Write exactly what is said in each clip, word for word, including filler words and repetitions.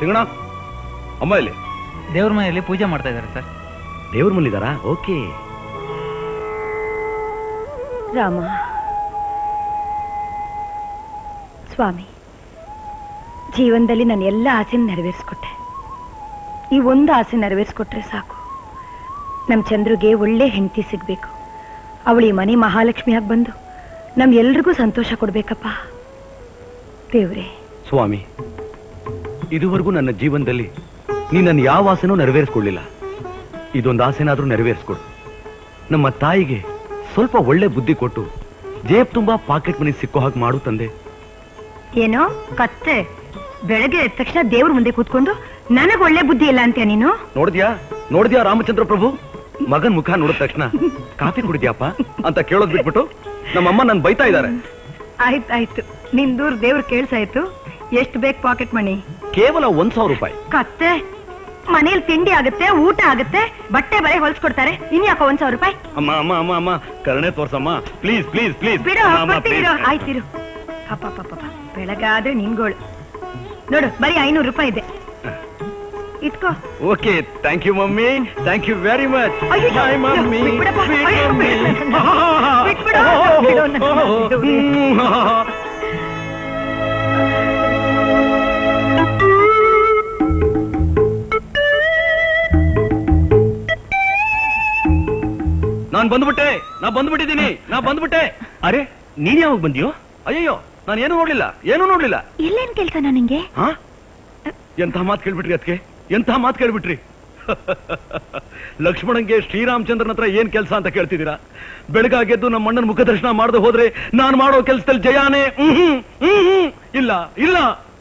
ಸಿಂಗಣ ಅಮ್ಮ ಇಲ್ಲಿ ದೇವ್ರ ಮನೆಯಲ್ಲಿ ಪೂಜೆ ಮಾಡ್ತಾ ಇದ್ದಾರೆ ಸರ್. ದೇವ್ರ ಮನೆಯಿದ್ದಾರಾ? ಓಕೆ. ರಾಮ ಸ್ವಾಮಿ, ಜೀವನದಲ್ಲಿ ನಾನು ಎಲ್ಲ ಆಸೆ ನೆರವೇರಿಸ್ಕೊಟ್ಟೆ. ಈ ಒಂದು ಆಸೆ ನೆರವೇರಿಸ್ಕೊಟ್ರೆ ಸಾಕು. ನಮ್ಮ ಚಂದ್ರುಗೆ ಒಳ್ಳೆ ಹೆಂಡತಿ ಸಿಗ್ಬೇಕು. ಅವಳು ಈ ಮನೆ ಮಹಾಲಕ್ಷ್ಮಿಯಾಗಿ ಬಂದು ನಮ್ ಎಲ್ರಿಗೂ ಸಂತೋಷ ಕೊಡ್ಬೇಕಪ್ಪ ದೇವ್ರೆ. ಸ್ವಾಮಿ, ಇದುವರೆಗೂ ನನ್ನ ಜೀವನದಲ್ಲಿ ನೀ ನನ್ನ ಯಾವ ಆಸೆನೂ ನೆರವೇರಿಸ್ಕೊಳ್ಳಿಲ್ಲ. ಇದೊಂದು ಆಸೆನಾದ್ರೂ ನೆರವೇರಿಸ್ಕೊಡು. ನಮ್ಮ ತಾಯಿಗೆ ಸ್ವಲ್ಪ ಒಳ್ಳೆ ಬುದ್ಧಿ ಕೊಟ್ಟು ಜೇಬ್ ತುಂಬಾ ಪಾಕೆಟ್ ಮನಿ ಸಿಕ್ಕೋ ಹಾಗೆ ಮಾಡು ತಂದೆ. ಏನೋ ಕತ್ತೆ, ಬೆಳಗ್ಗೆ ಎದ್ದ ತಕ್ಷಣ ದೇವ್ರ ಮುಂದೆ ಕೂತ್ಕೊಂಡು ನನಗ್ ಒಳ್ಳೆ ಬುದ್ಧಿ ಇಲ್ಲ ಅಂತೀಯ ನೀನು? ನೋಡಿದ್ಯಾ ನೋಡಿದ್ಯಾ ರಾಮಚಂದ್ರ ಪ್ರಭು, ಮಗನ್ ಮುಖ ನೋಡಿದ ತಕ್ಷಣ ಕಾಫಿ ಕುಡಿದ್ಯಾಪ ಅಂತ ಕೇಳೋದ್ ಬಿಟ್ಬಿಟ್ಟು ನಮ್ಮಮ್ಮ ನನ್ ಬೈತಾ ಇದ್ದಾರೆ. ಆಯ್ತಾಯ್ತು, ನಿನ್ ದೂರ ದೇವ್ರ ಕೇಳ್ಸಾಯ್ತು. ಎಷ್ಟು ಬೇಕು ಪಾಕೆಟ್ ಮನಿ? ಕೇವಲ ಒಂದ್ ಸಾವಿರ ರೂಪಾಯಿ. ಕತ್ತೆ, ಮನೇಲಿ ತಿಂಡಿ ಆಗುತ್ತೆ, ಊಟ ಆಗುತ್ತೆ, ಬಟ್ಟೆ ಬರೆ ಹೊಲ್ಸ್ಕೊಡ್ತಾರೆ, ಇನ್ ಯಾಕೋ ಒಂದ್ ಸಾವಿರ ರೂಪಾಯಿ? ಅಮ್ಮ ಅಮ್ಮ ಅಮ್ಮ ಅಮ್ಮ ಕರುಣೆ ತೋರ್ಸಮ್ಮ, ಪ್ಲೀಸ್ ಪ್ಲೀಸ್ ಪ್ಲೀಸ್. ಬಿಡು, ಆಯ್ತಿರು. ಪಾಪ ಪಾಪ ಬೆಳಗಾದ್ರೆ ನಿನ್ಗೋಳು ನೋಡು, ಬರೀ ಐನೂರು ರೂಪಾಯಿ ಇದೆ, ಇಟ್ಕೋ. Okay, thank you mummy, thank you very much. My mummy, ನಾನ್ ಬಂದ್ಬಿಟ್ಟೆ, ನಾ ಬಂದ್ಬಿಟ್ಟಿದ್ದೀನಿ, ನಾ ಬಂದ್ಬಿಟ್ಟೆ. ಅರೆ, ನೀನ್ ಯಾವಾಗ ಬಂದಿಯೋ? ಅಯ್ಯಯ್ಯೋ, ನಾನು ಏನು ನೋಡ್ಲಿಲ್ಲ, ಏನು ನೋಡ್ಲಿಲ್ಲ. ಇಲ್ಲೇನ್ ಕೆಲ್ಸ ನಿಂಗೆ? ಹಾ, ಎಂಥ ಮಾತು ಕೇಳ್ಬಿಟ್ರಿ ಅದಕ್ಕೆ, ಎಂಥ ಮಾತು ಕೇಳ್ಬಿಟ್ರಿ. ಲಕ್ಷ್ಮಣಂಗೆ ಶ್ರೀರಾಮಚಂದ್ರನ ಹತ್ರ ಏನ್ ಕೆಲಸ ಅಂತ ಕೇಳ್ತಿದ್ದೀರಾ? ಬೆಳಗಾಗೆದ್ದು ನಮ್ಮ ಅಣ್ಣನ ಮುಖ ದರ್ಶನ ಮಾಡದೆ ಹೋದ್ರೆ ನಾನ್ ಮಾಡೋ ಕೆಲ್ಸದಲ್ಲಿ ಜಯಾನೇ ಇಲ್ಲ ಇಲ್ಲ.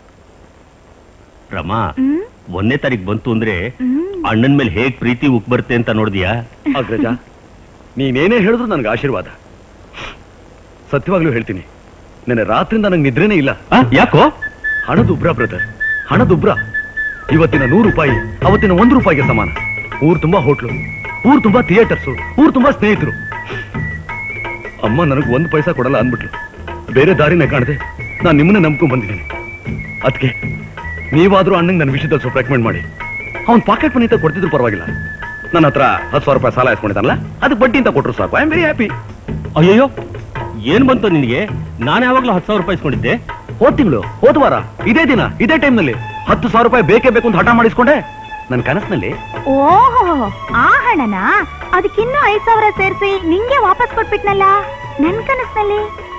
ರಮಾ, ಒಂದನೇ ತಾರೀಕು ಬಂತು ಅಂದ್ರೆ ಅಣ್ಣನ ಮೇಲೆ ಹೇಗ್ ಪ್ರೀತಿ ಉಕ್ ಬರುತ್ತೆ ಅಂತ ನೋಡಿದ್ಯಾ? ಅಗ್ರಜ, ನೀನೇನೇ ಹೇಳಿದ್ರು ನನ್ಗೆ ಆಶೀರ್ವಾದ. ಸತ್ಯವಾಗ್ಲೂ ಹೇಳ್ತೀನಿ, ನೆನ್ನೆ ರಾತ್ರಿಯಿಂದ ನಂಗೆ ನಿದ್ರೇನೇ ಇಲ್ಲ. ಯಾಕೋ? ಹಣದುಬ್ರ ಬ್ರದರ್, ಹಣದುಬ್ರ. ಇವತ್ತಿನ ನೂರು ರೂಪಾಯಿ ಅವತ್ತಿನ ಒಂದು ರೂಪಾಯಿಗೆ ಸಮಾನ. ಊರ್ ತುಂಬಾ ಹೋಟ್ಲು, ಊರ್ ತುಂಬಾ ಥಿಯೇಟರ್ಸು, ಊರ್ ತುಂಬಾ ಸ್ನೇಹಿತರು. ಅಮ್ಮ ನನಗ್ ಒಂದು ಪೈಸಾ ಕೊಡಲ್ಲ ಅಂದ್ಬಿಟ್ಲು. ಬೇರೆ ದಾರಿನ ಕಾಣದೆ ನಾನು ನಿಮ್ಮನ್ನ ನಂಬ್ಕೊಂಡ್ ಬಂದಿದ್ದೀನಿ. ಅದಕ್ಕೆ ನೀವಾದ್ರೂ ಅಣ್ಣಂಗೆ ನನ್ನ ವಿಷಯದಲ್ಲಿ ಸ್ವಲ್ಪ ರೆಕಮೆಂಡ್ ಮಾಡಿ. ಅವ್ನ್ ಪಾಕೆಟ್ ಮನಿ ಅಂತ ಕೊಡ್ತಿದ್ರು ಪರವಾಗಿಲ್ಲ, ನನ್ನ ಹತ್ರ ಹತ್ತು ಸಾವಿರ ರೂಪಾಯಿ ಸಾಲ ಇಸ್ಕೊಂಡಿದ್ದಾನಲ್ಲ, ಅದಕ್ಕೆ ಬಡ್ಡಿ ಅಂತ ಕೊಟ್ಟರು ಸಾಕು. I am very happy. ಅಯ್ಯೋ, ಏನ್ ಬಂತು ನಿನಗೆ? ನಾನು ಯಾವಾಗ್ಲೂ ಹತ್ತು ಸಾವಿರ ರೂಪಾಯಿ ಇಸ್ಕೊಂಡಿದ್ದೆ. ಹೋದ್ ತಿಂಗಳು, ಹೋದ ವಾರ, ಇದೇ ದಿನ, ಇದೇ ಟೈಮ್ ನಲ್ಲಿ ಹತ್ತು ಸಾವಿರ ರೂಪಾಯಿ ಬೇಕೇ ಬೇಕು ಅಂತ ಹಠ ಮಾಡಿಸ್ಕೊಂಡೆ ನನ್ ಕನಸಿನಲ್ಲಿ. ಓಹೋ, ಆ ಹಣನ ಅದಕ್ಕಿನ್ನೂ ಐದ್ ಸಾವಿರ ಸೇರಿಸಿ ನಿಂಗೆ ವಾಪಸ್ ಕೊಟ್ಬಿಟ್ನಲ್ಲ ನನ್ ಕನಸಿನಲ್ಲಿ.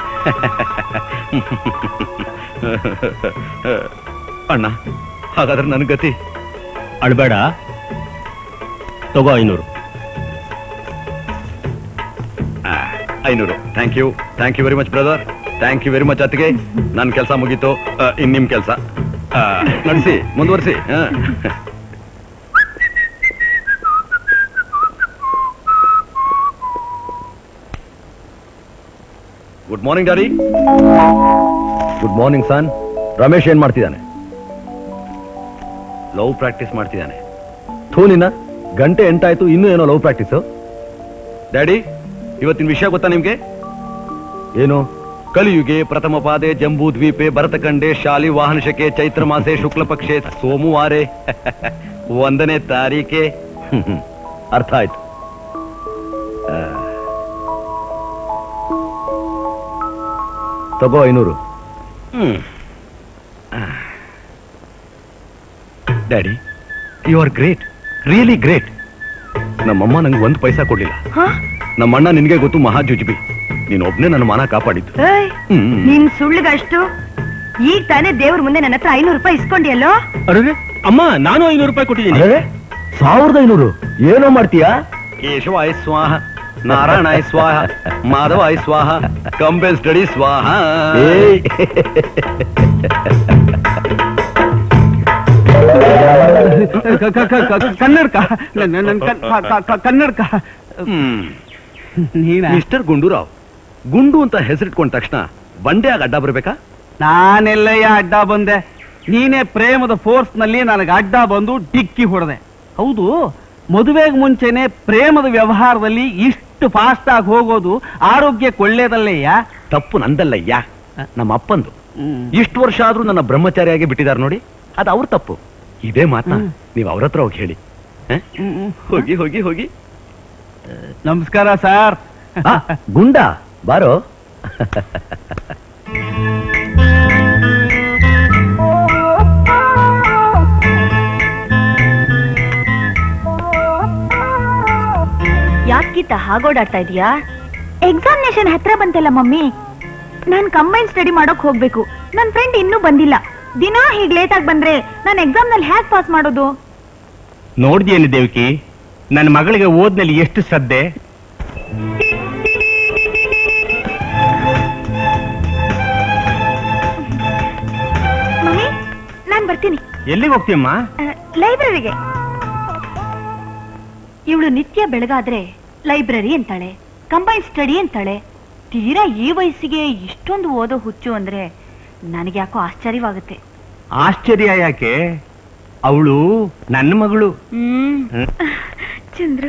ಅಣ್ಣ, ಹಾಗಾದ್ರೆ ನನ್ ಗತಿ? ಅಳ್ಬೇಡ, ತಗೋ ಐನೂರು. ಐನೂರು. Thank you, thank you very much brother, thank you very much. ಅತ್ತಿಗೆ ನನ್ ಕೆಲಸ ಮುಗೀತು, ಇನ್ ನಿಮ್ ಕೆಲಸ ನಡೆಸಿ, ಮುಂದುವರಿಸಿ. Good morning daddy. Good morning son. Ramesh ಏನ್ ಮಾಡ್ತಿದ್ದಾನೆ? ಲವ್ ಪ್ರಾಕ್ಟೀಸ್ ಮಾಡ್ತಿದ್ದಾನೆ. ಥೂ ನಿನ್ನ, ಗಂಟೆ ಎಂಟಾಯ್ತು, ಇನ್ನೂ ಏನೋ ಲವ್ ಪ್ರಾಕ್ಟೀಸು. ಡ್ಯಾಡಿ, ಇವತ್ತಿನ ವಿಷಯ ಗೊತ್ತಾ ನಿಮ್ಗೆ? ಏನು? ಕಲಿಯುಗೆ ಪ್ರಥಮ ಪಾದೆ ಜಂಬೂ ದ್ವೀಪೆ ಭರತಖಂಡೆ ಶಾಲಿ ವಾಹನಶಕೆ ಚೈತ್ರ ಮಾಸೆ ಶುಕ್ಲ ಪಕ್ಷೆ ಸೋಮವಾರೆ ಒಂದನೇ ತಾರೀಕೆ. ಅರ್ಥ ಆಯ್ತು. ತಗೋ ಐನೂರು. Hmm daddy, you are great, really great. ನಮ್ಮಮ್ಮ ನಂಗೆ ಒಂದು ಪೈಸಾ ಕೊಡ್ಲಿಲ್ಲ. ನಮ್ಮಣ್ಣ ನಿನ್ಗೆ ಗೊತ್ತು, ಮಹಾ ಜುಜುಬಿ. ನೀನ್ ಒಬ್ನೇ ನನ್ನ ಮಾನ ಕಾಪಾಡಿದ್ದು. ನಿನ್ ಸುಳ್ಳಿಗಷ್ಟು ಈಗ ತಾನೇ ದೇವ್ರ ಮುಂದೆ ನನ್ನ ಹತ್ರ ಐನೂರು ರೂಪಾಯಿ ಇಸ್ಕೊಂಡಿಯಲ್ಲೋ? ಅರೆ ಅಮ್ಮ, ನಾನು ಐನೂರು ರೂಪಾಯಿ ಕೊಟ್ಟಿದ್ದೀನಿ. ಸಾವಿರದ ಐನೂರು ಏನೋ ಮಾಡ್ತೀಯಾ? ಕೇಶವಾಯ ಸ್ವಾಹ, ನಾರಾಯಣಾಯ ಸ್ವಾಹ, ಮಾಧವಾಯ ಸ್ವಾಹ, ಕಂಬೆಲ್ ಸ್ಟಡಿ ಸ್ವಾಹ. ಕನ್ನಡಕ ಕನ್ನಡಕ ಮಿಸ್ಟರ್ ಗುಂಡೂರಾವ್, ಗುಂಡು ಅಂತ ಹೆಸರಿಟ್ಕೊಂಡ ತಕ್ಷಣ ಬಂಡೆಯಾಗ ಅಡ್ಡ ಬರ್ಬೇಕಾ? ನಾನೆಲ್ಲಯ್ಯ ಅಡ್ಡ ಬಂದೆ? ನೀನೇ ಪ್ರೇಮದ ಫೋರ್ಸ್ ನಲ್ಲಿ ನನಗೆ ಅಡ್ಡ ಬಂದು ಡಿಕ್ಕಿ ಹೊಡೆದೆ. ಹೌದು, ಮದುವೆಗೆ ಮುಂಚೆನೆ ಪ್ರೇಮದ ವ್ಯವಹಾರದಲ್ಲಿ ಇಷ್ಟು ಫಾಸ್ಟ್ ಆಗಿ ಹೋಗೋದು ಆರೋಗ್ಯಕ್ಕೆ ಒಳ್ಳೇದಲ್ಲಯ್ಯ? ತಪ್ಪು ನಂದಲ್ಲಯ್ಯ, ನಮ್ಮ ಅಪ್ಪಂದು. ಇಷ್ಟು ವರ್ಷ ಆದ್ರೂ ನನ್ನ ಬ್ರಹ್ಮಚಾರಿಯಾಗಿ ಬಿಟ್ಟಿದ್ದಾರೆ ನೋಡಿ, ಅದು ಅವ್ರ ತಪ್ಪು. ಇದೇ ಮಾತನ್ನ ನೀವು ಅವ್ರ ಹತ್ರ ಹೋಗಿ ಹೇಳಿ. ಹೋಗಿ ಹೋಗಿ ಹೋಗಿ. ನಮಸ್ಕಾರ ಸರ್. ಗುಂಡ ಬಾರೋ. ಯಾಕಿತ್ತ ಹಾಗೋಡಾಡ್ತಾ ಇದೀಯಾ? ಎಕ್ಸಾಮಿನೇಷನ್ ಹತ್ರ ಬಂತಲ್ಲ ಮಮ್ಮಿ. ನಾನ್ ಕಂಬೈನ್ ಸ್ಟಡಿ ಮಾಡೋಕ್ ಹೋಗ್ಬೇಕು. ನನ್ ಫ್ರೆಂಡ್ ಇನ್ನೂ ಬಂದಿಲ್ಲ. ದಿನಾ ಹೀಗ್ ಲೇಟ್ ಆಗಿ ಬಂದ್ರೆ ನಾನು ಎಕ್ಸಾಮ್ ನಲ್ಲಿ ಹ್ಯಾಕ್ ಪಾಸ್ ಮಾಡೋದು? ನೋಡ್ದೇನು ದೇವಕಿ, ನನ್ನ ಮಗಳಿಗೆ ಓದ್ನಲ್ಲಿ ಎಷ್ಟು ಶ್ರದ್ಧೆ. ಮಮ್ಮಿ ನಾನ್ ಬರ್ತೀನಿ. ಎಲ್ಲಿಗೆ ಹೋಗ್ತೀಯಮ್ಮ? ಲೈಬ್ರರಿಗೆ. ಇವಳು ನಿತ್ಯ ಬೆಳಗಾದ್ರೆ ಲೈಬ್ರರಿ ಅಂತಾಳೆ, ಕಂಬೈನ್ ಸ್ಟಡಿ ಅಂತಾಳೆ. ತೀರಾ ಈ ವಯಸ್ಸಿಗೆ ಇಷ್ಟೊಂದು ಓದೋ ಹುಚ್ಚು ಅಂದ್ರೆ ನನಗೆ ಯಾಕೋ ಆಶ್ಚರ್ಯವಾಗುತ್ತೆ. ಆಶ್ಚರ್ಯ ಯಾಕೆ? ಅವಳು ನನ್ನ ಮಗಳು. ಹ್ಮ್ ಚಂದ್ರು.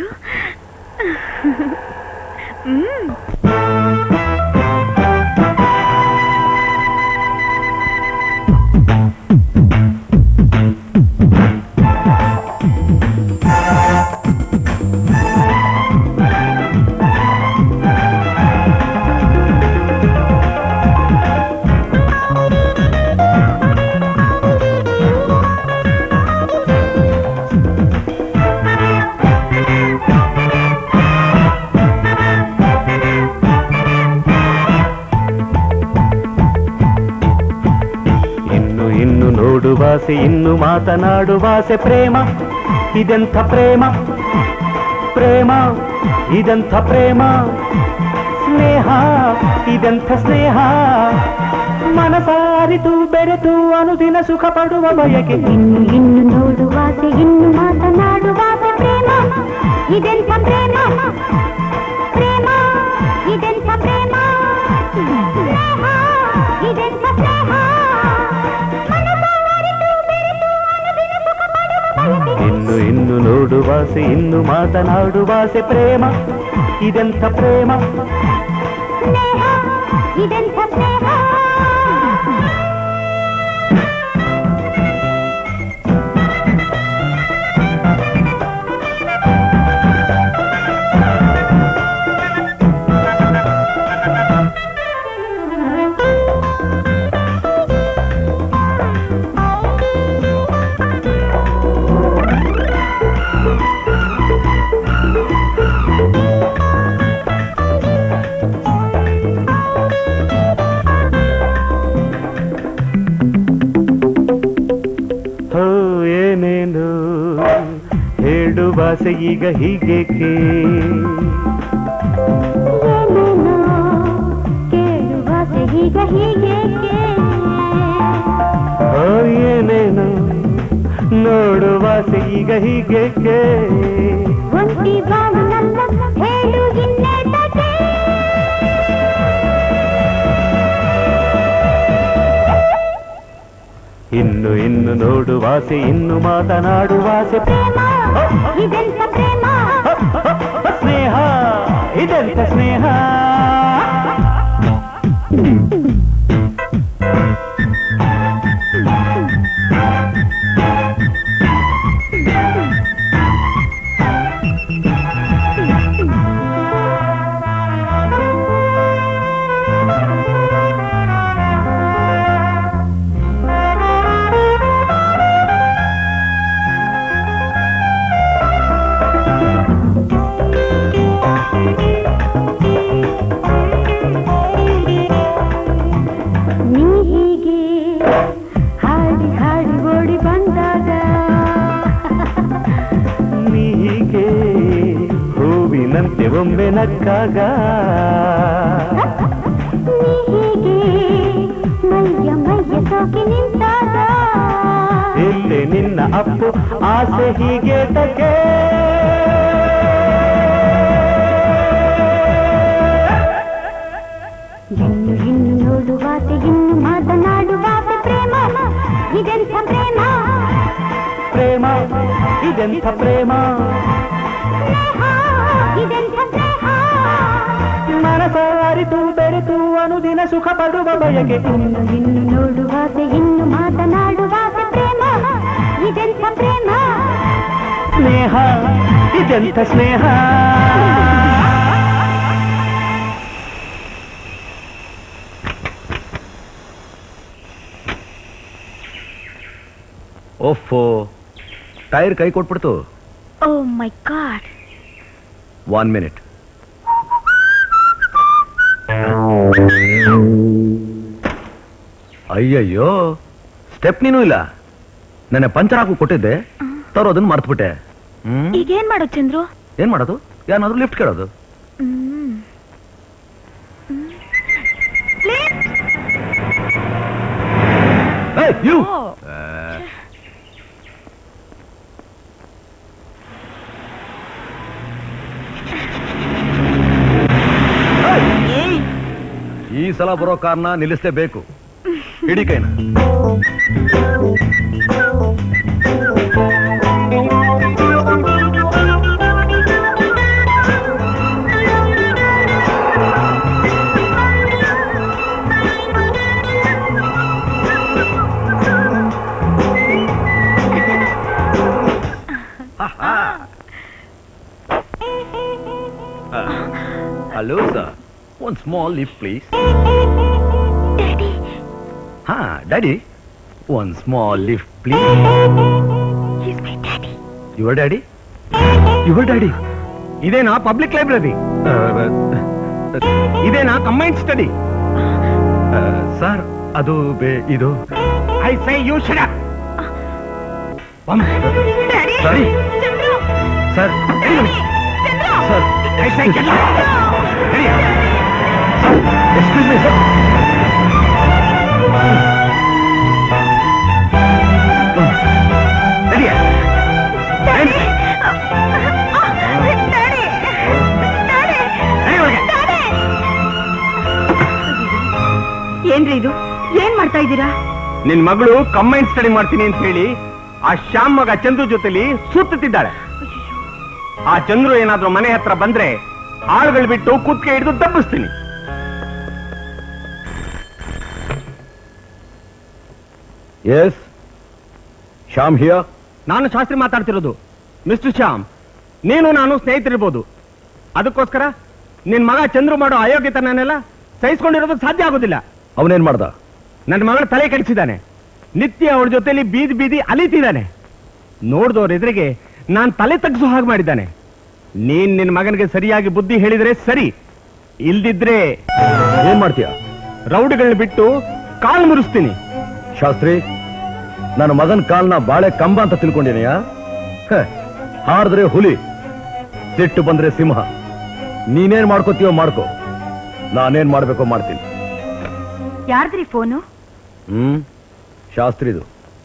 ಹ್ಮ್ ನೋಡುವಾಸೆ ಇನ್ನು ಮಾತನಾಡುವಾಸೆ. ಪ್ರೇಮ ಇದೆಂಥ ಪ್ರೇಮ, ಪ್ರೇಮ ಇದೆಂಥ ಪ್ರೇಮ. ಸ್ನೇಹ ಇದೆಂಥ ಸ್ನೇಹ. ಮನಸಾರಿತು ಬೆರೆತು ಅನುದಿನ ಸುಖ ಪಡುವ ಬಯಕೆ. ಇನ್ನು ಇನ್ನು ನೋಡುವಾಸೆ ಇನ್ನು ಮಾತನಾಡುವಾಸೆ. ಪ್ರೇಮ ಇದೆಂಥ ಪ್ರೇಮ, ಪ್ರೇಮ ಇದೆಂಥ ಪ್ರೇಮ. ಸ್ನೇಹ ಇದೆಂಥ ಸ್ನೇಹ. ಇನ್ನು ಇನ್ನು ನೋಡುವಾಸೆ ಇನ್ನು ಮಾತನಾಡುವಾಸೆ. ಪ್ರೇಮ ಇದೆಂಥ ಪ್ರೇಮ, ಸ್ನೇಹ ಇದೆಂಥ ಸ್ನೇಹ. ಹೇಳುವಾಸೆ ಈಗ ಹೀಗೇಕೆ? ಕೇಳುವಾಸೆ ಈಗ ಹೀಗೇಕೆ? ಏನೇನು ನೋಡುವಾಸೆ ಈಗ ಹೀಗೇಕೆ? ಒಂಟಿ ಬಾಳು ನನ್ನ ಹೇಳು ಇನ್ನೇತಕ್ಕೆ? ಇನ್ನು ಇನ್ನು ನೋಡುವಾಸೆ ಇನ್ನು ಮಾತನಾಡುವಾಸೆ. ಪ್ರೇಮ ಇದೆಂಥ ಪ್ರೇಮ, ಸ್ನೇಹ ಇದೆಂಥ ಸ್ನೇಹ. ಒಮ್ಮೆ ನಕ್ಕಾಗ ಹೀಗೆ ಮೈಯ ಮೈಯ ಸೋಕಿ ನಿಂತಾಗ ಇಲ್ಲಿ ನಿನ್ನ ಅಪ್ಪು ಆಸೆ ಹೀಗೆ ತಗೆ. ಇನ್ನು ಇನ್ನು ನೋಡುವಾಸೆ ಇನ್ನು ಮಾತನಾಡುವಾಸೆ. ಪ್ರೇಮ ಇದೆಂಥ ಪ್ರೇಮ, ಪ್ರೇಮ ಇದೆಂಥ ಪ್ರೇಮ. ಇದೆಂಥ ಸ್ನೇಹ. ಮನಸಾರಿತು ಬೆರೆತು ಅನುದಿನ ಸುಖ ಪಡುವ ಬಯಕೆ. ಇನ್ನು ಇನ್ನು ನೋಡುವಾಸೆ ಇನ್ನು ಮಾತನಾಡುವಾಸೆ. ಪ್ರೇಮ ಇದೆಂಥ ಸ್ನೇಹ ಇದೆಂಥ ಸ್ನೇಹ. ಓಫೋ, ಟೈರ್ ಕೈ ಕೊಟ್ಬಿಡ್ತು. Oh my god. One minute. ಅಯ್ಯಯ್ಯೋ, ಸ್ಟೆಪ್ ನೀನು ಇಲ್ಲ. ನೆನ್ನೆ ಪಂಚರ್ ಹಾಕು ಕೊಟ್ಟಿದ್ದೆ, ತರೋದನ್ನ ಮರ್ತ್ಬಿಟ್ಟೆ. ಹ್ಮ್, ಈಗೇನ್ ಮಾಡೋದು ಚಂದ್ರು? ಏನ್ ಮಾಡೋದು? ಯಾರಾದ್ರೂ ಲಿಫ್ಟ್ ಕೇಳೋದು. ಹ್ಮ್. Hey, you! ಈ ಸಲ ಬರೋ ಕಾರ್ನ ನಿಲ್ಲಿಸಲೇಬೇಕು. ಹಿಡಿ ಕೈನ. Hello, sir. One small lift, please. Daddy. Ha, Daddy. One small lift, please. He's my daddy. Your daddy? Your daddy? ಇದೇನಾ ಪಬ್ಲಿಕ್ ಲೈಬ್ರರಿ? ಇದೇನಾ ಕಂಬೈನ್ಡ್ ಸ್ಟಡಿ? ಸರ್, ಅದು ಇದು I say you shut up. Daddy. Sorry sir. Sir, I say get out. Excuse me sir. ಏನ್ರಿ ಇದು? ಏನ್ ಮಾಡ್ತಾ ಇದ್ದೀರಾ? ನಿನ್ ಮಗಳು ಕಂಬೈನ್ಡ್ ಸ್ಟಡಿ ಮಾಡ್ತೀನಿ ಅಂತ ಹೇಳಿ ಆ ಶ್ಯಾಮ್ ಮಗ ಚಂದ್ರು ಜೊತೆಲಿ ಸುತ್ತುತ್ತಿದ್ದಾಳೆ. ಆ ಚಂದ್ರು ಏನಾದ್ರೂ ಮನೆ ಹತ್ರ ಬಂದ್ರೆ ಆಳುಗಳು ಬಿಟ್ಟು ಕುತ್ತಿಗೆ ಹಿಡಿದು ದಬ್ಬಿಸ್ತೀನಿ. S, Shyam here. ನಾನು ಶಾಸ್ತ್ರಿ ಮಾತಾಡ್ತಿರೋದು. ಮಿಸ್ಟರ್ ಶ್ಯಾಮ್, ನೀನು ನಾನು ಸ್ನೇಹಿತರಿರ್ಬೋದು. ಅದಕ್ಕೋಸ್ಕರ ನಿನ್ ಮಗ ಚಂದ್ರು ಮಾಡೋ ಅಯೋಗ್ಯತನನೆಲ್ಲ ಸಹಿಸ್ಕೊಂಡಿರೋದಕ್ಕೆ ಸಾಧ್ಯ ಆಗೋದಿಲ್ಲ. ಅವನೇನ್ ಮಾಡ್ದ? ನನ್ನ ಮಗಳ ತಲೆ ಕೆಡಿಸಿದ್ದಾನೆ. ನಿತ್ಯ ಅವಳ ಜೊತೆಲಿ ಬೀದಿ ಬೀದಿ ಅಲಿತಿದ್ದಾನೆ. ನೋಡ್ದವ್ರ ಎದುರಿಗೆ ನಾನ್ ತಲೆ ತಗ್ಸೋ ಹಾಗೆ ಮಾಡಿದ್ದಾನೆ. ನೀನ್ ನಿನ್ ಮಗನಿಗೆ ಸರಿಯಾಗಿ ಬುದ್ಧಿ ಹೇಳಿದ್ರೆ ಸರಿ, ಇಲ್ದಿದ್ರೆ ಏನ್ ಮಾಡ್ತೀಯ? ರೌಡಿಗಳನ್ನ ಬಿಟ್ಟು ಕಾಲ್ ಮುರಿಸ್ತೀನಿ. ಶಾಸ್ತ್ರಿ, ನನ್ನ ಮಗನ್ ಕಾಲ್ನ ಬಾಳೆ ಕಂಬ ಅಂತ ತಿಳ್ಕೊಂಡಿನೀಯ? ಹಾರಿದ್ರೆ ಹುಲಿ, ಸಿಟ್ಟು ಬಂದ್ರೆ ಸಿಂಹ. ನೀನೇನ್ ಮಾಡ್ಕೋತೀಯೋ ಮಾಡ್ಕೋ, ನಾನೇನ್ ಮಾಡ್ಬೇಕೋ ಮಾಡ್ತೀನಿ. ಯಾರ್ದ್ರಿ ಫೋನು? ಹ್ಮ್, ಶಾಸ್ತ್ರಿದು.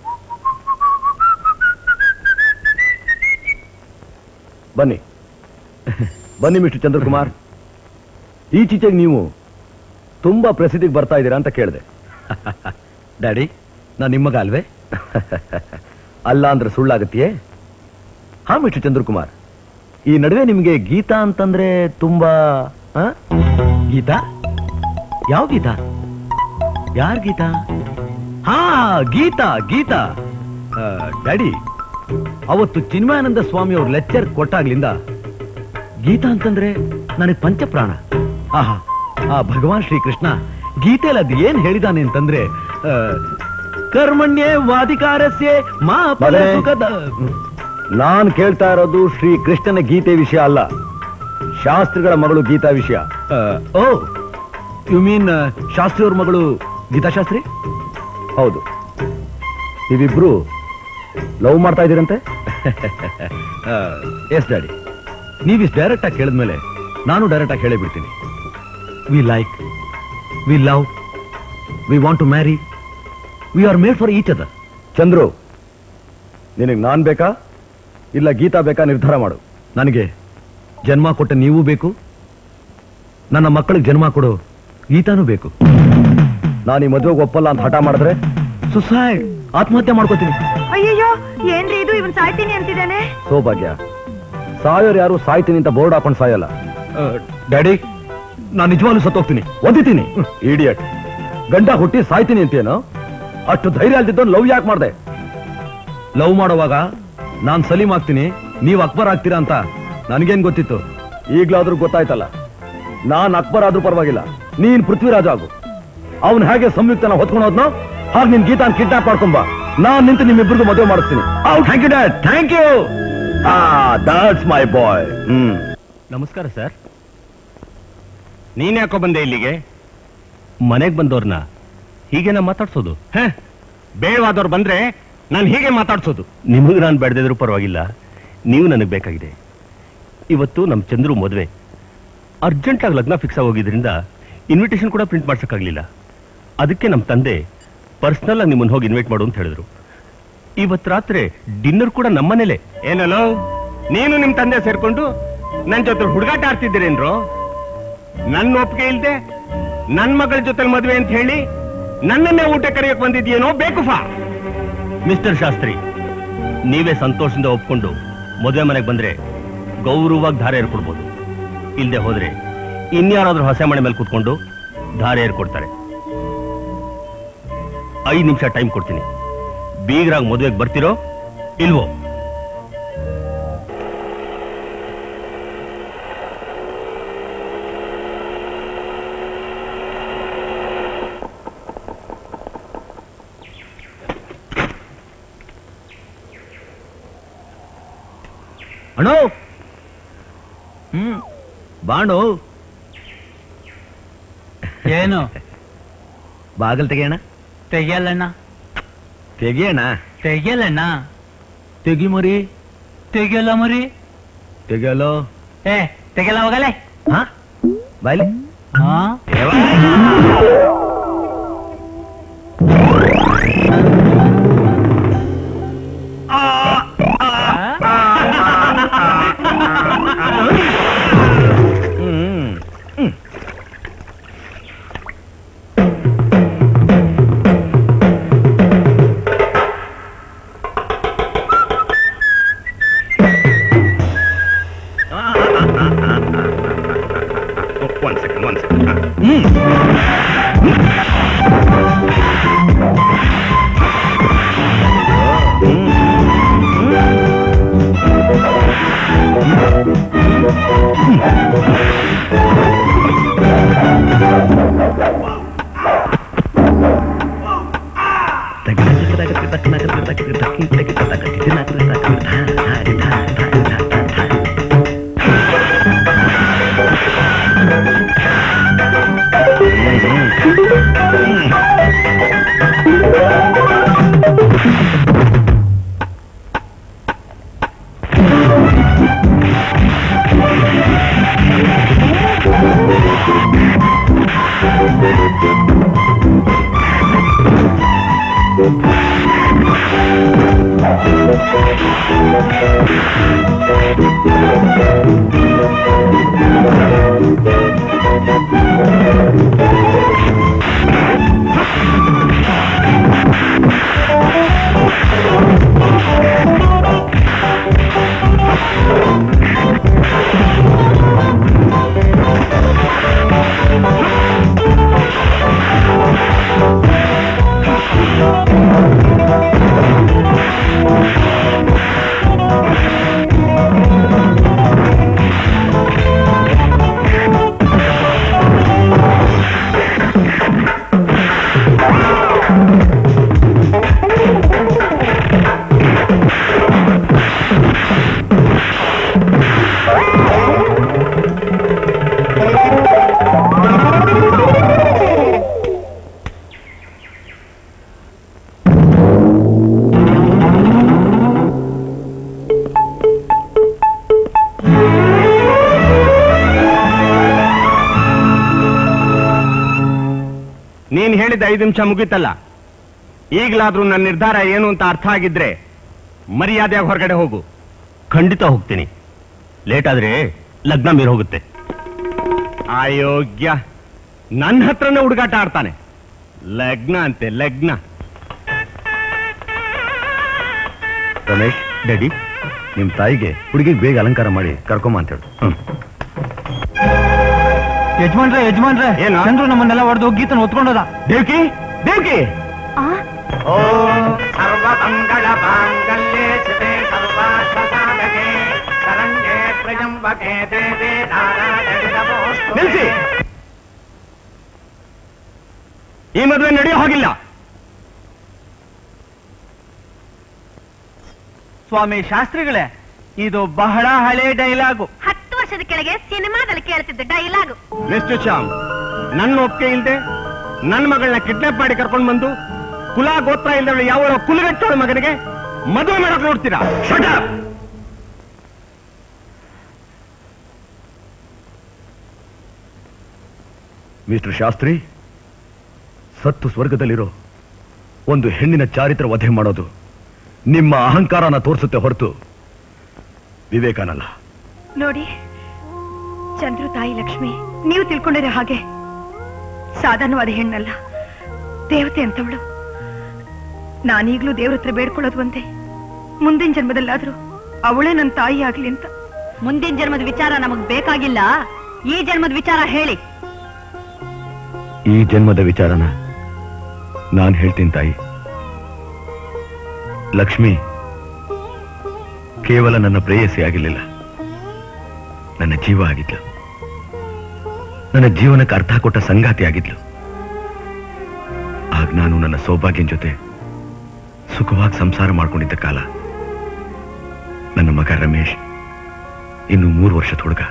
ಬನ್ನಿ ಬನ್ನಿ ಮಿಸ್ಟರ್ ಚಂದ್ರಕುಮಾರ್. ಈಚೀಚೆಗೆ ನೀವು ತುಂಬಾ ಪ್ರಸಿದ್ಧಿಗೆ ಬರ್ತಾ ಇದ್ದೀರಾ ಅಂತ ಕೇಳಿದೆ. ಡ್ಯಾಡಿ, ನಾನು ನಿಮ್ಮಗ ಅಲ್ವೇ? ಅಲ್ಲ ಅಂದ್ರೆ ಸುಳ್ಳಾಗತ್ತೆಯೇ? ಹಾ ಮಿಸ್ಟರ್ ಚಂದ್ರಕುಮಾರ್, ಈ ನಡುವೆ ನಿಮ್ಗೆ ಗೀತಾ ಅಂತಂದ್ರೆ ತುಂಬಾ... ಗೀತಾ? ಯಾವ ಗೀತಾ? ಯಾರ್ ಗೀತಾ? ಹಾ, ಗೀತಾ ಗೀತಾ. ಡ್ಯಾಡಿ, ಅವತ್ತು ಚಿನ್ಮಯಾನಂದ ಸ್ವಾಮಿ ಅವ್ರ ಲೆಕ್ಚರ್ ಕೊಟ್ಟಾಗ್ಲಿಂದ ಗೀತಾ ಅಂತಂದ್ರೆ ನನಗೆ ಪಂಚಪ್ರಾಣ. ಆಹಾ, ಆ ಭಗವಾನ್ ಶ್ರೀಕೃಷ್ಣ ಗೀತೆಯಲ್ಲಿ ಅದು ಏನ್ ಹೇಳಿದಾನೆ ಅಂತಂದ್ರೆ, ಕರ್ಮಣ್ಯೇ ವಾಧಿಕಾರಸ್ಯೇ ಮಾ ಫಲ ಸುಖದ. ನಾನ್ ಕೇಳ್ತಾ ಇರೋದು ಶ್ರೀ ಕೃಷ್ಣನ ಗೀತೆ ವಿಷಯ ಅಲ್ಲ, ಶಾಸ್ತ್ರಿಗಳ ಮಗಳು ಗೀತಾ ವಿಷಯ. ಓ, ಯು ಮೀನ್ ಶಾಸ್ತ್ರಿ ಅವ್ರ ಮಗಳು ಗೀತಾಶಾಸ್ತ್ರಿ? ಹೌದು. ನೀವಿಬ್ರು ಲವ್ ಮಾಡ್ತಾ ಇದ್ದೀರಂತೆ? ಎಸ್ ಡ್ಯಾಡಿ, ನೀವಿಷ್ಟು ಡೈರೆಕ್ಟ್ ಆಗಿ ಕೇಳಿದ್ಮೇಲೆ ನಾನು ಡೈರೆಕ್ಟ್ ಆಗಿ ಹೇಳಿಬಿಡ್ತೀನಿ. We like, we love, we want to marry, we are made for each other. Chandru, ನಿನಗೆ ನಾನ್ ಬೇಕಾ ಇಲ್ಲ ಗೀತಾ ಬೇಕಾ ನಿರ್ಧಾರ ಮಾಡು. ನನಗೆ ಜನ್ಮ ಕೊಟ್ಟ ನೀವು ಬೇಕು, ನನ್ನ ಮಕ್ಕಳಿಗೆ ಜನ್ಮ ಕೊಡು ಗೀತಾನೂ ಬೇಕು. ನಾನು ಈ ಮದುವೆಗೆ ಒಪ್ಪಲ್ಲ ಅಂತ ಹಠ ಮಾಡಿದ್ರೆ ಸುಸೈಡ್, ಆತ್ಮಹತ್ಯೆ ಮಾಡ್ಕೋತೀನಿ. ಅಯ್ಯಯ್ಯೋ, ಏನ್ರಿ ಇದು? ಇವನ್ ಸಾಯ್ತೀನಿ ಅಂತಿದ್ದಾನೆ. ಸೌಭಾಗ್ಯ, ಸಾಯೋರು ಯಾರು ಸಾಯ್ತೀನಿ ಅಂತ ಬೋರ್ಡ್ ಹಾಕೊಂಡು ಸಾಯಲ್ಲ. ಡ್ಯಾಡಿ, ನಾನು ನಿಜವಾಗ್ಲೂ ಸತ್ತೋಗ್ತೀನಿ, ಒದಿತೀನಿ. ಇಡಿಯಟ್, ಗಂಡ ಹುಟ್ಟಿ ಸಾಯ್ತೀನಿ ಅಂತೇನೋ? ಅಷ್ಟು ಧೈರ್ಯ ಅಲ್ದಿದ್ದು ಲವ್ ಯಾಕೆ ಮಾಡ್ದೆ? ಲವ್ ಮಾಡೋವಾಗ ನಾನ್ ಸಲೀಮ್ ಆಗ್ತೀನಿ, ನೀವ್ ಅಕ್ಬರ್ ಆಗ್ತೀರಾ ಅಂತ ನನ್ಗೇನ್ ಗೊತ್ತಿತ್ತು? ಈಗ್ಲಾದ್ರೂ ಗೊತ್ತಾಯ್ತಲ್ಲ. ನಾನ್ ಅಕ್ಬರ್ ಆದ್ರೂ ಪರವಾಗಿಲ್ಲ, ನೀನ್ ಪೃಥ್ವಿರಾಜ್ ಆಗು. ಅವ್ನ್ ಹೇಗೆ ಸಂಯುಕ್ತನ ಹೊತ್ಕೊಂಡೋದ್ನೋ ಹಾಗೆ ನಿನ್ ಗೀತಾನ್ ಕಿಡ್ನಾಪ್ ಮಾಡ್ಕೊಂಬ. ನಾನ್ ನಿಂತು ನಿಮ್ಮಿಬ್ಬರಿಗೂ ಮದುವೆ ಮಾಡಿಸ್ತೀನಿ. Thank you dad, thank you. ಆ ದಟ್ಸ್ ಮೈ ಬಾಯ್. ಹ್ಮ್ ನಮಸ್ಕಾರ ಸರ್. ನೀನ್ ಯಾಕೋ ಬಂದೆ ಇಲ್ಲಿಗೆ? ಮನೆಗ್ ಬಂದವ್ರನ್ನ ಹೀಗೇನ ಮಾತಾಡ್ಸೋದು? ಬೇಡವಾದವ್ರು ಬಂದ್ರೆ ನಾನು ಹೀಗೆ ಮಾತಾಡ್ಸೋದು? ನಿಮಗ್ ನಾನು ಬೆಳೆದಿದ್ರು ಪರವಾಗಿಲ್ಲ, ನೀವು ನನಗ್ ಬೇಕಾಗಿದೆ. ಇವತ್ತು ನಮ್ ಚಂದ್ರು ಮದುವೆ, ಅರ್ಜೆಂಟ್ ಆಗಿ ಲಗ್ನ ಫಿಕ್ಸ್ ಆಗೋಗಿದ್ರಿಂದ ಇನ್ವಿಟೇಷನ್ ಕೂಡ ಪ್ರಿಂಟ್ ಮಾಡ್ಸಕ್ಕಾಗ್ಲಿಲ್ಲ. ಅದಕ್ಕೆ ನಮ್ ತಂದೆ ಪರ್ಸನಲ್ ಆಗಿ ನಿಮ್ಮನ್ನ ಹೋಗಿ ಇನ್ವೈಟ್ ಮಾಡು ಅಂತ ಹೇಳಿದ್ರು. ಇವತ್ ರಾತ್ರಿ ಡಿನ್ನರ್ ಕೂಡ ನಮ್ಮನೇಲೆ. ಏನಲ್ಲೋ ನೀನು ನಿಮ್ ತಂದೆ ಸೇರ್ಕೊಂಡು ನನ್ ಜೊತೆ ಹುಡುಗಾಟ ಆಡ್ತಿದ್ದೀರೇನ್ರೋ? ನನ್ನ ಒಪ್ಪಿಗೆ ಇಲ್ದೆ ನನ್ ಮಗಳ ಜೊತೆ ಮದುವೆ ಅಂತ ಹೇಳಿ ನನ್ನನ್ನೇ ಊಟ ಕರೆಯಕ್ ಬಂದಿದ್ಯೇನೋ ಬೇಕುಫಾ? ಮಿಸ್ಟರ್ ಶಾಸ್ತ್ರಿ, ನೀವೇ ಸಂತೋಷದಿಂದ ಒಪ್ಕೊಂಡು ಮದುವೆ ಮನೆಗೆ ಬಂದ್ರೆ ಗೌರವವಾಗಿ ಧಾರೆ ಏರ್ಕೊಡ್ಬೋದು. ಇಲ್ದೆ ಹೋದ್ರೆ ಇನ್ಯಾರಾದ್ರೂ ಹೊಸ ಮನೆ ಮೇಲೆ ಕೂತ್ಕೊಂಡು ಧಾರೆ ಏರ್ಕೊಡ್ತಾರೆ. ಐದು ನಿಮಿಷ ಟೈಮ್ ಕೊಡ್ತೀನಿ. ಬೀಗರಾಗಿ ಮದುವೆಗೆ ಬರ್ತಿರೋ ಇಲ್ವೋ? ಅಣ್ಣೋ, ಹ್ಮ್ ಬಾಣು. ಏನು? ಬಾಗಲ್ ತೆಗೆಯೋಣ. ತೆಗಿಯಲ್ಲಣ್ಣ. ತೆಗಿಯೋಣ. ತೆಗಿಯಲ್ಲಣ್ಣ. ತೆಗಿ ಮರಿ. ತೆಗಿಯಲ್ಲ ಮರಿ. ತೆಗಿಯಲ್ಲೋ. ಏ ತೆಗಿಯಲ್ಲ ಹೋಗಲೇ. ಹಾ ಬಾಯ್ಲಿ. ಹಾ ನೀನ್ ಹೇಳಿದ ಐದು ನಿಮಿಷ ಮುಗೀತಲ್ಲ. ಈಗ್ಲಾದ್ರೂ ನನ್ನ ನಿರ್ಧಾರ ಏನು ಅಂತ ಅರ್ಥ ಆಗಿದ್ರೆ ಮರ್ಯಾದೆಯಾಗಿ ಹೊರಗಡೆ ಹೋಗು. ಖಂಡಿತ ಹೋಗ್ತೀನಿ. ಲೇಟ್ ಆದ್ರೆ ಲಗ್ನ ಮೀರ್ ಹೋಗುತ್ತೆ. ಅಯೋಗ್ಯ, ನನ್ನ ಹತ್ರನೇ ಹುಡುಗಾಟ ಆಡ್ತಾನೆ. ಲಗ್ನ ಅಂತೆ ಲಗ್ನ. ರಮೇಶ್, ಡ್ಯಾಡಿ, ನಿಮ್ ತಾಯಿಗೆ ಹುಡುಗಿಗೆ ಬೇಗ ಅಲಂಕಾರ ಮಾಡಿ ಕರ್ಕೊಂಬ ಅಂತ ಹೇಳು. ಹ್ಮ್ ಯಜಮಾನ್ರೆ ಯಜಮಾನ್ರೆ ಏನು ಚಂದ್ರು ನಮ್ಮನ್ನೆಲ್ಲ ಹೊಡೆದು ಗೀತನ ಹೊತ್ಕೊಂಡೋದ. ದೇವ್ಕಿ ದೇವ್ಕಿ ಓ ಸರ್ವಮಂಗಳ ಮಾಂಗಲ್ಯೇ ಶಿವೆ ಸರ್ವಾರ್ಥ ಸಾಧಕೆ ನಿಲ್ಸಿ. ಈ ಮದುವೆ ನಡೆಯೋ ಹಾಗಿಲ್ಲ. ಸ್ವಾಮಿ ಶಾಸ್ತ್ರಿಗಳೇ, ಇದು ಬಹಳ ಹಳೆ ಡೈಲಾಗು. ಹತ್ತು ವರ್ಷದ ಕೆಳಗೆ ಸಿನಿಮಾದಲ್ಲಿ ಕೇಳ್ತಿದ್ದ ಡೈಲಾಗು. ಮಿಸ್ಟರ್ ಶ್ಯಾಮ್, ನನ್ನ ಒಪ್ಪಿಗೆ ಇಲ್ಲದೆ ನನ್ನ ಮಗಳನ್ನ ಕಿಡ್ನಾಪ್ ಮಾಡಿ ಕರ್ಕೊಂಡು ಬಂದು ಕುಲ ಗೋತ್ರ ಇಲ್ಲದವಳು ಯಾವ ಕುಲಗಟ್ಟೋಳ ಮಗನಿಗೆ ಮದುವೆ ಮಾಡಕ್ ನೋಡ್ತೀರಾ? Shut up. ಮಿಸ್ಟರ್ ಶಾಸ್ತ್ರಿ, ಸತ್ತು ಸ್ವರ್ಗದಲ್ಲಿರೋ ಒಂದು ಹೆಣ್ಣಿನ ಚಾರಿತ್ರ ವಧೆ ಮಾಡೋದು ನಿಮ್ಮ ಅಹಂಕಾರನ ತೋರಿಸುತ್ತೆ ಹೊರತು ವಿವೇಕನಲ್ಲ. ನೋಡಿ ಚಂದ್ರು ತಾಯಿ ಲಕ್ಷ್ಮಿ, ನೀವು ತಿಳ್ಕೊಂಡಿರೋ ಹಾಗೆ ಸಾಧಾರಣವಾದ ಹೆಣ್ಣಲ್ಲ, ದೇವತೆ ಅಂತವಳು. ನಾನೀಗ್ಲೂ ದೇವ್ರ ಹತ್ರ ಬೇಡ್ಕೊಳ್ಳೋದು ಒಂದೇ, ಮುಂದಿನ ಜನ್ಮದಲ್ಲಾದ್ರೂ ಅವಳೇ ನನ್ನ ತಾಯಿ ಆಗ್ಲಿ ಅಂತ. ಮುಂದಿನ ಜನ್ಮದ ವಿಚಾರ ನಮಗ್ ಬೇಕಾಗಿಲ್ಲ, ಈ ಜನ್ಮದ ವಿಚಾರ ಹೇಳಿ. ಈ ಜನ್ಮದ ವಿಚಾರನ ನಾನು ಹೇಳ್ತೀನಿ ತಾಯಿ. ಲಕ್ಷ್ಮಿ ಕೇವಲ ನನ್ನ ಪ್ರೇಯಸಿ ಆಗಿರಲಿಲ್ಲ, ನನ್ನ ಜೀವ ಆಗಿದ್ಲು. ನನ್ನ ಜೀವನಕ್ಕೆ ಅರ್ಥ ಕೊಟ್ಟ ಸಂಗಾತಿ ಆಗಿದ್ಲು. ಆಗ ನಾನು ನನ್ನ ಸೌಭಾಗ್ಯನ ಜೊತೆ ಸುಖವಾಗಿ ಸಂಸಾರ ಮಾಡ್ಕೊಂಡಿದ್ದ ಕಾಲ. ನನ್ನ ಮಗ ರಮೇಶ್ ಇನ್ನು ಮೂರು ವರ್ಷದ ಹುಡುಗ.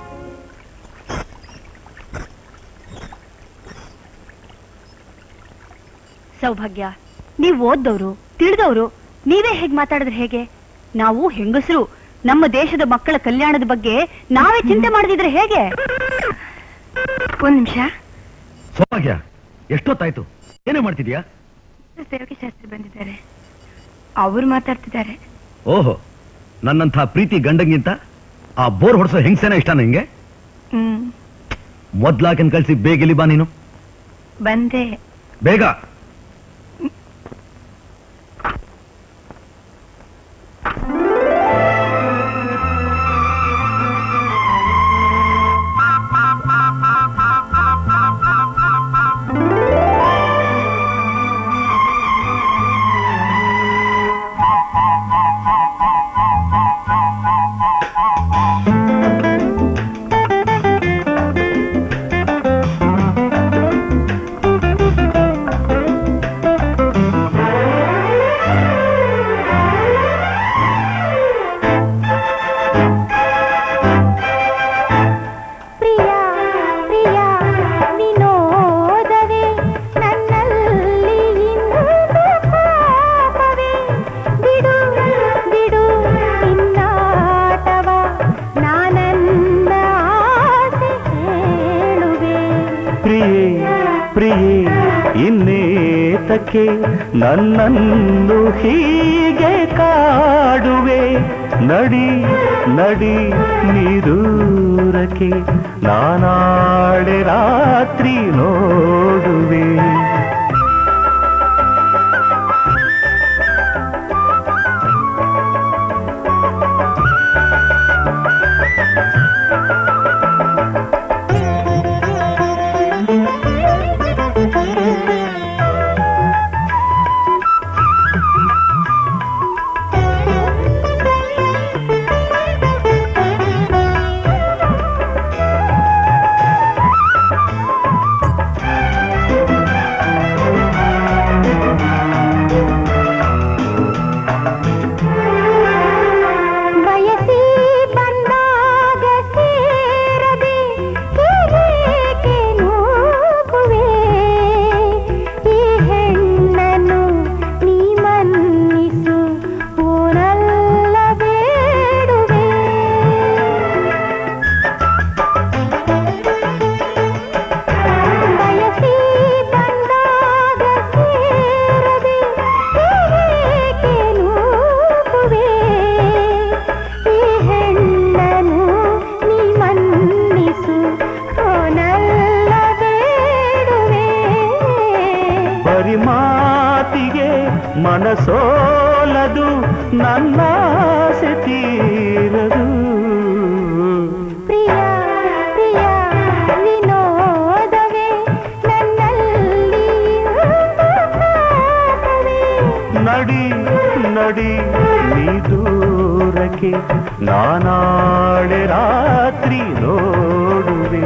ಸೌಭಾಗ್ಯ, ನೀವು ಓದ್ದವರು ತಿಳಿದವರು, ನೀವೇ ಹೇಗೆ ಮಾತಾಡಿದ್ರೆ ಹೇಗೆ? ನಾವು ಹೆಂಗಸರು ನಮ್ಮ ದೇಶದ ಮಕ್ಕಳ ಕಲ್ಯಾಣದ ಬಗ್ಗೆ ನಾವೇ ಚಿಂತೆ ಮಾಡದಿದ್ರೆ ಹೇಗೆ? ಒಂದ್ ನಿಮಿಷ. ಸೌಭಾಗ್ಯ, ಎಷ್ಟೊತ್ತಾಯ್ತು? ಏನೇ ಮಾಡ್ತಿದ್ಯಾ? ದೇವಕಿ ಶಾಸ್ತ್ರಿ ಬಂದಿದ್ದಾರೆ, ಅವರು ಮಾತಾಡ್ತಿದ್ದಾರೆ. ಓಹೋ, ನನ್ನಂಥ ಪ್ರೀತಿ ಗಂಡಂಗಿಂತ ಆ ಬೋರ್ ಹೊಡ್ಸೋ ಹೆಂಗಸೇನ ಇಷ್ಟ ನಿಂಗೆ? ಹ್ಮ್, ಮೊದ್ಲಾಕೆನ್ ಕಳ್ಸಿ ಬೇಗ ಇಲ್ಲಿ ಬಾ ನೀನು. ಬಂದೆ. ಬೇಗ. ನನ್ನನ್ನು ಹೀಗೆ ಕಾಡುವೆ, ನಡಿ ನಡಿ ನೀರೂರಕ್ಕೆ, ನಾನಾಡೆ ರಾತ್ರಿ ನೋಡುವೆ. ಮನಸೋಲದು ನನ್ನಾಸೆ ತೀರದು. ಪ್ರಿಯ ಪ್ರಿಯ ವಿನೋದವೇ ನನ್ನಲ್ಲಿ ನಡಿ ನಡಿ ನೀ ದೂರ ತೀರಕ್ಕೆ ನಾನಾಳೆ ರಾತ್ರಿ ನೋಡುವೆ.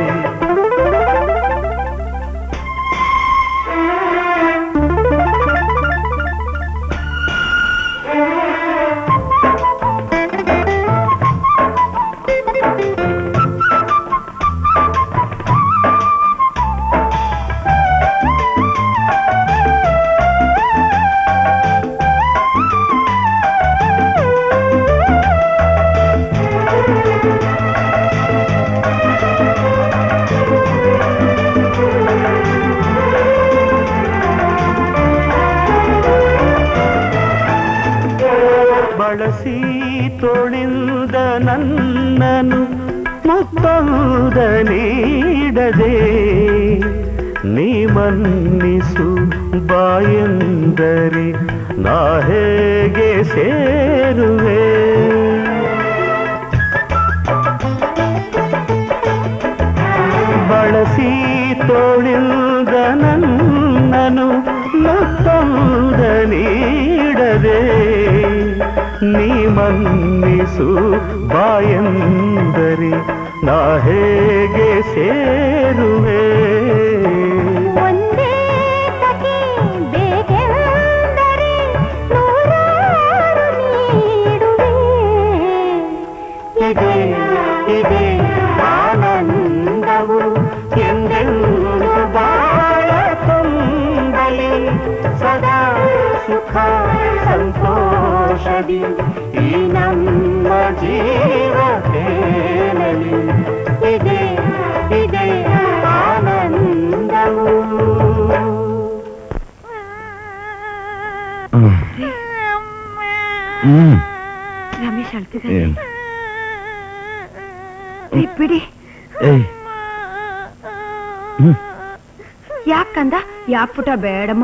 ಬಳಸಿ ತೊಳೆದ ನನ್ನನು ಮುತ್ತೌದ ನೀಡದೆ ನೀ ಮನ್ನಿಸು ಬಾಯೆಂದರೆ ನಾ ಹೇಗೆ ಸೇರುವೆ. ಬಳಸಿ ತೊಳೆದ ನನ್ನನು ಮುತ್ತೌದ ನೀಡದೆ ನೀ ಮನ್ನಿಸು ಬಾಯೆಂದರೆ ನಾ ಹೇಗೆ ಸೇರುವೆ. ಒಂದೇ ಸಖಿ ಬೇಕೆಂದರೆ ನೂರಾರು ನೀಡುವೆ. ಇದೆ ಇದೆ ಆನಂದವು ಎಂದೆಂದು ಬಾಳ ತುಂಬಲಿ ಸದಾ ಸುಖ ಸಂತೋಷದಿ ಈ ನಮ್ಮ ಜೀವ ತೇಲಲಿ. ಇದೆ ಇದೆ ಆನಂದವು. ರಮೇಶ್ ಅಳ್ತಿದ್ದಾನೆ. ಬಿಡಿ. ಯಾಕಂದ ಯಾಕೆ ಪುಟ ಬೇಡಮ್ಮ.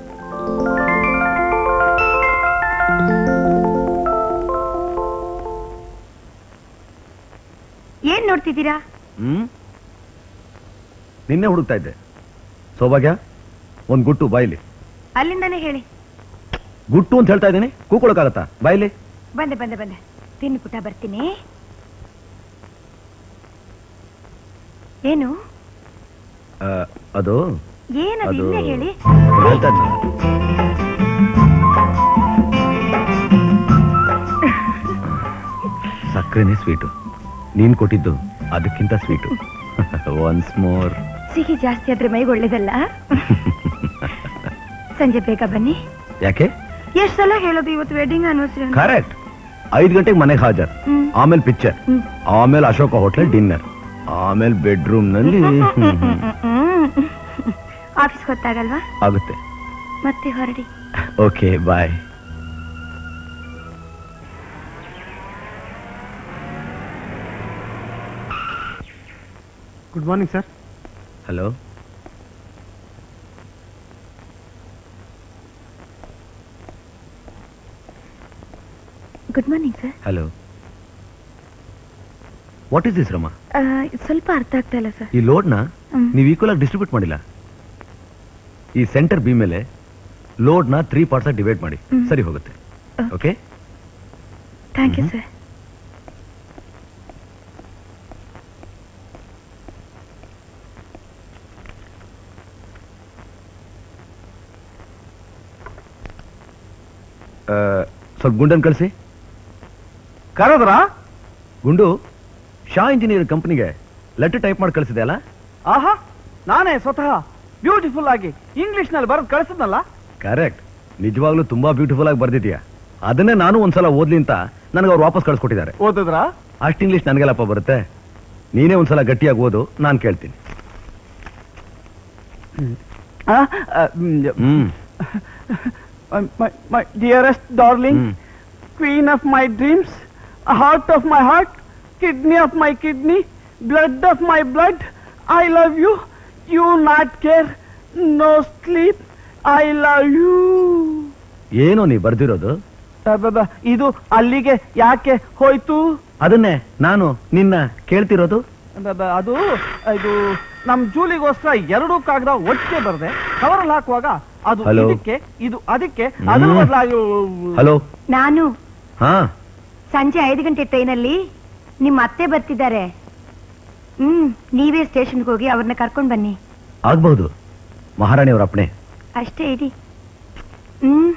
ಏನ್ ನೋಡ್ತಿದ್ದೀರಾ? ಹ್ಮ್ ನಿನ್ನೆ ಹುಡುಕ್ತಾ ಇದ್ದೆ. ಸೌಭಾಗ್ಯ, ಒಂದ್ ಗುಟ್ಟು ಬಾಯಿಲಿ. ಅಲ್ಲಿಂದಾನೇ ಹೇಳಿ. ಗುಟ್ಟು ಅಂತ ಹೇಳ್ತಾ ಇದ್ದೀನಿ, ಕೂಕೊಳಕಾಗತ್ತಾ? ಬಾಯಿಲಿ. ಬಂದೆ ಬಂದೆ ಬಂದೆ ತಿನ್ನು ಪುಟ, ಬರ್ತೀನಿ. ಏನು ಆ, ಅದು ಏನದು? ಅದು ಇಲ್ಲೇ ಹೇಳಿ. ಹೇಳ್ತಾ ಇದ್ನಲ್ಲ. ಸಕ್ಕರೆನೇ ಸ್ವೀಟು, ನೀನ್ ಕೊಟ್ಟಿದ್ದು ಅದಕ್ಕಿಂತ ಸ್ವೀಟು. Once more. ಸಿಹಿ ಜಾಸ್ತಿ ಆದ್ರೆ ಮೈಗೆ ಒಳ್ಳೇದಲ್ಲ. ಸಂಜೆ ಬೇಗ ಬನ್ನಿ. ಯಾಕೆ? ಎಷ್ಟ್ ಸಲ ಹೇಳೋದು, ಇವತ್ತು ವೆಡ್ಡಿಂಗ್ ಆನಿವರ್ಸರಿ. ಕರೆಕ್ಟ್. ಐದು ಗಂಟೆಗೆ ಮನೆಗೆ ಹಾಜರ್, ಆಮೇಲೆ ಪಿಕ್ಚರ್, ಆಮೇಲೆ ಅಶೋಕ ಹೋಟ್ಲಲ್ಲಿ ಡಿನ್ನರ್, ಆಮೇಲೆ ಬೆಡ್ರೂಮ್ ನಲ್ಲಿ. ಆಫೀಸ್ ಗೊತ್ತಾಗಲ್ವಾ? ಆಗುತ್ತೆ. ಮತ್ತೆ ಹೊರಡಿ. Okay, bye. Good morning sir. Hello. Good morning sir. Hello. What is this Rama? ಸ್ವಲ್ಪ ಅರ್ಥ ಆಗ್ತಾ ಇಲ್ಲ ಸರ್. ಈ ಲೋಡ್ನ ನೀವು ಈಕ್ವಲ್ ಆಗಿ ಡಿಸ್ಟ್ರಿಬ್ಯೂಟ್ ಮಾಡಿಲ್ಲ. ಈ ಸೆಂಟರ್ ಬಿ ಮೇಲೆ ಲೋಡ್ನ ತ್ರೀ ಪಾರ್ಟ್ಸ್ ಆಗಿ ಡಿವೈಡ್ ಮಾಡಿ, ಸರಿ ಹೋಗುತ್ತೆ. Okay, thank you sir. ಸ್ವಲ್ಪ ಗುಂಡನ್ ಕಳಿಸಿ. ಕರೆದ್ರ? ಗುಂಡು ಶಾ ಇಂಜಿನಿಯರ್ ಕಂಪನಿಗೆ ಲೆಟರ್ ಟೈಪ್ ಮಾಡಿ ಕಳಿಸಿದೆ ಅಲ್ಲ? ಆಹಾ, ನಾನೇ ಸ್ವತಃ ಬ್ಯೂಟಿಫುಲ್ ಆಗಿ ಇಂಗ್ಲಿಷ್ ನಲ್ಲಿ ಬರೆದು ಕಳಿಸಿದ್ನಲ್ಲ. ಕರೆಕ್ಟ್. ನಿಜವಾಗ್ಲೂ ತುಂಬಾ ಬ್ಯೂಟಿಫುಲ್ ಆಗಿ ಬರ್ದಿದ್ಯಾ. ಅದನ್ನೇ ನಾನು ಒಂದ್ಸಲ ಓದ್ಲಿ ಅಂತ ನನಗೆ ಅವ್ರು ವಾಪಸ್ ಕಳ್ಸಿಕೊಟ್ಟಿದ್ದಾರೆ. ಓದಿದ್ರಾ? ಅಷ್ಟು ಇಂಗ್ಲಿಷ್ ನನಗೆಲ್ಲಪ್ಪ ಬರುತ್ತೆ. ನೀನೇ ಒಂದ್ಸಲ ಗಟ್ಟಿಯಾಗಿ ಓದು, ನಾನು ಕೇಳ್ತೀನಿ. ಹ್ಮ್. My, my dearest darling, Hmm. queen of my dreams, heart of my heart, kidney of my kidney, blood of my blood, I love you, you not care, no sleep, I love you. ಏನೋ ನೀ ಬರ್ದಿರೋದು? ಅಬ್ಬಬ್ಬ, ಇದು ಅಲ್ಲಿಗೆ ಯಾಕೆ ಹೋಯ್ತು? ಅದನ್ನೇ ನಾನು ನಿನ್ನ ಕೇಳ್ತಿರೋದು. ಅಬ್ಬಬ್ಬ, ಅದು ಇದು ನಮ್ ಜೂಲಿಗೋಸ್ಕರ ಎರಡು ಕಾಗದ ಒಟ್ಟಿಗೆ ಬರ್ದೆ ಕವರಲ್ಲಿ ಹಾಕುವಾಗ ಅದು ಇದಕ್ಕೆ ಇದು ಅದಕ್ಕೆ ಅದರ ಬದಲಾಗಿ. ಹಲೋ. ನಾನು ಹಾ ಸಂಜೆ ಐದು ಗಂಟೆ ಟ್ರೈನಲ್ಲಿ ನಿಮ್ಮ ಅತ್ತೆ ಬರ್ತಿದ್ದಾರೆ. ಹ್ಮ್ ನೀವೇ ಸ್ಟೇಷನ್ಗೆ ಹೋಗಿ ಅವ್ರನ್ನ ಕರ್ಕೊಂಡ್ ಬನ್ನಿ. ಆಗ್ಬಹುದು, ಮಹಾರಾಣಿಯವರ ಅಪ್ಪಣೆ. ಅಷ್ಟೇ ಇಡಿ. ಹ್ಮ್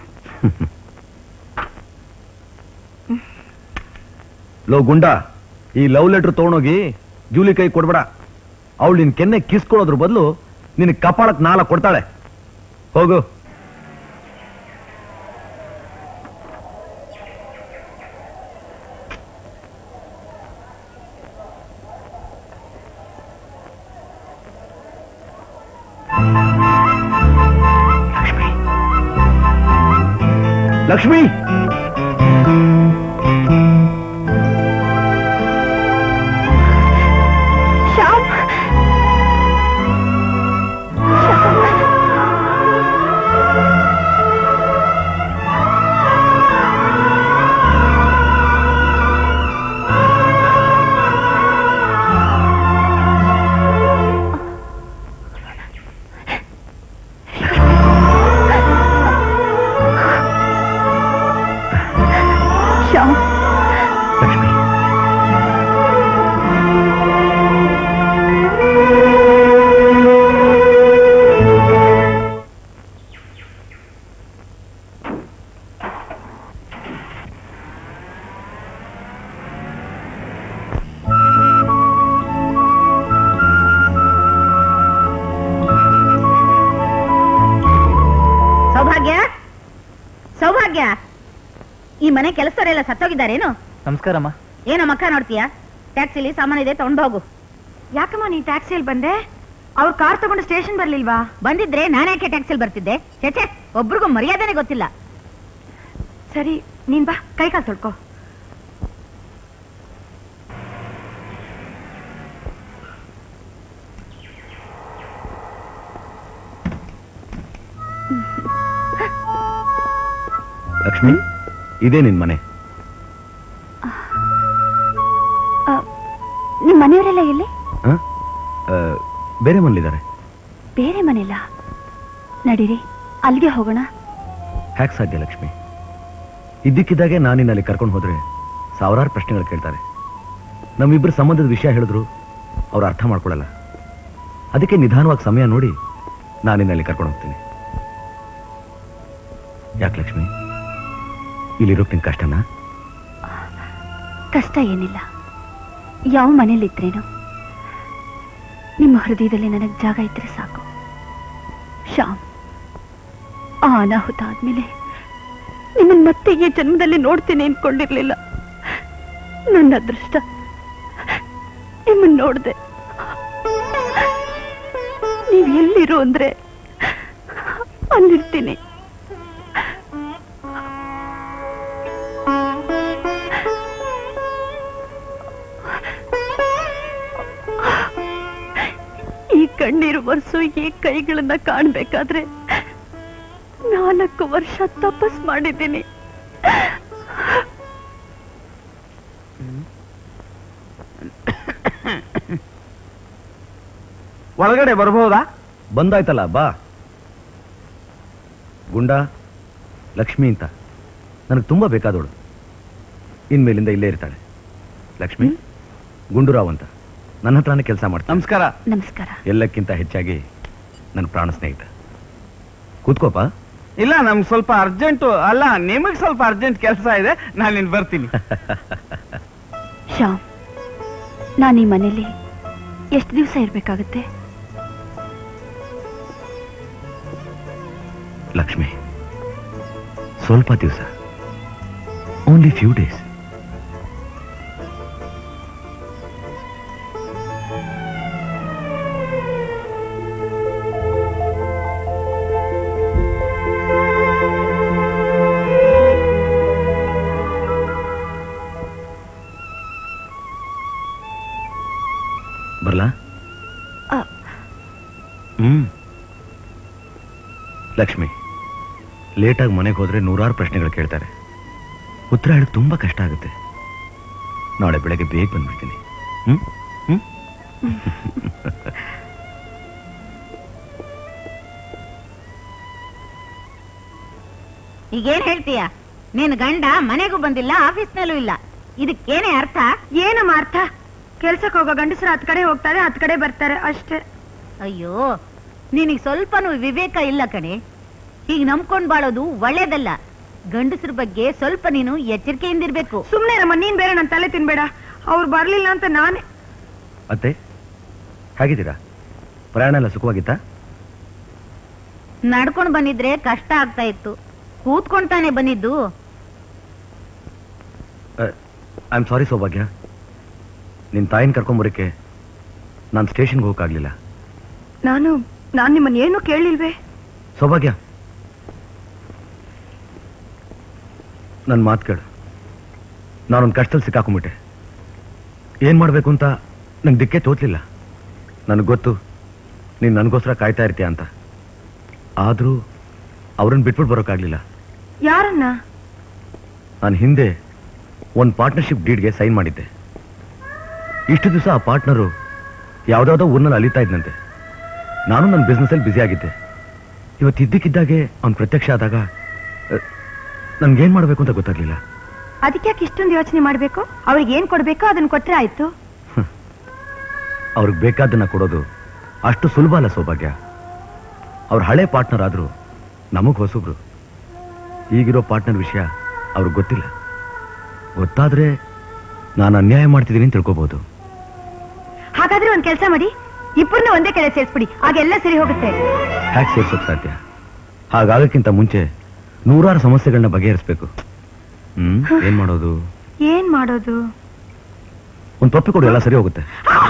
ಲೋ ಗುಂಡ, ಈ ಲವ್ ಲೆಟರ್ ತಗೊಂಡೋಗಿ ಜೂಲಿ ಕೈ ಕೊಡ್ಬೇಡ. ಅವಳು ನಿನ್ ಕೆನ್ನೆ ಕಿಸ್ಕೊಳ್ಳೋದ್ರ ಬದಲು ನಿನ್ ಕಪಾಳಕ್ ನಾಲ ಕೊಡ್ತಾಳೆ. ಹೋಗು. ಲಕ್ಷ್ಮಿ, ಸೌಭಾಗ್ಯ, ಈ ಮನೆ ಕೆಲಸದವರೆಲ್ಲ ಸತ್ತೋಗಿದ್ದಾರೇನು? ನಮಸ್ಕಾರಮ್ಮ. ಏನೋ ಮಕ್ಕ ನೋಡ್ತೀಯಾ? ಟ್ಯಾಕ್ಸಿಲಿ ಸಾಮಾನು ಇದೆ, ತಗೊಂಡು ಹೋಗು. ಯಾಕಮ್ಮ ನೀ ಟ್ಯಾಕ್ಸಿಯಲ್ಲಿ ಬಂದೆ? ಅವ್ರು ಕಾರ್ ತಗೊಂಡು ಸ್ಟೇಷನ್ ಬರ್ಲಿಲ್ವಾ? ಬಂದಿದ್ರೆ ನಾನ್ಯಾಕೆ ಟ್ಯಾಕ್ಸಿಯಲ್ಲಿ ಬರ್ತಿದ್ದೆ? ಚೇಚೆ, ಒಬ್ರಿಗೂ ಮರ್ಯಾದೆನೆ ಗೊತ್ತಿಲ್ಲ. ಸರಿ, ನೀನ್ ಬಾ, ಕೈ ಕಾಲು ತೊಳ್ಕೊ. ಲಕ್ಷ್ಮಿ, ಇದೇ ನಿನ್ ಮನೆ? ನಿಮ್ ಮನೆಯವರೆಲ್ಲ ಎಲ್ಲಿ? ಬೇರೆ ಮನೇಲಿದ್ದಾರೆ. ಬೇರೆ ಮನೆಲ್ಲ? ನಡೀರಿ, ಅಲ್ಲಿಗೆ ಹೋಗೋಣ. ಹ್ಯಾಕ್ ಸಾಧ್ಯ ಲಕ್ಷ್ಮಿ? ಇದ್ದಕ್ಕಿದ್ದಾಗೆ ನಾನಿನ್ನಲ್ಲಿ ಕರ್ಕೊಂಡು ಹೋದ್ರೆ ಸಾವಿರಾರು ಪ್ರಶ್ನೆಗಳು ಕೇಳ್ತಾರೆ. ನಮ್ಮಿಬ್ಬರು ಸಂಬಂಧದ ವಿಷಯ ಹೇಳಿದ್ರು ಅವ್ರು ಅರ್ಥ ಮಾಡ್ಕೊಳ್ಳಲ್ಲ. ಅದಕ್ಕೆ ನಿಧಾನವಾಗಿ ಸಮಯ ನೋಡಿ ನಾನಿನ್ನಲ್ಲಿ ಕರ್ಕೊಂಡು ಹೋಗ್ತೀನಿ. ಯಾಕೆ ಲಕ್ಷ್ಮಿ, ಇಲ್ಲಿರೋಕ್ ನಿನ್ ಕಷ್ಟನಾ? ಕಷ್ಟ ಏನಿಲ್ಲ. ಯಾವ ಮನೇಲಿದ್ರೇನು ನಿಮ್ಮ ಹೃದಯದಲ್ಲಿ ನನಗೆ ಜಾಗ ಇದ್ರೆ ಸಾಕು. ಶ್ಯಾಮ್, ಆ ಅನಾಹುತ ಆದ್ಮೇಲೆ ನಿಮ್ಮನ್ನ ಮತ್ತೆ ಈ ಜನ್ಮದಲ್ಲಿ ನೋಡ್ತೀನಿ ಅನ್ಕೊಂಡಿರ್ಲಿಲ್ಲ. ನನ್ನ ಅದೃಷ್ಟ ನಿಮ್ಮನ್ನ ನೋಡ್ದೆ. ನೀವ್ ಎಲ್ಲಿರೋ ಅಂದ್ರೆ ಅಲ್ಲಿರ್ತೀನಿ. ಈ ಕಣ್ಣೀರು ವರ್ಷ ಈ ಕೈಗಳನ್ನ ಕಾಣ್ಬೇಕಾದ್ರೆ ನಾಲ್ಕು ವರ್ಷ ತಪಸ್ ಮಾಡಿದ್ದೀನಿ. ಒಳಗಡೆ ಬರಬಹುದಾ? ಬಂದಾಯ್ತಲ್ಲ, ಬಾ. ಗುಂಡ, ಲಕ್ಷ್ಮಿ ಅಂತ ನನಗೆ ತುಂಬಾ ಬೇಕಾದವಳು. ಇನ್ಮೇಲಿಂದ ಇಲ್ಲೇ ಇರ್ತಾಳೆ. ಲಕ್ಷ್ಮಿ, ಗುಂಡೂರಾವ್ ಅಂತ ನನ್ನ ಹತ್ರನೇ ಕೆಲಸ ಮಾಡ್ತಾನೆ. ನಮಸ್ಕಾರ. ನಮಸ್ಕಾರ. ಎಲ್ಲಕ್ಕಿಂತ ಹೆಚ್ಚಾಗಿ ನನ್ನ ಪ್ರಾಣ ಸ್ನೇಹಿತ. ಕೂತ್ಕೋಪ. ಇಲ್ಲ, ನಮ್ಗೆ ಸ್ವಲ್ಪ ಅರ್ಜೆಂಟು. ಅಲ್ಲ, ನಿಮಗ್ ಸ್ವಲ್ಪ ಅರ್ಜೆಂಟ್ ಕೆಲಸ ಇದೆ, ನಾನು ಇನ್ ಬರ್ತೀನಿ. ಶ್ಯಾಮ್, ನಾನು ಈ ಮನೇಲಿ ಎಷ್ಟು ದಿವಸ ಇರ್ಬೇಕಾಗತ್ತೆ? ಲಕ್ಷ್ಮಿ, ಸ್ವಲ್ಪ ದಿವಸ, ಓನ್ಲಿ ಫ್ಯೂ ಡೇಸ್. ಬರ್ಲಾ? ಹ್ಮ್. ಲಕ್ಷ್ಮಿ, ಲೇಟಾಗಿ ಮನೆಗೆ ಹೋದ್ರೆ ನೂರಾರು ಪ್ರಶ್ನೆಗಳು ಕೇಳ್ತಾರೆ. ಉತ್ತರ ಹೇಳಕ್ ತುಂಬಾ ಕಷ್ಟ ಆಗುತ್ತೆ. ನಾಳೆ ಬೆಳಗ್ಗೆ ಬೇಗ ಬಂದ್ಬಿಡ್ತೀನಿ. ಹ್ಮ್ ಹ್ಮ್ ಈಗೇನ್ ಹೇಳ್ತೀಯ? ನೀನ್ ಗಂಡ ಮನೆಗೂ ಬಂದಿಲ್ಲ, ಆಫೀಸ್ನಲ್ಲೂ ಇಲ್ಲ. ಇದಕ್ಕೇನೇ ಅರ್ಥ? ಏನಮ್ಮ ಅರ್ಥ? ಕೆಲ್ಸಕ್ಕೆ ಹೋಗೋ ಗಂಡಸರು ಹತ್ ಕಡೆ ಹೋಗ್ತಾರೆ, ಹತ್ ಕಡೆ ಬರ್ತಾರೆ ಅಷ್ಟೇ. ಅಯ್ಯೋ, ನಿನಗ್ ಸ್ವಲ್ಪನೂ ವಿವೇಕ ಇಲ್ಲ ಕಣೆ. ಹೀಗ್ ನಂಬ್ಕೊಂಡ್ ಬಾಳೋದು ಒಳ್ಳೇದಲ್ಲ. ಗಂಡಸ್ರ ಬಗ್ಗೆ ಸ್ವಲ್ಪ ನೀನು ಎಚ್ಚರಿಕೆಯಿಂದಿರ್ಬೇಕು. ಸುಮ್ನೆ ರಮ್ಮ, ನೀನ್ ಬೇರೆ ನನ್ ತಲೆ ತಿನ್ಬೇಡ. ಅವ್ರು ಬರ್ಲಿಲ್ಲ ಅಂತ ನಾನೇ. ಅತ್ತೆ ಹೇಗಿದ್ದೀರಾ? ಪ್ರಯಾಣ ಎಲ್ಲ ಸುಖವಾಗಿತ್ತಾ? ನಡ್ಕೊಂಡ್ ಬಂದಿದ್ರೆ ಕಷ್ಟ ಆಗ್ತಾ ಇತ್ತು. ಕೂತ್ಕೊಂಡ್ ತಾನೆ ಬಂದಿದ್ದು. ಐ ಆಮ್ ಸಾರಿ ಸೌಭಾಗ್ಯ, ನಿನ್ ತಾಯಿನ ಕರ್ಕೊಂಬರಕ್ಕೆ ನಾನು ಸ್ಟೇಷನ್ಗೆ ಹೋಗಕ್ಕಾಗ್ಲಿಲ್ಲ. ನಾನು ನಾನು ನಿಮ್ಮನ್ನ ಏನು ಕೇಳಿಲ್ವೇ? ಸೌಭಾಗ್ಯ, ನನ್ನ ಮಾತು ಕೇಳು. ನಾನೊಂದು ಕಷ್ಟದಲ್ಲಿ ಸಿಕ್ಕಾಕೊಂಡ್ಬಿಟ್ಟೆ. ಏನ್ ಮಾಡ್ಬೇಕು ಅಂತ ನಂಗೆ ದಿಕ್ಕೆ ತೋಚ್ಲಿಲ್ಲ. ನನಗೆ ಗೊತ್ತು ನೀನ್ ನನಗೋಸ್ಕರ ಕಾಯ್ತಾ ಇರ್ತೀಯ ಅಂತ. ಆದ್ರೂ ಅವ್ರನ್ನ ಬಿಟ್ಬಿಟ್ಟು ಬರೋಕ್ಕಾಗ್ಲಿಲ್ಲ. ಯಾರನ್ನ? ನಾನು ಹಿಂದೆ ಒಂದು ಪಾರ್ಟ್ನರ್ಶಿಪ್ ಡೀಡ್ಗೆ ಸೈನ್ ಮಾಡಿದ್ದೆ. ಇಷ್ಟು ದಿವಸ ಆ ಪಾರ್ಟ್ನರು ಯಾವ್ದಾವ್ದೋ ಊರ್ನಲ್ಲಿ ಅಲಿತಾ ಇದ್ನಂತೆ. ನಾನು ನನ್ನ ಬಿಸ್ನೆಸ್ ಅಲ್ಲಿ ಬ್ಯುಸಿ ಆಗಿದ್ದೆ. ಇವತ್ತು ಇದ್ದಕ್ಕಿದ್ದಾಗೆ ಅವ್ನು ಪ್ರತ್ಯಕ್ಷ ಆದಾಗ ನನ್ಗೇನ್ ಮಾಡ್ಬೇಕು ಅಂತ ಗೊತ್ತಾಗ್ಲಿಲ್ಲ. ಅದಕ್ಕೆ ಇಷ್ಟೊಂದು ಯೋಚನೆ ಮಾಡ್ಬೇಕು? ಅವ್ರಿಗೆ ಏನ್ ಕೊಡ್ಬೇಕೋ ಅದನ್ನ ಕೊಟ್ರೆ ಆಯ್ತು. ಅವ್ರಿಗೆ ಬೇಕಾದನ್ನ ಕೊಡೋದು ಅಷ್ಟು ಸುಲಭ ಅಲ್ಲ ಸೌಭಾಗ್ಯ. ಅವ್ರ ಹಳೆ ಪಾರ್ಟ್ನರ್ ಆದ್ರೂ ನಮಗ್ ಹೊಸಬ್ರು. ಈಗಿರೋ ಪಾರ್ಟ್ನರ್ ವಿಷಯ ಅವ್ರಿಗೆ ಗೊತ್ತಿಲ್ಲ. ಗೊತ್ತಾದ್ರೆ ನಾನು ಅನ್ಯಾಯ ಮಾಡ್ತಿದ್ದೀನಿ ಅಂತ ತಿಳ್ಕೋಬಹುದು. ಹಾಗಾದ್ರೆ ಒಂದ್ ಕೆಲಸ ಮಾಡಿ, ಇಬ್ಬರನ್ನ ಒಂದೇ ಕಡೆ ಸೇರಿಸ್ಬಿಡಿ, ಆಗೆಲ್ಲ ಸರಿ ಹೋಗುತ್ತೆ. ಹ್ಯಾಕ್ ಸೇರ್ಸೋಕ್ ಸಾಧ್ಯ? ಹಾಗಾಗಕ್ಕಿಂತ ಮುಂಚೆ ನೂರಾರು ಸಮಸ್ಯೆಗಳನ್ನ ಬಗೆಹರಿಸ್ಬೇಕು. ಹ್ಮ್ ಏನ್ ಮಾಡೋದು? ಏನ್ ಮಾಡೋದು? ಒಂದ್ ಪಪ್ಪಿ ಕೊಡು, ಎಲ್ಲ ಸರಿ ಹೋಗುತ್ತೆ.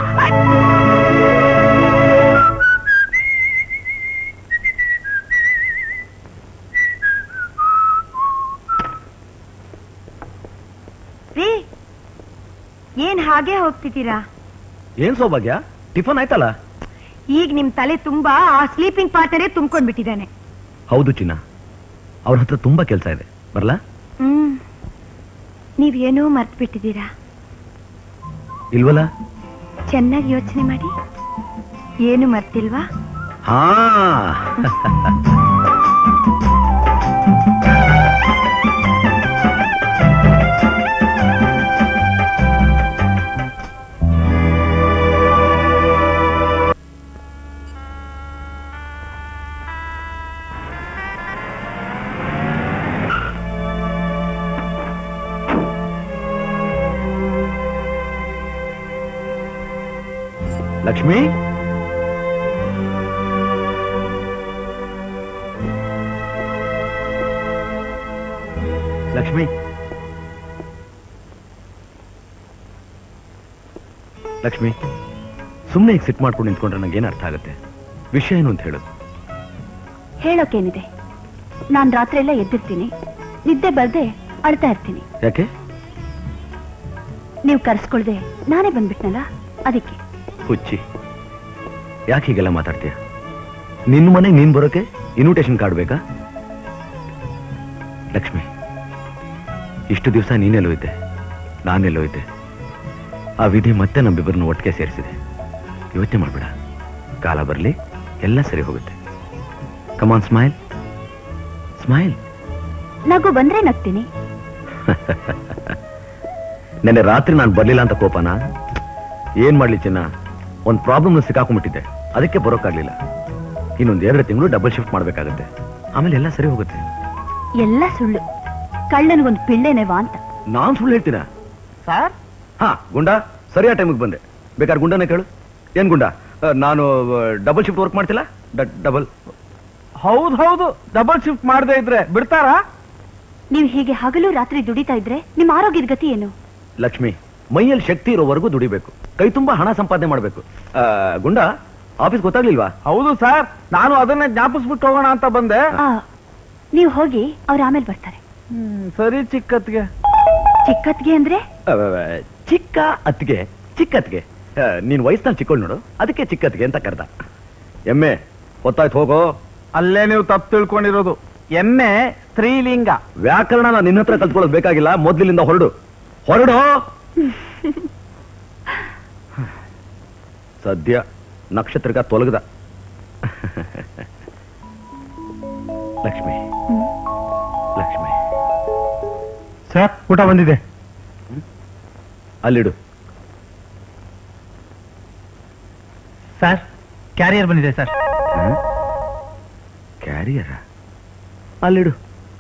ರೀ, ಏನ್ ಹಾಗೆ ಹೋಗ್ತಿದ್ದೀರಾ? ಏನ್ ಸೌಭಾಗ್ಯ, ಟಿಫನ್ ಆಯ್ತಲ್ಲ? ಈಗ ನಿಮ್ ತಲೆ ತುಂಬಾ ಆ ಸ್ಲೀಪಿಂಗ್ ಪಾರ್ಟ್ನರೇ ತುಂಬ್ಕೊಂಡ್ಬಿಟ್ಟಿದ್ದಾನೆ. ಹೌದು ಚಿನ್ನ, ಅವ್ರ ಹತ್ರ ತುಂಬಾ ಕೆಲಸ ಇದೆ. ಬರ್ಲಾ? ಹ್ಮ್, ನೀವೇನೋ ಮರ್ತು ಬಿಟ್ಟಿದ್ದೀರಾ. ಇಲ್ವಲ್ಲ? ಚೆನ್ನಾಗಿ ಯೋಚನೆ ಮಾಡಿ. ಏನು ಮರ್ತಿಲ್ವಾ? ಹಾ ಲಕ್ಷ್ಮಿ, ಲಕ್ಷ್ಮಿ, ಲಕ್ಷ್ಮಿ, ಸುಮ್ಮನೆ ಈಗ ಸಿಟ್ ಮಾಡ್ಕೊಂಡು ನಿಂತ್ಕೊಂಡ್ರೆ ನಂಗೆ ಏನು ಅರ್ಥ ಆಗುತ್ತೆ? ವಿಷಯ ಏನು ಅಂತ ಹೇಳೋದು? ಹೇಳೋಕೇನಿದೆ, ನಾನ್ ರಾತ್ರಿ ಎಲ್ಲ ಎದ್ದಿರ್ತೀನಿ, ನಿದ್ದೆ ಬರ್ದೆ ಅಳ್ತಾ ಇರ್ತೀನಿ. ಯಾಕೆ? ನೀವು ಕರ್ಸ್ಕೊಳ್ದೆ ನಾನೇ ಬಂದ್ಬಿಟ್ನಲ್ಲ, ಅದಕ್ಕೆ. ಹುಚ್ಚಿ, ಯಾಕೆ ಹೀಗೆಲ್ಲ ಮಾತಾಡ್ತೀಯ? ನಿನ್ನ ಮನೆಗೆ ನೀನ್ ಬರೋಕೆ ಇನ್ವಿಟೇಷನ್ ಕಾರ್ಡ್ ಬೇಕಾ? ಲಕ್ಷ್ಮಿ, ಇಷ್ಟು ದಿವಸ ನೀನೆಲ್ಲೋ ಇದ್ದೆ, ನಾನೆಲ್ಲೋ ಇದ್ದೆ. ಆ ವಿಧಿ ಮತ್ತೆ ನಮ್ಮಿಬ್ಬರನ್ನು ಒಟ್ಟಿಗೆ ಸೇರಿಸಿದೆ. ಯೋಚನೆ ಮಾಡ್ಬೇಡ, ಕಾಲ ಬರಲಿ, ಎಲ್ಲ ಸರಿ ಹೋಗುತ್ತೆ. Come on, smile smile. ನಗು ಬಂದ್ರೆ ನಗ್ತೀನಿ. ನೆನ್ನೆ ರಾತ್ರಿ ನಾನು ಬರ್ಲಿಲ್ಲ ಅಂತ ಕೋಪನಾ? ಏನ್ ಮಾಡ್ಲಿ ಚಿನ್ನ, ಒಂದ್ ಪ್ರಾಬ್ಲಮ್ ಸಿಕ್ಕಾಕೊಂಡ್ಬಿಟ್ಟಿದ್ದೆ, ಅದಕ್ಕೆ ಬರೋಕ್ಕಾಗ್ಲಿಲ್ಲ. ಇನ್ನೊಂದ್ ಎರಡು ತಿಂಗಳು ಡಬಲ್ ಶಿಫ್ಟ್ ಮಾಡ್ಬೇಕಾಗತ್ತೆ, ಆಮೇಲೆ ಎಲ್ಲ ಸರಿ ಹೋಗುತ್ತೆ. ಎಲ್ಲ ಸುಳ್ಳು. ಕಳ್ಳನಿಗೊಂದು ಪಿಳ್ಳೆನೇವಾ ಅಂತ. ನಾನ್ ಸುಳ್ಳು ಹೇಳ್ತೀನ? ಸರ್, ಹಾ ಗುಂಡ, ಸರಿಯಾದ ಟೈಮಿಗೆ ಬಂದೆ. ಬೇಕಾದ್ರೆ ಗುಂಡನೇ ಕೇಳು. ಏನ್ ಗುಂಡ, ನಾನು ಡಬಲ್ ಶಿಫ್ಟ್ ವರ್ಕ್ ಮಾಡ್ತಿಲ್ಲ? ಡಬಲ್ ಹೌದು ಹೌದು, ಡಬಲ್ ಶಿಫ್ಟ್ ಮಾಡದೇ ಇದ್ರೆ ಬಿಡ್ತಾರಾ? ನೀವು ಹೀಗೆ ಹಗಲು ರಾತ್ರಿ ದುಡಿತಾ ಇದ್ರೆ ನಿಮ್ಮ ಆರೋಗ್ಯದ ಗತಿ ಏನು? ಲಕ್ಷ್ಮಿ, ಮೈಯಲ್ಲಿ ಶಕ್ತಿ ಇರೋವರೆಗೂ ದುಡಿಬೇಕು, ಕೈ ತುಂಬಾ ಹಣ ಸಂಪಾದನೆ ಮಾಡ್ಬೇಕು. ಗುಂಡ, ಆಫೀಸ್ ಗೊತ್ತಾಗ್ಲಿಲ್ವಾ? ಹೌದು ಸರ್, ನಾನು ಅದನ್ನೇ ಜ್ಞಾಪಿಸ್ಬಿಟ್ಟು ಹೋಗೋಣ ಅಂತ ಬಂದೆ. ನೀವು ಹೋಗಿ ಅವ್ರು ಆಮೇಲೆ ಬರ್ತಾರೆ. ಹ್ಮ್, ಸರಿ ಚಿಕ್ಕತ್ಗೆ. ಚಿಕ್ಕತ್ಗೆ ಅಂದ್ರೆ? ಚಿಕ್ಕ ಅತ್ಗೆ, ಚಿಕ್ಕತ್ಗೆ. ನೀನ್ ವಯಸ್ಸಿನಲ್ಲಿ ಚಿಕ್ಕೋಳು ನೋಡು, ಅದಕ್ಕೆ ಚಿಕ್ಕತ್ಗೆ ಅಂತ ಕರೆದ. ಎಮ್ಮೆ, ಹೊತ್ತಾಯ್ತು ಹೋಗೋ. ಅಲ್ಲೇ ನೀವು ತಪ್ಪು ತಿಳ್ಕೊಂಡಿರೋದು. ಎಮ್ಮೆ ಸ್ತ್ರೀಲಿಂಗ. ವ್ಯಾಕರಣ ನಾನು ನಿನ್ನ ಹತ್ರ ಕಲ್ತ್ಕೊಳ್ಳೋದು ಬೇಕಾಗಿಲ್ಲ, ಮೊದ್ಲಿನಿಂದ ಹೊರಡು ಹೊರಡು. ಸದ್ಯ ನಕ್ಷತ್ರಕ ತೊಲಗದ. ಲಕ್ಷ್ಮಿ, ಲಕ್ಷ್ಮಿ. ಸರ್, ಊಟ ಬಂದಿದೆ. ಅಲ್ಲಿಡು. ಸರ್ ಕ್ಯಾರಿಯರ್ ಬಂದಿದೆ ಸರ್. ಕ್ಯಾರಿಯರ ಅಲ್ಲಿಡು.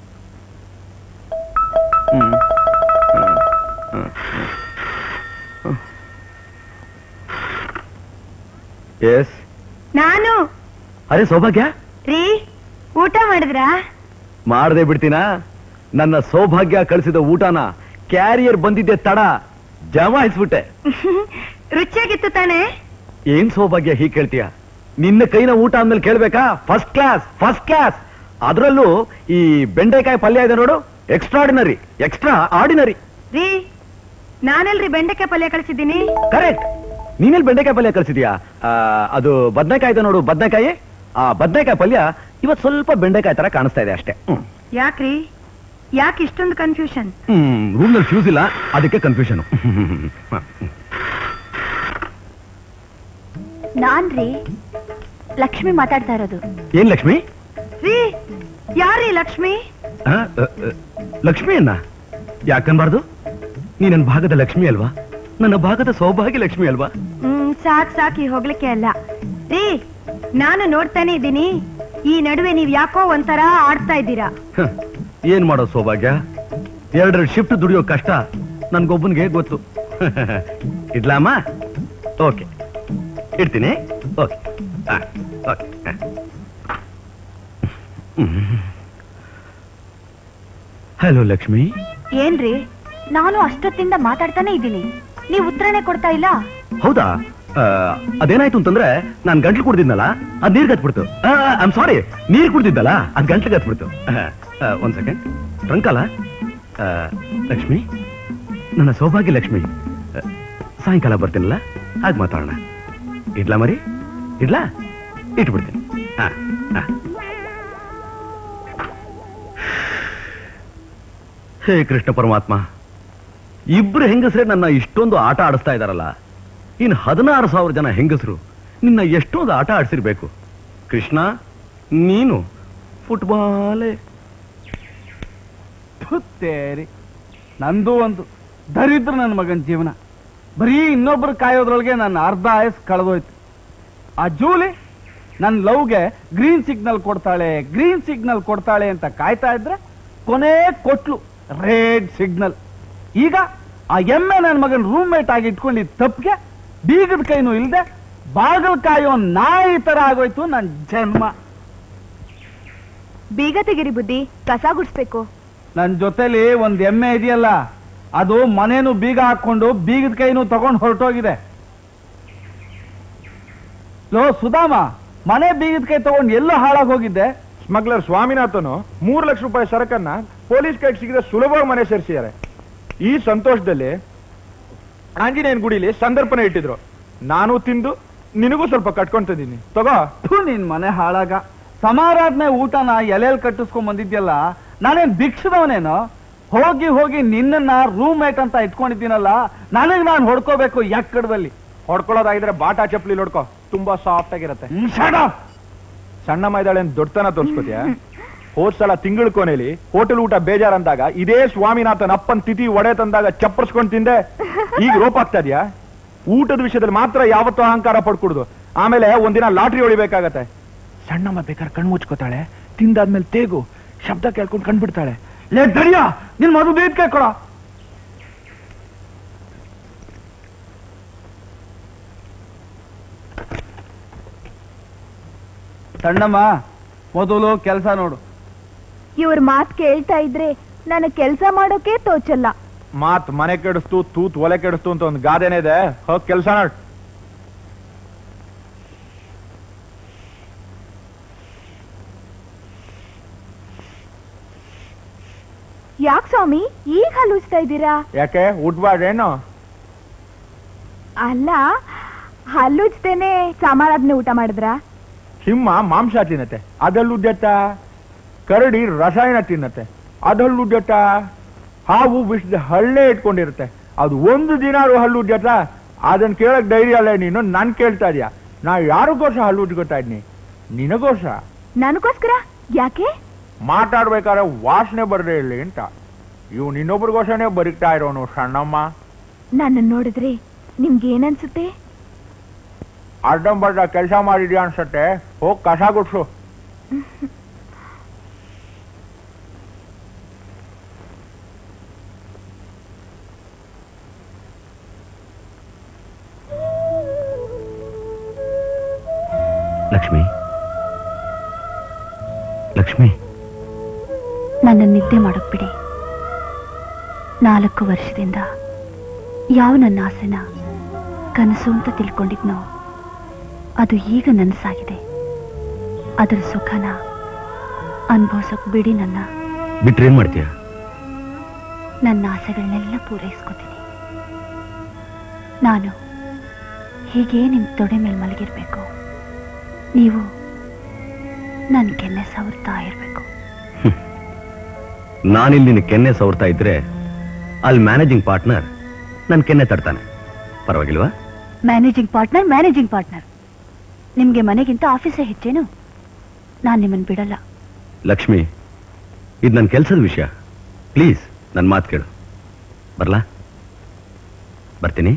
ಎಸ್ ನಾನು. ಅರೆ ಸೌಭಾಗ್ಯ, ರೀ ಊಟ ಮಾಡಿದ್ರಾ? ಮಾಡದೆ ಬಿಡ್ತೀನಾ? ನನ್ನ ಸೌಭಾಗ್ಯ ಕಳಿಸಿದ ಊಟನ ಕ್ಯಾರಿಯರ್ ಬಂದಿದ್ದೆ ತಡ ಜಮಾಯಿಸ್ಬಿಟ್ಟೆ. ರುಚಿಯಾಗಿತ್ತು ತಾನೇ? ಏನ್ ಸೌಭಾಗ್ಯ ಹೀಗೆ ಕೇಳ್ತೀಯ? ನಿನ್ನ ಕೈನ ಊಟ ಅಂದ್ಮೇಲೆ ಕೇಳ್ಬೇಕಾ? First class, first class. ಅದರಲ್ಲೂ ಈ ಬೆಂಡೆಕಾಯಿ ಪಲ್ಯ ಇದೆ ನೋಡು, ಎಕ್ಸ್ಟ್ರಾರ್ಡಿನರಿ, ಎಕ್ಸ್ಟ್ರಾ ಆರ್ಡಿನರಿ. ರೀ ನಾನೆಲ್ರಿ ಬೆಂಡೆಕಾಯಿ ಪಲ್ಯ ಕಳಿಸಿದ್ದೀನಿ? ಕರೆಕ್ಟ್. ನೀನೆಲ್ಲಿ ಬೆಂಡೆಕಾಯಿ ಪಲ್ಯ ಕಳಿಸಿದ್ಯಾ? ಅದು ಬದ್ನೆಕಾಯಿ ಇದೆ ನೋಡು, ಬದ್ನೆಕಾಯಿ. ಆ ಬದ್ನೆಕಾಯಿ ಪಲ್ಯ ಇವತ್ತು ಸ್ವಲ್ಪ ಬೆಂಡೆಕಾಯಿ ತರ ಕಾಣಿಸ್ತಾ ಇದೆ ಅಷ್ಟೇ. ಯಾಕ್ರಿ, ಯಾಕೆ ಇಷ್ಟೊಂದು ಕನ್ಫ್ಯೂಷನ್? ಹ್ಮ್ ರೂಮ್ ನಲ್ಲಿ ಫ್ಯೂಸ್ ಇಲ್ಲ, ಅದಕ್ಕೆ ಕನ್ಫ್ಯೂಷನ್. ನಾನ್ರಿ ಲಕ್ಷ್ಮಿ ಮಾತಾಡ್ತಾ ಇರೋದು. ಏನ್ ಲಕ್ಷ್ಮಿ? ರೀ ಯಾರೀ ಲಕ್ಷ್ಮಿ? ಆ, ಅ, ಅ, ಲಕ್ಷ್ಮಿಯನ್ನ ಯಾಕನ್ಬಾರ್ದು? ನೀ ನನ್ನ ಭಾಗದ ಲಕ್ಷ್ಮಿ ಅಲ್ವಾ? ನನ್ನ ಭಾಗದ ಸೌಭಾಗ್ಯ ಲಕ್ಷ್ಮಿ ಅಲ್ವಾ? ಹ್ಮ್ ಸಾಕ್ ಸಾಕಿ ಹೋಗ್ಲಿಕ್ಕೆ ಅಲ್ಲ ರೀ. ನಾನು ನೋಡ್ತಾನೆ ಇದ್ದೀನಿ, ಈ ನಡುವೆ ನೀವ್ ಯಾಕೋ ಒಂಥರ ಆಡ್ತಾ ಇದ್ದೀರಾ. ಹ, ಏನ್ ಮಾಡೋ ಸೌಭಾಗ್ಯ, ಎರಡೆರಡು ಶಿಫ್ಟ್ ದುಡಿಯೋ ಕಷ್ಟ ನನ್ಗೊಬ್ಬನ್ಗೆ ಗೊತ್ತು. ಇಡ್ಲಾಮ? ಓಕೆ ಇಡ್ತೀನಿ. Okay okay. ಹಲೋ ಲಕ್ಷ್ಮಿ. ಏನ್ರಿ, ನಾನು ಅಷ್ಟೊತ್ತಿಂದ ಮಾತಾಡ್ತಾನೆ ಇದ್ದೀನಿ, ನೀವು ಉತ್ತರನೇ ಕೊಡ್ತಾ ಇಲ್ಲ. ಹೌದಾ? ಅದೇನಾಯ್ತು ಅಂತಂದ್ರೆ ನಾನ್ ಗಂಟ್ಲು ಕುಡ್ದಿದ್ನಲ್ಲ, ಅದ್ ನೀರ್ ಗತ್ಬಿಡ್ತು. ಐಮ್ ಸಾರಿ, ನೀರ್ ಕುಡ್ದಿದ್ದಲ್ಲ ಅದ್ ಗಂಟ್ಲು ಗತ್ಬಿಡ್ತು. ಒಂದ್ ಸೆಕೆಂಡ್. ಟ್ರಂಕಲ್ಲ ಲಕ್ಷ್ಮಿ, ನನ್ನ ಸೌಭಾಗ್ಯ ಲಕ್ಷ್ಮಿ. ಸಾಯಂಕಾಲ ಬರ್ತೀನಲ್ಲ, ಆಗ ಮಾತಾಡೋಣ. ಇಡ್ಲಾ ಮರಿ? ಇಡ್ಲಾ? ಇಟ್ಬಿಡ್ತೀನಿ. ಹಾ ಹಾ. ಹೇ ಕೃಷ್ಣ ಪರಮಾತ್ಮ, ಇಬ್ರು ಹೆಂಗಸ್ರೆ ನನ್ನ ಇಷ್ಟೊಂದು ಆಟ ಆಡಿಸ್ತಾ ಇದಾರಲ್ಲ, ಇನ್ ಹದಿನಾರು ಸಾವಿರ ಜನ ಹೆಂಗಸರು ನಿನ್ನ ಎಷ್ಟೊಂದು ಆಟ ಆಡಿಸಿರ್ಬೇಕು. ಕೃಷ್ಣ, ನೀನು ಫುಟ್ಬಾಲೇ. ತೇರಿ ನಂದು ಒಂದು ದರಿದ್ರ ನನ್ನ ಮಗನ ಜೀವನ. ಬರೀ ಇನ್ನೊಬ್ರು ಕಾಯೋದ್ರೊಳಗೆ ನನ್ನ ಅರ್ಧ ಆಯಸ್ ಕಳೆದೋಯ್ತು. ಆ ಜೂಲಿ ನನ್ನ ಲವ್ಗೆ ಗ್ರೀನ್ ಸಿಗ್ನಲ್ ಕೊಡ್ತಾಳೆ, ಗ್ರೀನ್ ಸಿಗ್ನಲ್ ಕೊಡ್ತಾಳೆ ಅಂತ ಕಾಯ್ತಾ ಇದ್ರೆ ಕೊನೆ ಕೊಟ್ಲು ರೆಡ್ ಸಿಗ್ನಲ್. ಈಗ ಆ ಎಮ್ಮೆ ನನ್ನ ಮಗನ ರೂಮ್ ಮೇಟ್ ಆಗಿ ಇಟ್ಕೊಂಡಿದ್ದ ತಪ್ಪಿಗೆ ಬೀಗದ ಕೈನೂ ಇಲ್ದೆ ಬಾಗಲ್ ಕಾಯೋ ನಾಯಿ ತರ ಆಗೋಯ್ತು ನನ್ನ ಜನ್ಮ. ಬೀಗ ತೆಗಿರಿ ಬುದ್ಧಿ, ಕಸ ಗುಡ್ಸ್ಬೇಕು. ನನ್ನ ಜೊತೆಲಿ ಒಂದ್ ಎಮ್ಮೆ ಇದೆಯಲ್ಲ, ಅದು ಮನೇನು ಬೀಗ ಹಾಕೊಂಡು ಬೀಗದ ಕೈನೂ ತಗೊಂಡು ಹೊರಟೋಗಿದೆ. ಲೋ ಸುಧಾಮ, ಮನೆ ಬೀಗದ ಕೈ ತಗೊಂಡು ಎಲ್ಲೋ ಹಾಳಾಗಿ ಹೋಗಿದ್ದೆ. ಸ್ಮಗ್ಲರ್ ಸ್ವಾಮಿನಾಥನು ಮೂರು ಲಕ್ಷ ರೂಪಾಯಿ ಸರಕನ್ನ ಪೊಲೀಸ್ ಕೈಗೆ ಸಿಗದೆ ಸುಲಭವಾಗಿ ಮನೆ ಸೇರಿಸಿದ್ದಾರೆ. ಈ ಸಂತೋಷದಲ್ಲಿ ಆಂಜನೇಯನ ಗುಡಿಲಿ ಸಂದರ್ಪಣೆ ಇಟ್ಟಿದ್ರು. ನಾನು ತಿಂದು ನಿನಗೂ ಸ್ವಲ್ಪ ಕಟ್ಕೊಂತಿದ್ದೀನಿ, ತಗೋ. ನಿನ್ ಮನೆ ಹಾಳಾಗ ಸಮಾರಾಧನೆ ಊಟನ ಎಲೆಯಲ್ಲಿ ಕಟ್ಟಿಸ್ಕೊಂಡ್ ಬಂದಿದ್ಯಲ್ಲ, ನಾನೇನ್ ಭಿಕ್ಷದವನೇನೋ? ಹೋಗಿ ಹೋಗಿ ನಿನ್ನ ರೂಮ್ ಮೇಟ್ ಅಂತ ಇಟ್ಕೊಂಡಿದ್ದೀನಲ್ಲ, ನನಗ್ ನಾನು ಹೊಡ್ಕೋಬೇಕು ಎಕ್ಕಡದಲ್ಲಿ. ಹೊಡ್ಕೊಳ್ಳೋದಾಗಿದ್ರೆ ಬಾಟಾ ಚಪ್ಪಲಿ ಹೊಡ್ಕೋ, ತುಂಬಾ ಸಾಫ್ಟ್ ಆಗಿರತ್ತೆ. ಸಣ್ಣ ಮೈದಾಳೆ ದೊಡ್ಡತನ ತೋರ್ಸ್ಕೊತಿಯ? ಹೋದ್ ಸಲ ತಿಂಗಳ ಕೊನೆಯಲ್ಲಿ ಹೋಟೆಲ್ ಊಟ ಬೇಜಾರಂದಾಗ ಇದೇ ಸ್ವಾಮಿನಾಥನ್ ಅಪ್ಪನ್ ತಿಥಿ ಒಡೆ ತಂದಾಗ ಚಪ್ಪರ್ಸ್ಕೊಂಡ್ ತಿಂದೆ. ಈಗ ರೋಪ್ ಆಗ್ತಾ ಇದೆಯಾ? ಊಟದ ವಿಷಯದಲ್ಲಿ ಮಾತ್ರ ಯಾವತ್ತೂ ಅಹಂಕಾರ ಪಡ್ಕೊಡುದು, ಆಮೇಲೆ ಒಂದಿನ ಲಾಟ್ರಿ ಹೊಡಿಬೇಕಾಗತ್ತೆ. ಸಣ್ಣಮ್ಮ ಬೇಕಾದ್ರೆ ಕಣ್ ಮುಚ್ಕೋತಾಳೆ, ತಿಂದಾದ್ಮೇಲೆ ತೇಗು ಶಬ್ದ ಕೇಳ್ಕೊಂಡು ಕಣ್ಬಿಡ್ತಾಳೆ. ಲೇ ದಡಿಯ, ನಿನ್ ಮದು ಬೇದ್ ಕೇಳ್ಕೊಳ. ಸಣ್ಣಮ್ಮ, ಮೊದಲು ಕೆಲಸ ನೋಡು. ಇವ್ರ ಮಾತ್ ಕೇಳ್ತಾ ಇದ್ರೆ ನನಗ್ ಕೆಲ್ಸ ಮಾಡೋಕೆ ತೋಚಲ್ಲ. ಮಾತ್ ಮನೆ ಕೆಡಿಸ್ತು, ತೂತ್ ಒಲೆ ಕೆಡಿಸ್ತು ಅಂತ ಒಂದು ಗಾದೆನೇ ಇದೆ. ಹೋಗ್ ಕೆಲ್ಸ ನೋಡ್. ಯಾಕ್ ಸ್ವಾಮಿ ಈಗ ಹಲುಚ್ತಾ ಇದ್ದೀರಾ? ಯಾಕೆ ಊಟಬಾರ್ದೇನು? ಅಲ್ಲ, ಹಲ್ಲುಜ್ತೇನೆ ಸಮಾರಾಧನೆ ಊಟ ಮಾಡಿದ್ರ? ಸಿಂಹ ಮಾಂಸ ತಿನ್ನತ್ತೆ, ಅದಲ್ಲೂ ಉದ್ದತ್ತ. ಕರಡಿ ರಸಾಯನ ತಿನ್ನತ್ತೆ, ಅದಲ್ಲೂ ಉದ್ದತ್ತ. ಹಾವು ವಿಷದ ಹಳ್ಳೆ ಇಟ್ಕೊಂಡಿರುತ್ತೆ, ಅದು ಒಂದು ದಿನ ಹಲ್ಲು ಉದ್ದತ್ತ. ಅದನ್ನ ಕೇಳಕ್ ಧೈರ್ಯ ಅಲ್ಲ ನೀನು, ನನ್ ಕೇಳ್ತಾ ಇದೀಯ. ನಾ ಯಾರಿಗೋಸ್ಕರ ಹಲ್ಲು ಉಜ್ಕೋತಾ ಇದ್ನಿ? ನಿನಗೋಸ್ಕರ. ನನಗೋಸ್ಕರ? ಯಾಕೆ? ಮಾತಾಡ್ಬೇಕಾದ್ರೆ ವಾಸನೆ ಬರ್ದೇ ಇರ್ಲಿ ಅಂತ. ಇವ್ ನಿನ್ನೊಬ್ರಿಗೋಸ್ಕರನೇ ಬರೀತಾ ಇರೋನು ಸಣ್ಣಮ್ಮ. ನನ್ನ ನೋಡಿದ್ರೆ ನಿಮ್ಗೆ ಏನನ್ಸುತ್ತೆ? ಅರ್ಧಂಬರ್ಧ ಕೆಲಸ ಮಾಡಿದ್ಯಾ ಅನ್ಸತ್ತೆ. ಹೋಗ್ ಕಸ ಗುಡ್ಸು. ಲಕ್ಷ್ಮಿ, ಲಕ್ಷ್ಮಿ, ನನ್ನ ನಿದ್ದೆ ಮಾಡೋಕ್ ಬಿಡಿ. ನಾಲ್ಕು ವರ್ಷದಿಂದ ಯಾವ ನನ್ನ ಆಸೆನ ಕನಸು ಅಂತ ತಿಳ್ಕೊಂಡಿದ್ನೋ ಅದು ಈಗ ನನಸಾಗಿದೆ. ಅದರ ಸುಖನ ಅನುಭವಿಸೋಕ್ ಬಿಡಿ. ನನ್ನ ಬಿಟ್ರೇನ್ ಮಾಡ್ತೀಯ? ನನ್ನ ಆಸೆಗಳನ್ನೆಲ್ಲ ಪೂರೈಸ್ಕೊತೀನಿ. ನಾನು ಹೀಗೆ ನಿಮ್ ತೊಡೆ ಮೇಲೆ ಮಲಗಿರ್ಬೇಕು, ನೀವು ನನ್ನ ಕೆನ್ನೆ ಸವರ್ತಾ ಇರ್ಬೇಕು. ನಾನಿಲ್ಲಿ ನಿನ್ನ ಕೆನ್ನೆ ಸವರ್ತಾ ಇದ್ರೆ ಅಲ್ಲಿ ಮ್ಯಾನೇಜಿಂಗ್ ಪಾರ್ಟ್ನರ್ ನನ್ನ ಕೆನ್ನೆ ತಡ್ತಾನೆ. ಪರವಾಗಿಲ್ವಾ? ಮ್ಯಾನೇಜಿಂಗ್ ಪಾರ್ಟ್ನರ್ ಮ್ಯಾನೇಜಿಂಗ್ ಪಾರ್ಟ್ನರ್ ನಿಮ್ಗೆ ಮನೆಗಿಂತ ಆಫೀಸೇ ಹೆಚ್ಚೇನು? ನಾನ್ ನಿಮ್ಮನ್ ಬಿಡಲ್ಲ. ಲಕ್ಷ್ಮಿ, ಇದು ನನ್ನ ಕೆಲಸದ ವಿಷಯ. ಪ್ಲೀಸ್ ನನ್ನ ಮಾತು ಕೇಳು. ಬರ್ಲಾ? ಬರ್ತೀನಿ.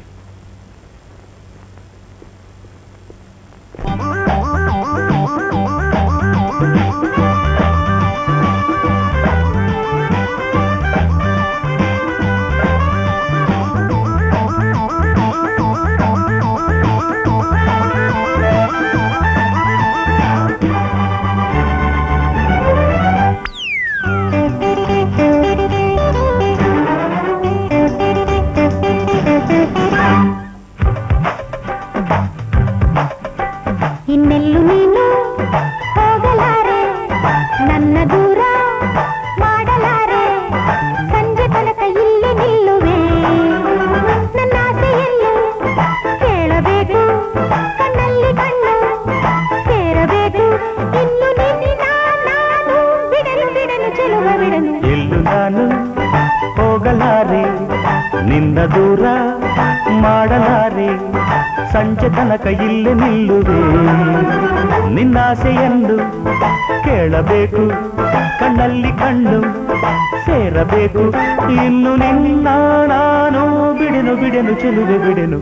ಇನ್ನೆಲ್ಲು ನೀನು ಹೋಗಲಾರೆ, ನನ್ನ ದೂರ ಮಾಡಲಾರೆ, ಸಂಜೆ ತನಕ ಇಲ್ಲಿ ನಿಲ್ಲುವೆ, ನನ್ನ ಆಸೆಯನ್ನು ಕೇಳಬೇಕು, ಕಣ್ಣಲ್ಲಿ ಕಣ್ಣು ಸೇರಬೇಕು, ಇನ್ನು ನಿನ್ನ ನಾನು ಬಿಡಲು ಬಿಡಲು ಚೆಲುವ ಬಿಡನು. ಎಲ್ಲೂ ನಾನು ಹೋಗಲಾರೆ, ನಿನ್ನ ದೂರ ಮಾಡಲಾರೆ, ಸಂಜೆ ತನಕ ಇಲ್ಲಿ ನಿಲ್ಲುವೆ, ನಿನ್ನಾಸೆಯನ್ನು ಕೇಳಬೇಕು, ಕಣ್ಣಲ್ಲಿ ಕಣ್ಣು ಸೇರಬೇಕು, ಇನ್ನು ನಿನ್ನ ನಾನು ಬಿಡೆನು ಬಿಡೆನು ಚೆಲುವೆ ಬಿಡೆನು.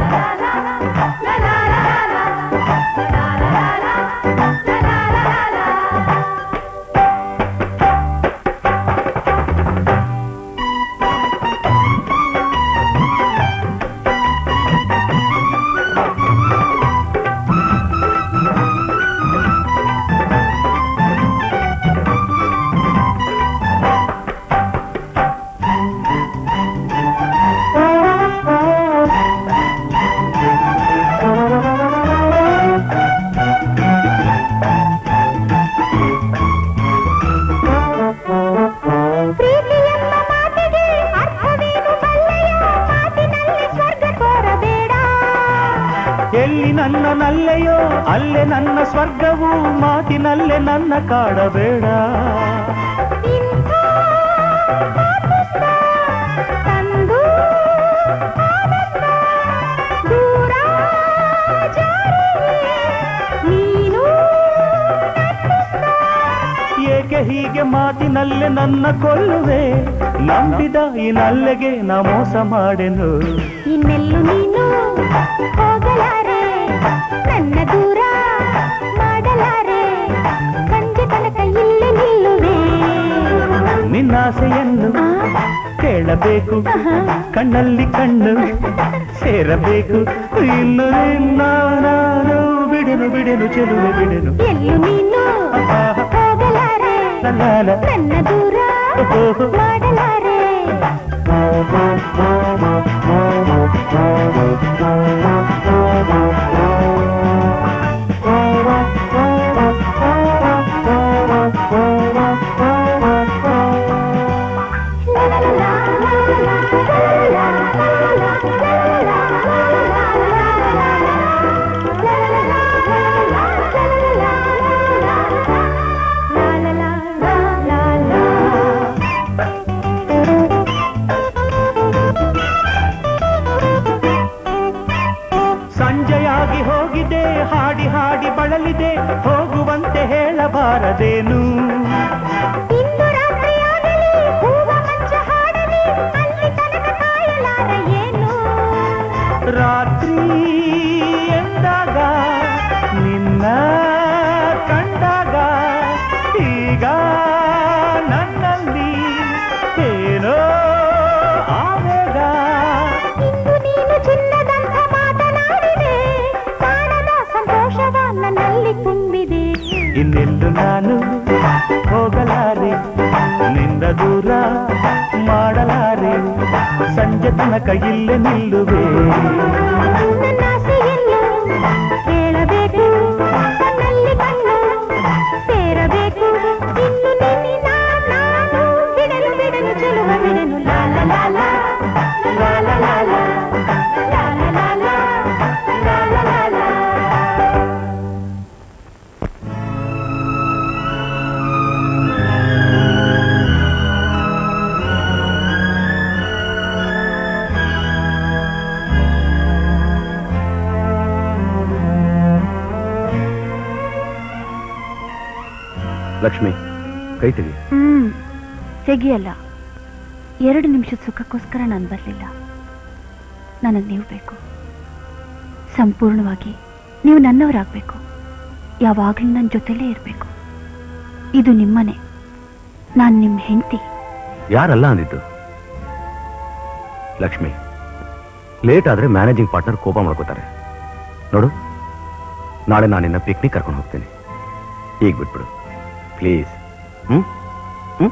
ಎಲ್ಲಿ ನನ್ನ ನಲ್ಲೆಯೋ ಅಲ್ಲೇ ನನ್ನ ಸ್ವರ್ಗವು, ಮಾತಿನಲ್ಲೇ ನನ್ನ ಕಾಡಬೇಡ. ಏಕೆ ಹೀಗೆ ಮಾತಿನಲ್ಲೇ ನನ್ನ ಕೊಲ್ಲುವೆ, ನಂಬಿದ ಈ ನಲ್ಲೆಗೆ ನಾ ಮೋಸ ಮಾಡೆನು. ಇನ್ನೆಲ್ಲು ನೀನು ಹೋಗಲಾರೆ, ನನ್ನ ದೂರ ಮಾಡಲಾರೆ, ಸಂಜೆ ತನಕ ಇಲ್ಲಿ ನಿಲ್ಲುವೆ, ನಿನ್ನಾಸೆಯನ್ನು ಕೇಳಬೇಕು, ಕಣ್ಣಲ್ಲಿ ಕಣ್ಣು ಸೇರಬೇಕು, ಇನ್ನು ನಿನ್ನ ನಾನು ಬಿಡೆನು ಬಿಡೆನು ಚೆಲುವೆ ಬಿಡೆನು. ಎಲ್ಲೂ ನೀನು ಹೋಗಲಾರೆ, ನನ್ನ ದೂರ ಮಾಡಲಾರೆ. ಸಂಜೆಯಾಗಿ ಹೋಗಿದೆ, ಹಾಡಿ ಹಾಡಿ ಬಳಲಿದೆ, ಹೋಗುವಂತೆ ಹೇಳಬಾರದೇನು. ಇಂದು ರಾತ್ರಿಯಾಗಲಿ ಹೂವ ಮಂಚ ಹಾಡಲಿ, ಅಲ್ಲಿ ತನಕ ಕಾಯಲಾರ ಏನು. ಬಿಟ್ಟು ನಾನು ಹೋಗಲಾರೆ, ನಿನ್ನ ದೂರ ಮಾಡಲಾರೆ, ಸಂಜೆ ತನಕ ಇಲ್ಲೇ ನಿಲ್ಲುವೆ. ನನ್ನಾಸೆಯನ್ನು ಕೇಳಬೇಕು, ಕಣ್ಣಲ್ಲಿ ಕಣ್ಣು ಸೇರಬೇಕು, ಇನ್ನು ನಿನ್ನ ನಾನು ಬಿಡಲು ಬಿಡಲು ಚೆಲುವ ಬಿಡನು. ಲಾಲ ಲಾಲ ಲಾಲ ಲಾಲ ಲಾಲ ಲಾಲ ಲಾಲ ಲಾಲ. ಲಕ್ಷ್ಮಿ, ಕೈ ತೆಗಿ. ಹ್ಮ್ ತೆಗಿಯಲ್ಲ. ಎರಡು ನಿಮಿಷದ ಸುಖಕ್ಕೋಸ್ಕರ ನಾನು ಬರಲಿಲ್ಲ. ನನಗೆ ನೀವು ಬೇಕು. ಸಂಪೂರ್ಣವಾಗಿ ನೀವು ನನ್ನವರಾಗಬೇಕು. ಯಾವಾಗಲೂ ನನ್ನ ಜೊತೆಲೇ ಇರಬೇಕು. ಇದು ನಿಮ್ಮನೆ, ನಾನು ನಿಮ್ಮ ಹೆಂಡತಿ. ಯಾರಲ್ಲ ಅಂದಿದ್ದು? ಲಕ್ಷ್ಮಿ, ಲೇಟ್ ಆದ್ರೆ ಮ್ಯಾನೇಜಿಂಗ್ ಪಾರ್ಟ್ನರ್ ಕೋಪ ಮಾಡ್ಕೋತಾರೆ. ನೋಡು, ನಾಳೆ ನಾನಿನ್ನ ಪಿಕ್ನಿಕ್ ಕರ್ಕೊಂಡು ಹೋಗ್ತೀನಿ. ಈಗ ಬಿಟ್ಬಿಡು ಪ್ಲೀಸ್. ಹ್ಮ್ ಹ್ಮ್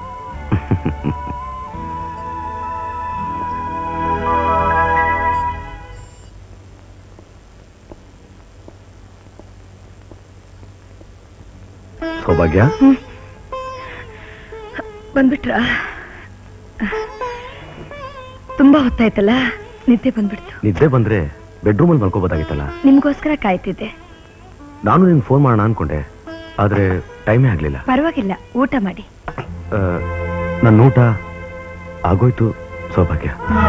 ಸೌಭಾಗ್ಯ, ಬಂದ್ಬಿಟ್ರಾ? ತುಂಬಾ ಹೊತ್ತಾಯ್ತಲ್ಲ, ನಿದ್ದೆ ಬಂದ್ಬಿಡ್ತು. ನಿದ್ದೆ ಬಂದ್ರೆ ಬೆಡ್ರೂಮ್ ಅಲ್ಲಿ ಮಲ್ಕೋಬೋದಾಗಿತ್ತಲ್ಲ. ನಿಮ್ಗೋಸ್ಕರ ಕಾಯ್ತಿದ್ದೆ. ನಾನು ನಿನ್ ಫೋನ್ ಮಾಡೋಣ ಅನ್ಕೊಂಡೆ, ಆದ್ರೆ ಟೈಮೇ ಆಗ್ಲಿಲ್ಲ. ಪರವಾಗಿಲ್ಲ, ಊಟ ಮಾಡಿ. ನನ್ನ ಊಟ ಆಗೋಯ್ತು ಸೌಭಾಗ್ಯ.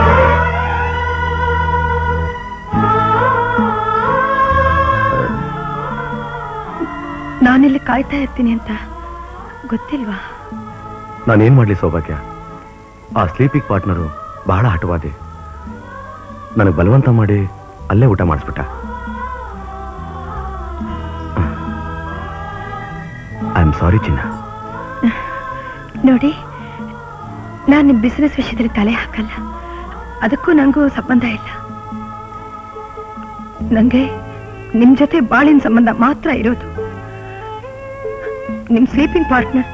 ನಾನಿಲ್ಲಿ ಕಾಯ್ತಾ ಇರ್ತೀನಿ ಅಂತ ಗೊತ್ತಿಲ್ವಾ? ನಾನೇನ್ ಮಾಡ್ಲಿ ಸೌಭಾಗ್ಯ? ಆ ಸ್ಲೀಪಿಂಗ್ ಪಾರ್ಟ್ನರು ಬಹಳ ಹಠವಾದಿ. ನನಗೆ ಬಲವಂತ ಮಾಡಿ ಅಲ್ಲೇ ಊಟ ಮಾಡಿಸ್ಬಿಟ್ಟ. ಐ ಆಮ್ ಸಾರಿ ಚಿನ್ನ. ನೋಡಿ, ನಾನು ನಿಮ್ ಬಿಸಿನೆಸ್ ವಿಷಯದಲ್ಲಿ ತಲೆ ಹಾಕಲ್ಲ. ಅದಕ್ಕೂ ನಂಗೂ ಸಂಬಂಧ ಇಲ್ಲ. ನಂಗೆ ನಿಮ್ ಜೊತೆ ಬಾಳಿನ ಸಂಬಂಧ ಮಾತ್ರ ಇರೋದು. ನಿಮ್ ಸ್ಲೀಪಿಂಗ್ ಪಾರ್ಟ್ನರ್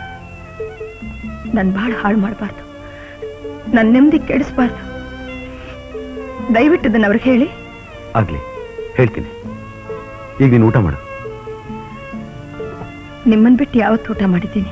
ನನ್ ಬಾಳ ಹಾಳು ಮಾಡಬಾರ್ದು, ನನ್ ನೆಮ್ಮದಿ ಕೆಡಿಸ್ಬಾರ್ದು. ದಯವಿಟ್ಟು ಅದನ್ನ ಅವ್ರಿಗೆ ಹೇಳಿ. ಆಗ್ಲಿ, ಹೇಳ್ತೀನಿ. ಈಗ ನೀನು ಊಟ ಮಾಡು. ನಿಮ್ಮನ್ ಬಿಟ್ಟು ಯಾವತ್ತು ಊಟ ಮಾಡಿದ್ದೀನಿ?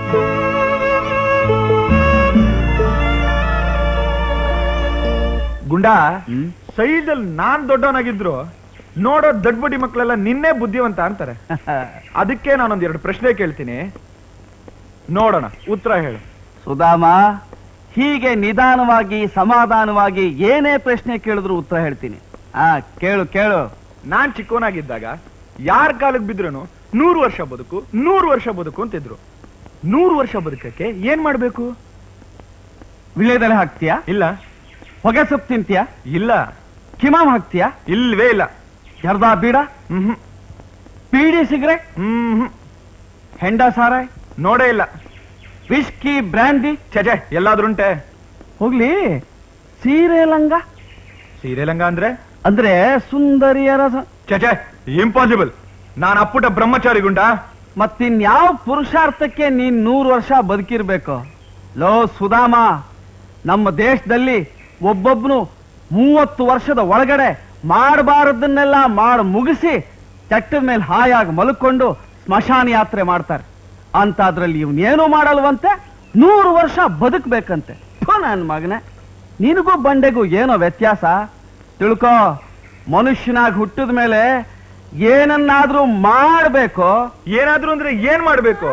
ಗುಂಡ, ಸೈಜಲ್ಲಿ ನಾನ್ ದೊಡ್ಡವನಾಗಿದ್ರು ನೋಡೋ ದೊಡ್ಡ ಬಡ್ಡಿ ಮಕ್ಕಳೆಲ್ಲ ನಿನ್ನೆ ಬುದ್ಧಿವಂತ ಅಂತಾರೆ. ಅದಕ್ಕೆ ನಾನೊಂದ್ ಎರಡು ಪ್ರಶ್ನೆ ಕೇಳ್ತೀನಿ, ನೋಡೋಣ, ಉತ್ತರ ಹೇಳು. ಸುಧಾಮ, ಹೀಗೆ ನಿಧಾನವಾಗಿ ಸಮಾಧಾನವಾಗಿ ಏನೇ ಪ್ರಶ್ನೆ ಕೇಳಿದ್ರು ಉತ್ತರ ಹೇಳ್ತೀನಿ. ಆ ಕೇಳು ಕೇಳು. ನಾನ್ ಚಿಕ್ಕವನಾಗಿದ್ದಾಗ ಯಾರ ಕಾಲಕ್ಕೆ ಬಿದ್ರೂ ನೂರು ವರ್ಷ ಬದುಕು ನೂರು ವರ್ಷ ಬದುಕು ಅಂತಿದ್ರು. ನೂರು ವರ್ಷ ಬದುಕಕ್ಕೆ ಏನ್ ಮಾಡ್ಬೇಕು? ವಿಳ್ಯದೆಲೆ ಹಾಕ್ತೀಯಾ? ಇಲ್ಲ. ಹೊಗೆ ಸೊಪ್ಪು ತಿಂತೀಯಾ? ಇಲ್ಲ. ಕಿಮಾಮ್ ಹಾಕ್ತೀಯಾ? ಇಲ್ವೇ ಇಲ್ಲ. ಜರ್ದ ಬೀಡ? ಹ್ಮ್. ಬೀಡಿ ಸಿಗರೇಟ್? ಹ್ಮ್. ಹೆಂಡ ಸಾರಾಯ್? ನೋಡೇ ಇಲ್ಲ. Whisky brandy? ಚಜೆ, ಎಲ್ಲಾದ್ರುಂಟೆ. ಹೋಗ್ಲಿ, ಸೀರೆ ಲಂಗ? ಸೀರೆ ಲಂಗ ಅಂದ್ರೆ ಅಂದ್ರೆ ಸುಂದರಿಯರ ಚಚೆ, ಇಂಪಾಸಿಬಲ್. ನಾನು ಅಪ್ಪುಟ ಬ್ರಹ್ಮಚಾರಿ ಗುಂಡ. ಮತ್ತಿನ್ಯಾವ ಪುರುಷಾರ್ಥಕ್ಕೆ ನೀನ್ ನೂರು ವರ್ಷ ಬದುಕಿರ್ಬೇಕು? ಲೋ ಸುಧಾಮ, ನಮ್ಮ ದೇಶದಲ್ಲಿ ಒಬ್ಬೊಬ್ನು ಮೂವತ್ತು ವರ್ಷದ ಒಳಗಡೆ ಮಾಡಬಾರದನ್ನೆಲ್ಲ ಮಾಡಿ ಮುಗಿಸಿ ಚಟ್ಟದ ಮೇಲೆ ಹಾಯಾಗಿ ಮಲ್ಕೊಂಡು ಸ್ಮಶಾನ ಯಾತ್ರೆ ಮಾಡ್ತಾರೆ. ಅಂತ ಅದ್ರಲ್ಲಿ ಇವನೇನು ಮಾಡಲ್ವಂತೆ, ನೂರು ವರ್ಷ ಬದುಕ್ಬೇಕಂತೆ. ನನ್ನ ಮಗನೇ, ನಿನಗೂ ಬಂಡೆಗೂ ಏನೋ ವ್ಯತ್ಯಾಸ ತಿಳ್ಕೋ. ಮನುಷ್ಯನಾಗಿ ಹುಟ್ಟಿದ ಮೇಲೆ ಏನನ್ನಾದ್ರೂ ಮಾಡ್ಬೇಕು. ಏನಾದ್ರೂ ಅಂದ್ರೆ ಏನ್ ಮಾಡ್ಬೇಕು?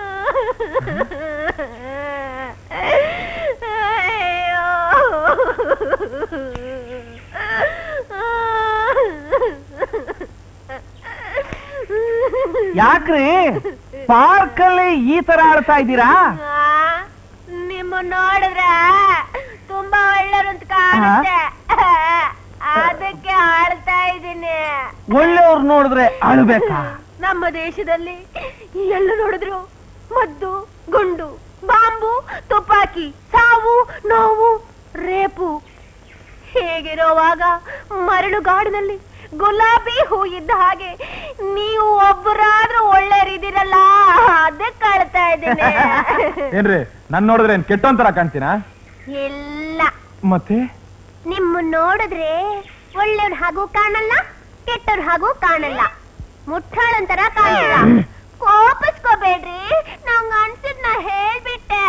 ಯಾಕ್ರಿ ಪಾರ್ಕಲ್ಲಿ ಈ ತರ ಆಡ್ತಾ ಇದ್ದೀರಾ? ನಿಮ್ಮ ನೋಡಿದ್ರೆ ತುಂಬಾ ಒಳ್ಳೆಯವರು ಅಂತ ಕಾಣುತ್ತೆ, ಅದಕ್ಕೆ ಆಡ್ತಾ ಇದ್ದೀನಿ. ಒಳ್ಳೆಯವ್ರು ನೋಡಿದ್ರೆ ಅಳ್ಬೇಕಾ? ನಮ್ಮ ದೇಶದಲ್ಲಿ ಎಲ್ಲ ನೋಡಿದ್ರು ಮದ್ದು, ಗುಂಡು, ಬಾಂಬು, ತುಪಾಕಿ, ಸಾವು, ನೋವು, ರೇಪು. ಹೀಗಿರೋವಾಗ ಮರಳುಗಾಡಿನಲ್ಲಿ ಗುಲಾಬಿ ಹೂ ಇದ್ದ ಹಾಗೆ ನೀವು ಒಬ್ಬರಾದ್ರೂ ಒಳ್ಳೆಯರಿದ್ದೀರಲ್ಲ ಅದೇ ಕಳ್ತಾ ಇದ್ದೀನಿ. ಏನ್ರಿ ನನ್ ನೋಡಿದ್ರೆ ಏನ್ ಕೆಟ್ಟೊಂತರ ಕಾಣ್ತೀನಾ? ಇಲ್ಲ ಮತ್ತೆ ನಿಮ್ಮ ನೋಡಿದ್ರೆ ಒಳ್ಳೆಯವ್ರ ಹಾಗೂ ಕಾಣಲ್ಲ, ಕೆಟ್ಟವ್ರ ಹಾಗೂ ಕಾಣಲ್ಲ, ಮುಟ್ಟಾಳಂತರ ಕಾಣಲ್ಲ. ಕೋಪಿಸ್ಕೋಬೇಡ್ರಿ, ನಂಗ ಅನ್ಸಿದ್ ನಾ ಹೇಳ್ಬಿಟ್ಟೆ.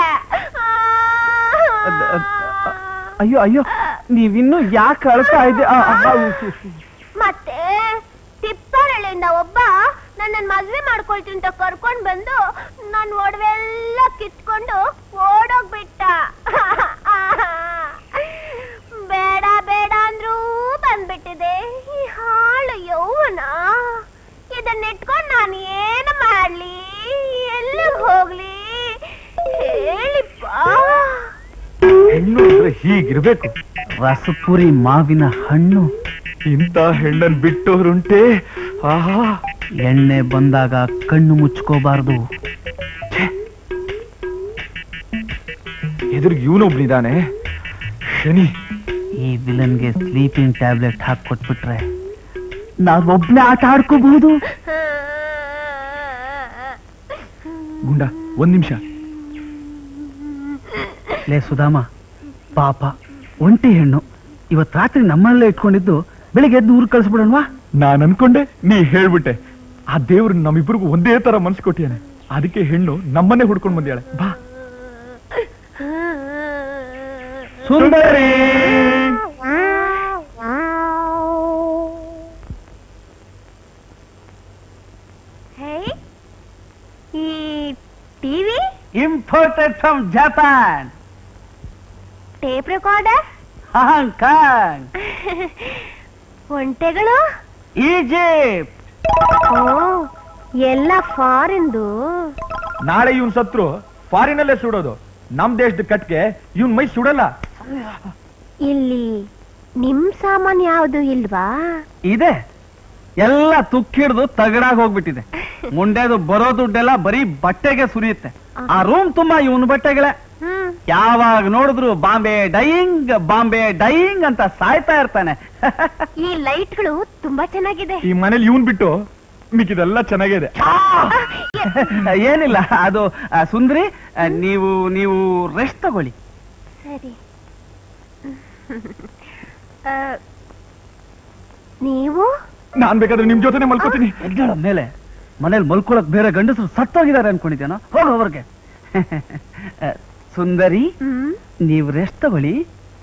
ಅಯ್ಯೋ ಅಯ್ಯೋ ನೀವಿನ್ನು ಯಾಕೆ ಅಳ್ತಾ ಇದ್ದೆ? ಮತ್ತೆ ತಿಪ್ಪರಳ್ಳಿಯಿಂದ ಒಬ್ಬ ನನ್ನ ಮದ್ವೆ ಮಾಡ್ಕೊಳ್ತೀನಿ ಅಂತ ಕರ್ಕೊಂಡ್ ಬಂದು ನನ್ ಒಡವೆಲ್ಲ ಕಿತ್ಕೊಂಡು ಓಡೋಗ್ಬಿಟ್ಟ. ಬೇಡ ಬೇಡ ಅಂದ್ರೂ ಬಂದ್ಬಿಟ್ಟಿದೆ ಈ ಹಾಳು ಯೌವನ. ಇದನ್ನ ಇಟ್ಕೊಂಡ್ ನಾನು ಏನು ಮಾಡ್ಲಿ, ಎಲ್ಲಿಗೆ ಹೋಗ್ಲಿ ಹೇಳಿಪ್ಪ. ಹೆಣ್ಣು ಹೀಗಿರ್ಬೇಕು, ರಸಪುರಿ ಮಾವಿನ ಹಣ್ಣು. ಇಂಥ ಹೆಣ್ಣನ್ ಬಿಟ್ಟೋರುಂಟೆ. ಆಹಾ, ಎಣ್ಣೆ ಬಂದಾಗ ಕಣ್ಣು ಮುಚ್ಕೋಬಾರ್ದು. ಎದುರಿಗೆ ಇವನೊಬ್ನಿದಾನೆ ಶನಿ. ಈ ವಿಲನ್ಗೆ ಸ್ಲೀಪಿಂಗ್ ಟ್ಯಾಬ್ಲೆಟ್ ಹಾಕಿ ಕೊಟ್ಬಿಟ್ರೆ ನಾವೊಬ್ನೇ ಆಟ ಆಡ್ಕೋಬಹುದು. ಗುಂಡ ಒಂದ್ ನಿಮಿಷ. ಲೇ ಸುಧಾಮ, ಪಾಪ ಒಂಟಿ ಹೆಣ್ಣು ಇವತ್ ರಾತ್ರಿ ನಮ್ಮಲ್ಲೇ ಇಟ್ಕೊಂಡಿದ್ದು ಬೆಳಿಗ್ಗೆ ಎದ್ದು ಊರು ಕಳಿಸ್ಬಿಡೋಣವಾ? ನಾನ್ ಅನ್ಕೊಂಡೆ, ನೀ ಹೇಳ್ಬಿಟ್ಟೆ. ಆ ದೇವ್ರು ನಮ್ಮಿಬ್ರಿಗೂ ಒಂದೇ ತರ ಮನ್ಸು ಕೊಟ್ಟಿಯಾನೆ. ಅದಕ್ಕೆ ಹೆಣ್ಣು ನಮ್ಮನ್ನೇ ಹುಡ್ಕೊಂಡ್ ಬಂದ್ಯಾಳೆ. ಬಾ ಸುಂದರಿ. ಈ TV imported from Japan. Tape recorder Hong Kong. ಒಂಟೆಗಳು ಈಜಿಪ್ಟ್. ಓ ಎಲ್ಲ ಫಾರಿನ್ದು. ನಾಳೆ ಇವನ್ ಸತ್ರು ಫಾರಿನಲ್ಲೇ ಸುಡೋದು. ನಮ್ ದೇಶದ ಕಟ್ಗೆ ಇವನ್ ಮೈ ಸುಡಲ್ಲ. ಇಲ್ಲಿ ನಿಮ್ ಸಾಮಾನ್ ಯಾವ್ದು ಇಲ್ವಾ? ಇದೆ, ಎಲ್ಲ ತುಕ್ಕಿಡ್ದು ತಗಡಾಗಿ ಹೋಗ್ಬಿಟ್ಟಿದೆ. ಮುಂಡೆದು ಬರೋ ದುಡ್ಡೆಲ್ಲ ಬರೀ ಬಟ್ಟೆಗೆ ಸುರಿಯುತ್ತೆ. ಆ ರೂಮ್ ತುಂಬಾ ಇವನ್ ಬಟ್ಟೆಗಳೇ. ಯಾವಾಗ ನೋಡಿದ್ರು ಬಾಂಬೆ ಡೈಯಿಂಗ್ ಬಾಂಬೆ ಡೈಯಿಂಗ್ ಅಂತ ಸಾಯ್ತಾ ಇರ್ತಾನೆ. ಈ ಲೈಟ್ಗಳು ತುಂಬಾ ಚೆನ್ನಾಗಿದೆ. ಈ ಮನೇಲಿ ಇವನ್ ಬಿಟ್ಟು ಮಿಕ್ಕಿದೆಲ್ಲ ಚೆನ್ನಾಗಿದೆ. ಏನಿಲ್ಲ, ಅದು ಸುಂದರಿ, ನೀವು ನೀವು ರೆಸ್ಟ್ ತಗೊಳ್ಳಿ. ಸರಿ. ನೀವು ನಾನ್ ಬೇಕಾದ್ರೆ ನಿಮ್ ಜೊತೆನೆ ಮಲ್ಕೋತೀನಿ. ಎದ್ದೇಳ ಮೇಲೆ. ಮನೇಲಿ ಮಲ್ಕೊಳಕ್ ಬೇರೆ ಗಂಡಸರು ಸತ್ತೋಗಿದ್ದಾರೆ ಅನ್ಕೊಂಡಿದ್ದೇನೋ. ಹೋಗ ಅವ್ರಿಗೆ. ಸುಂದರಿ, ನೀವು ರೆಸ್ಟ್ ತಗೊಳ್ಳಿ.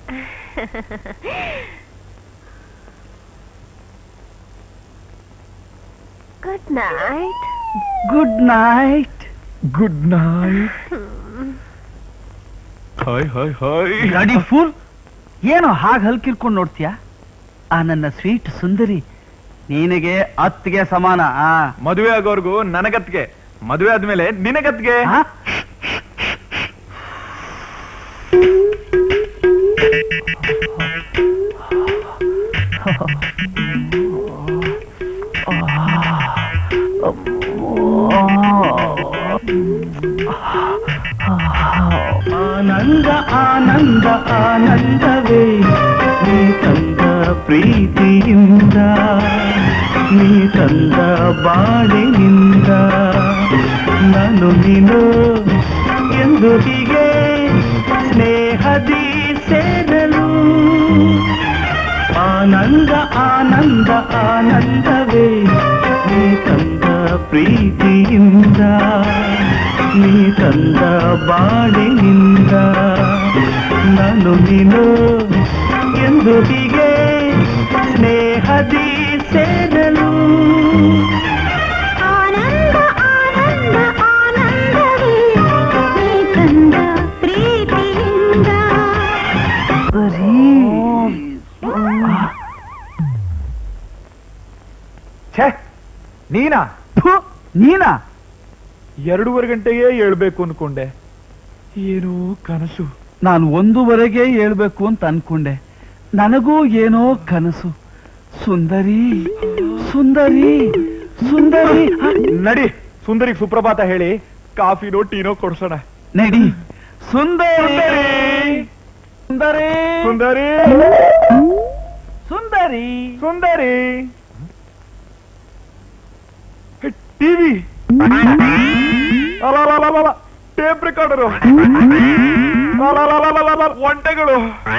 Good night. Good night. Good night. Hi hi hi. ಗಾಡಿ ಫುಲ್ ಏನೋ ಹಾಗೆ ಹಲ್ಕಿರ್ಕೊಂಡು ನೋಡ್ತೀಯಾ? ಆ ನನ್ನ ಸ್ವೀಟ್ ಸುಂದರಿ ನಿನಗೆ ಅತ್ತಿಗೆ ಸಮಾನ. ಆ ಮದುವೆ ಆಗೋರ್ಗು ನನಗತ್ಗೆ, ಮದುವೆ ಆದ್ಮೇಲೆ ನಿನಗತ್ಗೆ. ಆನಂದ ಆನಂದ ಆನಂದವೇ ನೀ ತಂದ ಪ್ರೀತಿಯಿಂದ, ನೀ ತಂದ ಬಾಳಿನಿಂದ. ನಾನು ನೀನು ಎಂದು ಹೀಗೆ ಸ್ನೇಹದಿ ಸೇರಲು. ಆನಂದ ಆನಂದ ಆನಂದವೇ ನೀ ತಂದ ಪ್ರೀತಿಯಿಂದ, ನೀ ತಂದ ಬಾಳಿನಿಂದ. ನಾನು ನೀನು ಎಂದು ಹೀಗೆ ಸ್ನೇಹದಿ ಸೇರಲು. ಆನಂದ ಆನಂದ ಆನಂದವೇ ನೀ ತಂದ ಪ್ರೀತಿಯಿಂದ. ಛೇ, ನೀನಾ? ನೀನಾ? ಎರಡೂವರೆ ಗಂಟೆಗೆ ಹೇಳ್ಬೇಕು ಅನ್ಕೊಂಡೆ. ಏನೋ ಕನಸು. ನಾನು ಒಂದೂವರೆಗೆ ಹೇಳ್ಬೇಕು ಅಂತ ಅನ್ಕೊಂಡೆ. ನನಗೂ ಏನೋ ಕನಸು. ಸುಂದರಿ ಸುಂದರಿ ಸುಂದರಿ. ನಡಿ, ಸುಂದರಿ ಸುಪ್ರಭಾತ ಹೇಳಿ ಕಾಫಿನೋ ಟೀನೋ ಕೊಡ್ಸೋಣ. ನಡಿ. ಸುಂದರಿ ಸುಂದರಿ ಸುಂದರಿ ಸುಂದರಿ ಸುಂದರಿ. ಟಿವಿ, ಟೇಪ್ ರೆಕಾರ್ಡರು, ಒಂಟೆಗಳು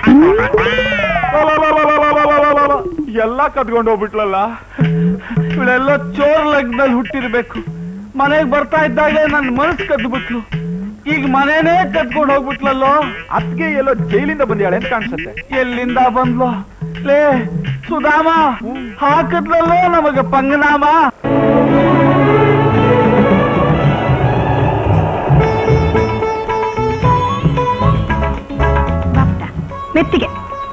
ಎಲ್ಲ ಕದ್ಕೊಂಡು ಹೋಗ್ಬಿಟ್ಲಲ್ಲ. ಇವಳೆಲ್ಲ ಚೋರ್ ಲಗ್ನಲ್ಲಿ ಹುಟ್ಟಿರ್ಬೇಕು. ಮನೆಗ್ ಬರ್ತಾ ಇದ್ದಾಗೆ ನನ್ ಮನಸ್ಸು ಕದ್ಬಿಟ್ಲು. ಈಗ ಮನೇನೇ ಕದ್ಕೊಂಡು ಹೋಗ್ಬಿಟ್ಲಲ್ಲೋ. ಅದ್ಗೆ ಎಲ್ಲೋ ಜೈಲಿಂದ ಬಂದ್ಯಾಳೆ ಅಂತ ಕಾಣಿಸುತ್ತೆ. ಎಲ್ಲಿಂದ ಬಂದ್ಲು? ಲೇ ಸುಧಾಮ, ಹಾಕದ್ಲಲ್ಲೋ ನಮಗ ಪಂಗನಾಮ. ಮೆತ್ತಿಗೆ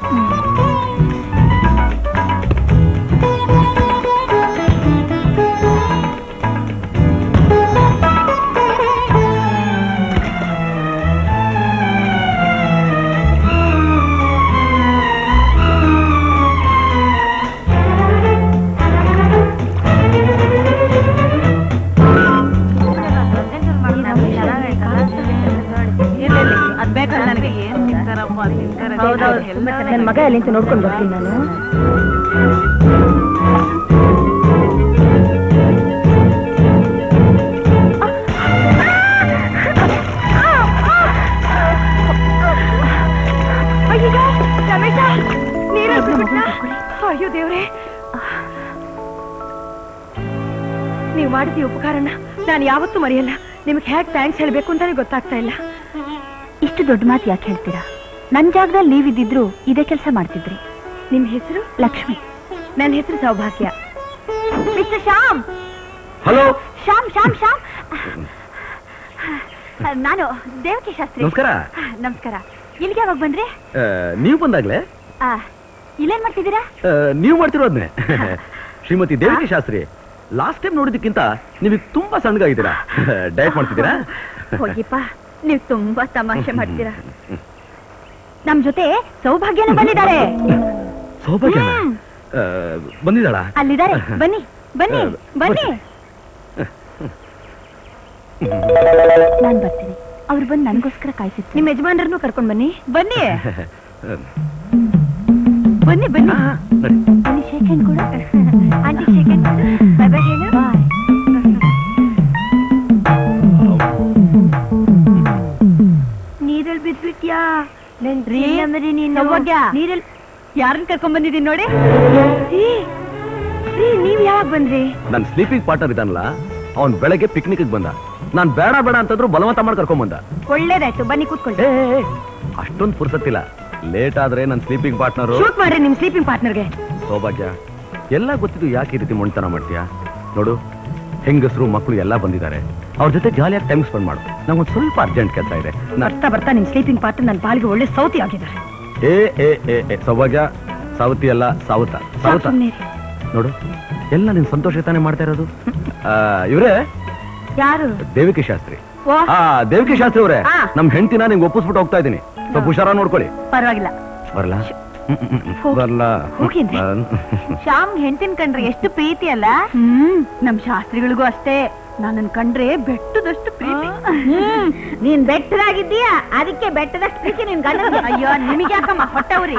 ನನ್ನ ಮಗ ಎಲ್ಲಿಂತ ನೋಡ್ಕೊಂಡು ಬರ್ತೀನಿ ನಾನು. ಅಯ್ಯೋ ದೇವ್ರೆ, ನೀವು ಮಾಡಿದ ಉಪಕಾರನ ನಾನು ಯಾವತ್ತೂ ಮರೆಯಲ್ಲ. ನಿಮ್ಗೆ ಹೇಗೆ ಥ್ಯಾಂಕ್ಸ್ ಹೇಳ್ಬೇಕು ಅಂತಾನೆ ಗೊತ್ತಾಗ್ತಾ ಇಲ್ಲ. ಇಷ್ಟು ದೊಡ್ಡ ಮಾತು ಯಾಕೆ ಹೇಳ್ತೀರಾ? ನನ್ ಜಾಗದಲ್ಲಿ ನೀವಿದ್ದಿದ್ರು ಇದೇ ಕೆಲಸ ಮಾಡ್ತಿದ್ರಿ. ನಿಮ್ ಹೆಸರು? ಲಕ್ಷ್ಮಿ. ನನ್ನ ಹೆಸರು ಸೌಭಾಗ್ಯ. ಮಿಸ್ಟರ್ ಶ್ಯಾಮ್. ಹಲೋ. ಶ್ಯಾಮ್ ಶ್ಯಾಮ್ ಶ್ಯಾಮ್ ನಾನು ದೇವಕಿ ಶಾಸ್ತ್ರಿ. ನಮಸ್ಕಾರ. ನಮಸ್ಕಾರ. ಇಲ್ಲಿಗೆ ಯಾವಾಗ ಬಂದ್ರಿ? ನೀವು ಬಂದಾಗ್ಲೇ. ಇಲ್ಲೇನ್ ಮಾಡ್ತಿದ್ದೀರಾ? ನೀವು ಮಾಡ್ತಿರೋದ್ನೆ. ಶ್ರೀಮತಿ ದೇವಕಿ ಶಾಸ್ತ್ರಿ, ಲಾಸ್ಟ್ ಟೈಮ್ ನೋಡಿದಕ್ಕಿಂತ ನೀವೀಗ ತುಂಬಾ ಸಣ್ಣಗಾಗಿದ್ದೀರಾ. ಡಯಟ್ ಮಾಡ್ತಿದ್ದೀರಾ? ಹೋಗಿಪ್ಪ, ನೀವು ತುಂಬಾ ತಮಾಷೆ ಮಾಡ್ತೀರಾ. ನಮ್ ಜೊತೆ ಸೌಭಾಗ್ಯನ ಬಂದಿದ್ದಾರೆ. ಸೌಭಾಗ್ಯ ಬಂದಿದ್ದಾಳ? ಅಲ್ಲಿದ್ದಾರೆ. ಬನ್ನಿ ಬನ್ನಿ ಬನ್ನಿ. ನಾನ್ ಬರ್ತೀನಿ. ಅವ್ರು ಬಂದು ನನ್ಗೋಸ್ಕರ ಕಾಯ್ತಿತ್ತು. ನಿಮ್ ಯಜಮಾನರನ್ನು ಕರ್ಕೊಂಡ್ ಬನ್ನಿ. ಬನ್ನಿ ಬನ್ನಿ ಬನ್ನಿ ಬನ್ನಿ. ಶೇಕ್ ಹ್ಯಾಂಡ್ ಕೂಡ. Aunty shake hand. Bye bye ಹೇಳು. ಬಾಯ್. ನೀರಲ್ಲಿ ಬಿದ್ಬಿಟ್ಯಾ? ಸೌಭಾಗ್ಯ, ನೀರಲ್ಲಿ ಯಾರನ್ನ ಕರ್ಕೊಂಡ್ ಬಂದಿದ್ದೀನಿ ನೋಡಿ. ನೀವ್ ಯಾವಾಗ ಬಂದ್ರಿ? ನನ್ ಸ್ಲೀಪಿಂಗ್ ಪಾರ್ಟ್ನರ್ ಇದಾನಲ್ಲ, ಅವ್ನ್ ಬೆಳಗ್ಗೆ ಪಿಕ್ನಿಕ್ ಬಂದ. ನಾನ್ ಬೇಡ ಬೇಡ ಅಂತಂದ್ರು ಬಲವಂತ ಮಾಡಿ ಕರ್ಕೊಂಡ್ ಬಂದ. ಒಳ್ಳೇದಾಯ್ತು, ಬನ್ನಿ ಕೂತ್ಕೊಳ್ಳಿ. ಅಷ್ಟೊಂದು ಪುರ್ಸತ್ತಿಲ್ಲ. ಲೇಟ್ ಆದ್ರೆ ನನ್ ಸ್ಲೀಪಿಂಗ್ ಪಾರ್ಟ್ನರ್. ಶೂಟ್ ಮಾಡ್ರಿ ನಿಮ್ ಸ್ಲೀಪಿಂಗ್ ಪಾರ್ಟ್ನರ್ಗೆ. ಸೌಭಾಗ್ಯ, ಎಲ್ಲ ಗೊತ್ತಿದ್ದು ಯಾಕೆ ಈ ರೀತಿ ಮೊಂಡ್ತನ ಮಾಡ್ತೀಯಾ? ನೋಡು, ಹೆಂಗಸರು ಮಕ್ಕಳು ಎಲ್ಲ ಬಂದಿದ್ದಾರೆ. ಅವ್ರ ಜೊತೆ ಜಾಲಿಯಾಗಿ ಟೈಮ್ ಸ್ಪೆಂಡ್ ಮಾಡು. ನಂಗೊಂದು ಸ್ವಲ್ಪ ಅರ್ಜೆಂಟ್ ಕೆಲಸ ಇದೆ. ಬರ್ತಾ ಬರ್ತಾ ನಿಮ್ ಸ್ಲೀಪಿಂಗ್ ಪಾರ್ಟ್ನರ್ ನನ್ನ ಪಾಲಿಗೆ ಒಳ್ಳೆ ಸೌತಿ ಆಗಿದ್ದಾರೆ. ಏ ಏ ಏ ಏ ಸೌಭಾಗ್ಯ, ಸಾವತಿ ಅಲ್ಲ ಸಾವತ ಸಾವತ. ನೋಡು, ಎಲ್ಲ ನಿನ್ ಸಂತೋಷ ತಾನೇ ಮಾಡ್ತಾ ಇರೋದು. ಇವ್ರೇ ಯಾರು? ದೇವಿಕಿ ಶಾಸ್ತ್ರಿ. ಆ ದೇವಿಕಿ ಶಾಸ್ತ್ರಿ ಅವರೇ, ನಮ್ ಹೆಂಡತಿನ ನಿಮ್ಗೆ ಒಪ್ಪಿಸ್ಬಿಟ್ಟು ಹೋಗ್ತಾ ಇದೀನಿ. ಸ್ವಲ್ಪ ಹುಷಾರ ನೋಡ್ಕೊಳ್ಳಿ. ಪರವಾಗಿಲ್ಲ. ಬರಲ್ಲ ಬರಲ್ಲ. ಶ್ಯಾಮ್ ಹೆಂಡತಿನ ಕಂಡ್ರೆ ಎಷ್ಟು ಪ್ರೀತಿ ಅಲ್ಲ. ಹ್ಮ್ ನಮ್ ಶಾಸ್ತ್ರಿಗಳಿಗೂ ಅಷ್ಟೇ. ನನ್ನನ್ ಕಂಡ್ರೆ ಬೆಟ್ಟದಷ್ಟು ಪ್ರೀತಿ. ನೀನ್ ಬೆಟ್ಟದಾಗಿದ್ದೀಯಾ, ಅದಕ್ಕೆ ಬೆಟ್ಟದಷ್ಟು ಪ್ರೀತಿ ನಿನ್ ಗಂಡ. ಅಯ್ಯೋ ನಿಮಗೆ ಯಾಕಮ್ಮ ಹೊಟ್ಟವ್ರಿ.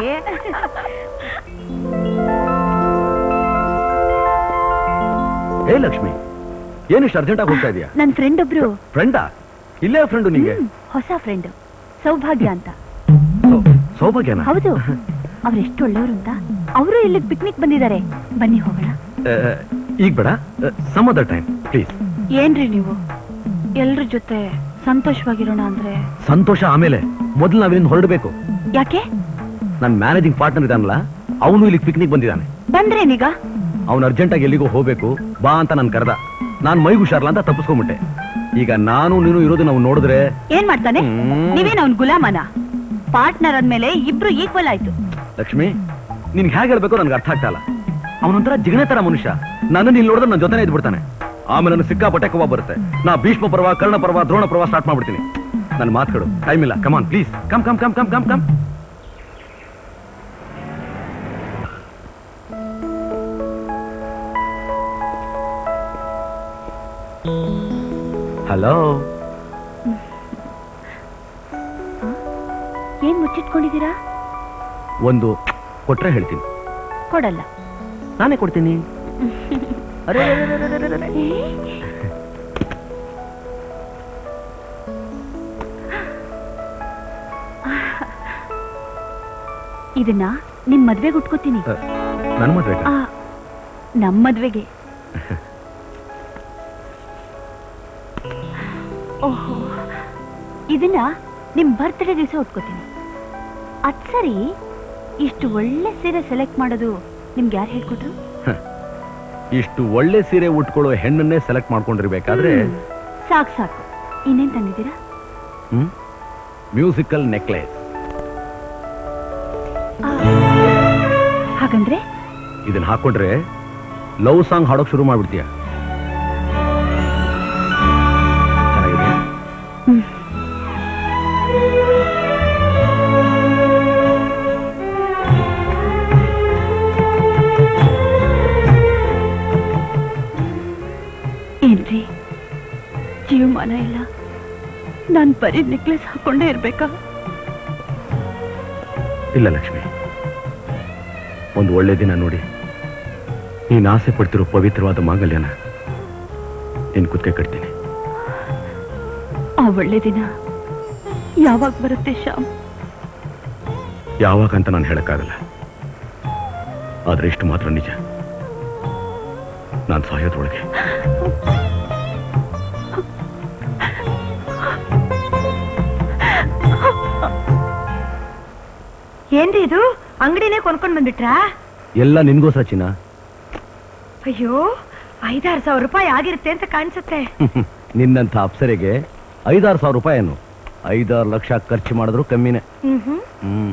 ಹೇ ಲಕ್ಷ್ಮಿ, ಏನಿಷ್ಟು ಅರ್ಜೆಂಟ್ ಆಗಿ ಹೋಗ್ತಾ ಇದೀಯಾ? ನನ್ ಫ್ರೆಂಡ್ ಒಬ್ರು. ಫ್ರೆಂಡಾ? ಇಲ್ಲೇ ಫ್ರೆಂಡು ನಿಂಗೆ? ಹೊಸ ಫ್ರೆಂಡ್, ಸೌಭಾಗ್ಯ ಅಂತ. ಸೌಭಾಗ್ಯನಾ? ಹೌದು. ಅವ್ರು ಎಷ್ಟು ಒಳ್ಳೆಯವರು ಅಂತ. ಅವರು ಇಲ್ಲಿ ಪಿಕ್ನಿಕ್ ಬಂದಿದ್ದಾರೆ. ಬನ್ನಿ ಹೋಗೋಣ. ಈಗ ಬೇಡ, ಸಮ್ ಅದರ್ ಟೈಮ್ ಪ್ಲೀಸ್. ಏನ್ರಿ ನೀವು ಎಲ್ರ ಜೊತೆ ಸಂತೋಷವಾಗಿರೋಣ ಅಂದ್ರೆ? ಸಂತೋಷ ಆಮೇಲೆ, ಮೊದಲು ನಾವಿಲ್ಲಿಂದ ಹೊರಡಬೇಕು. ಯಾಕೆ? ನನ್ ಮ್ಯಾನೇಜಿಂಗ್ ಪಾರ್ಟ್ನರ್ ಇದಾನಲ್ಲ, ಅವನು ಇಲ್ಲಿ ಪಿಕ್ನಿಕ್ ಬಂದಿದ್ದಾನೆ. ಬಂದ್ರೇನೀಗ? ಅವ್ನು ಅರ್ಜೆಂಟ್ ಆಗಿ ಎಲ್ಲಿಗೋ ಹೋಗ್ಬೇಕು, ಬಾ ಅಂತ ನನ್ ಕರೆದ. ನಾನ್ ಮೈ ಹುಷಾರ್ಲ ಅಂತ ತಪ್ಪಿಸ್ಕೊಂಡ್ಬಿಟ್ಟೆ. ಈಗ ನಾನು ನೀನು ಇರೋದು ನಾವು ನೋಡಿದ್ರೆ ಏನ್ ಮಾಡ್ತಾನೆ? ನೀವೇನು ಅವ್ನ್ ಗುಲಾಮನ? ಪಾರ್ಟ್ನರ್ ಅಂದ್ಮೇಲೆ ಇಬ್ರು ಈಕ್ವಲ್ ಆಯ್ತು. ಲಕ್ಷ್ಮಿ, ನಿನ್ಗೆ ಹೇಗೆ ಹೇಳ್ಬೇಕು ನನ್ಗೆ ಅರ್ಥ ಆಗ್ತಾ ಇಲ್ಲ. ಅವನೊಂಥರ ಜಿಗಣೆ ತರ ಮನುಷ್ಯ. ನನ್ನ ಇಲ್ಲಿ ನೋಡಿದ್ರೆ ನನ್ನ ಜೊತೆನೇ ಇದ್ಬಿಡ್ತಾನೆ. ಆಮೇಲೆ ನನ್ನ ಸಿಕ್ಕಾಪಟ್ಟೆ ಕೋಪ ಬರುತ್ತೆ. ನಾ ಭೀಷ್ಮ ಪರ್ವ, ಕರ್ಣ ಪರ್ವ, ದ್ರೋಣ ಪರ್ವ ಸ್ಟಾರ್ಟ್ ಮಾಡ್ಬಿಡ್ತೀನಿ. ನನ್ನ ಮಾತುಗಳು ಟೈಮ್ ಇಲ್ಲ. Come on please, come come come come come come. Hello. ಏನ್ ಮುಚ್ಚಿಟ್ಕೊಂಡಿದ್ದೀರಾ? ಒಂದು ಕೊಟ್ರೆ ಹೇಳ್ತೀನಿ. ಕೊಡಲ್ಲ. ನಾನೇ ಕೊಡ್ತೀನಿ. ಅರೆ ಇದನ್ನ ನಿಮ್ ಮದ್ವೆಗೆ ಉಟ್ಕೋತೀನಿ. ನನ್ನ ಮದ್ವೆಗೆ? ನಮ್ ಮದ್ವೆಗೆ. ಓಹೋ, ಇದನ್ನ ನಿಮ್ ಬರ್ತ್ಡೇ ದಿವಸ ಉಟ್ಕೋತೀನಿ. ಅದ್ ಸರಿ, ಇಷ್ಟು ಒಳ್ಳೆ ಸೀರೆ ಸೆಲೆಕ್ಟ್ ಮಾಡೋದು ನಿಮ್ಗೆ ಯಾರು ಹೇಳ್ಕೊಟ್ರು? ಇಷ್ಟು ಒಳ್ಳೆ ಸೀರೆ ಉಟ್ಕೊಳ್ಳೋ ಹೆಣ್ಣನ್ನೇ ಸೆಲೆಕ್ಟ್ ಮಾಡ್ಕೊಂಡಿರ್ಬೇಕಾದ್ರೆ ಸಾಕು ಸಾಕು. ಇನ್ನೇನ್ ತಂದಿದ್ದೀರಾ? ಹ್ಮ್ ಮ್ಯೂಸಿಕಲ್ ನೆಕ್ಲೆಸ್. ಹಾಗಂದ್ರೆ ಇದನ್ನ ಹಾಕೊಂಡ್ರೆ ಲವ್ ಸಾಂಗ್ ಹಾಡೋಕ್ ಶುರು ಮಾಡ್ಬಿಡ್ತೀಯ. ಚೆನ್ನಾಗಿದೆ. ಏನ್ರಿ, ಜೀವಮಾನ ಇಲ್ಲ ನಾನ್ ಬರೀ ನೆಕ್ಲೆಸ್ ಹಾಕೊಂಡೇ ಇರ್ಬೇಕಾ? ಇಲ್ಲ ಲಕ್ಷ್ಮಿ, ಒಂದು ಒಳ್ಳೆ ದಿನ ನೋಡಿ ನೀನ್ ಆಸೆ ಪಡ್ತಿರೋ ಪವಿತ್ರವಾದ ಮಾಂಗಲ್ಯನ ನಿನ್ ಕುತ್ತಿಗೆ ಕಟ್ತೀನಿ. ಆ ಒಳ್ಳೆ ದಿನ ಯಾವಾಗ ಬರುತ್ತೆ ಶ್ಯಾಮ್? ಯಾವಾಗ ಅಂತ ನಾನು ಹೇಳಕ್ಕಾಗಲ್ಲ. ಆದ್ರೆ ಇಷ್ಟು ಮಾತ್ರ ನಿಜ, ನಾನು ಸಾಯೋದ್ರೊಳಗೆ. ಏನ್ರಿ ಇದು, ಅಂಗಡಿನೇ ಕೊಂಡ್ಕೊಂಡ್ ಬಂದ್ಬಿಟ್ರಾ? ಎಲ್ಲ ನಿನ್ಗೋಸ್ಕರ ಚಿನ್ನ. ಅಯ್ಯೋ, ಐದಾರು ಸಾವಿರ ರೂಪಾಯಿ ಆಗಿರುತ್ತೆ ಅಂತ ಕಾಣಿಸುತ್ತೆ. ನಿನ್ನಂಥ ಅಪ್ಸರೆಗೆ ಐದಾರು ಸಾವಿರ ರೂಪಾಯಿ ಏನು, ಐದಾರು ಲಕ್ಷ ಖರ್ಚು ಮಾಡಿದ್ರು ಕಮ್ಮಿನೇ. ಹ್ಮ್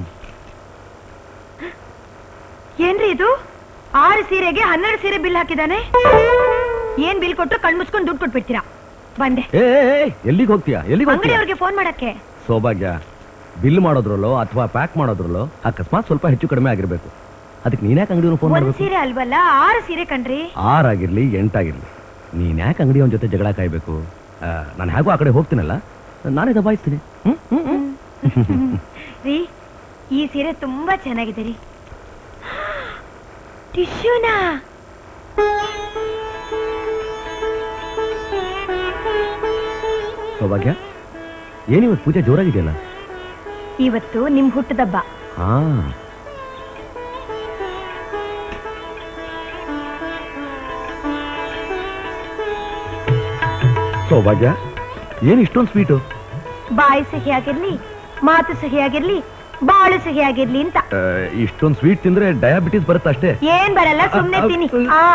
ಏನ್ರಿ ಇದು, ಆರು ಸೀರೆಗೆ ಹನ್ನೆರಡು ಸೀರೆ ಬಿಲ್ ಹಾಕಿದಾನೆ. ಏನ್ ಬಿಲ್ ಕೊಟ್ಟು ಕಣ್ ಮುಚ್ಕೊಂಡು ದುಡ್ಡು ಕೊಟ್ಬಿಡ್ತೀರಾ? ಬಂದೆ. ಎಲ್ಲಿಗೆ ಹೋಗ್ತೀಯಾ? ಎಲ್ಲಿಗೆ ಅಂಗಡಿ ಅವ್ರಿಗೆ ಫೋನ್ ಮಾಡಕ್ಕೆ. ಸೌಭಾಗ್ಯ, ಬಿಲ್ ಮಾಡೋದ್ರಲ್ಲೋ ಅಥವಾ ಪ್ಯಾಕ್ ಮಾಡೋದ್ರಲ್ಲೋ ಅಕಸ್ಮಾತ್ ಸ್ವಲ್ಪ ಹೆಚ್ಚು ಕಡಿಮೆ ಆಗಿರ್ಬೇಕು. ಅದಕ್ಕೆ ನೀನ್ಯಾಕೆ ಅಂಗಡಿಯವ್ರು ಫೋನ್ ಮಾಡ್ಬೇಕು? ಸೀರೆ ಅಲ್ವಲ್ಲ, ಆರು ಸೀರೆ ಕಣ್ರಿ. ಆರಾಗಿರ್ಲಿ ಎಂಟಾಗಿರ್ಲಿ, ನೀನ್ಯಾಕೆ ಅಂಗಡಿಯವನ ಜೊತೆ ಜಗಳ ಕಾಯ್ಬೇಕು? ನಾನು ಹೇಗೋ ಆ ಕಡೆ ಹೋಗ್ತೀನಲ್ಲ, ನಾನೇ ದಬಾಯಿಸ್ತೀನಿ. ರೀ, ಈ ಸೀರೆ ತುಂಬಾ ಚೆನ್ನಾಗಿದೆ ರೀ. ಟಿಶ್ಯೂನಾ? ಸೌಭಾಗ್ಯ, ಏನಿವತ್ತು ಪೂಜೆ ಜೋರಾಗಿದೆಯಲ್ಲ? ಇವತ್ತು ನಿಮ್ ಹುಟ್ಟದಬ್ಬ. ಹಾ, ಸೌಭಾಗ್ಯ, ಏನ್ ಇಷ್ಟೊಂದು ಸ್ವೀಟು? ಬಾಯಿ ಸಿಹಿಯಾಗಿರ್ಲಿ, ಮಾತು ಸಿಹಿಯಾಗಿರ್ಲಿ, ಬಾಳು ಸಿಹಿಯಾಗಿರ್ಲಿ ಅಂತ. ಇಷ್ಟೊಂದು ಸ್ವೀಟ್ ತಿಂದ್ರೆ ಡಯಾಬಿಟಿಸ್ ಬರುತ್ತೆ ಅಷ್ಟೇ. ಏನ್ ಬರಲ್ಲ, ಸುಮ್ನೆ ತಿನ್ನಿ.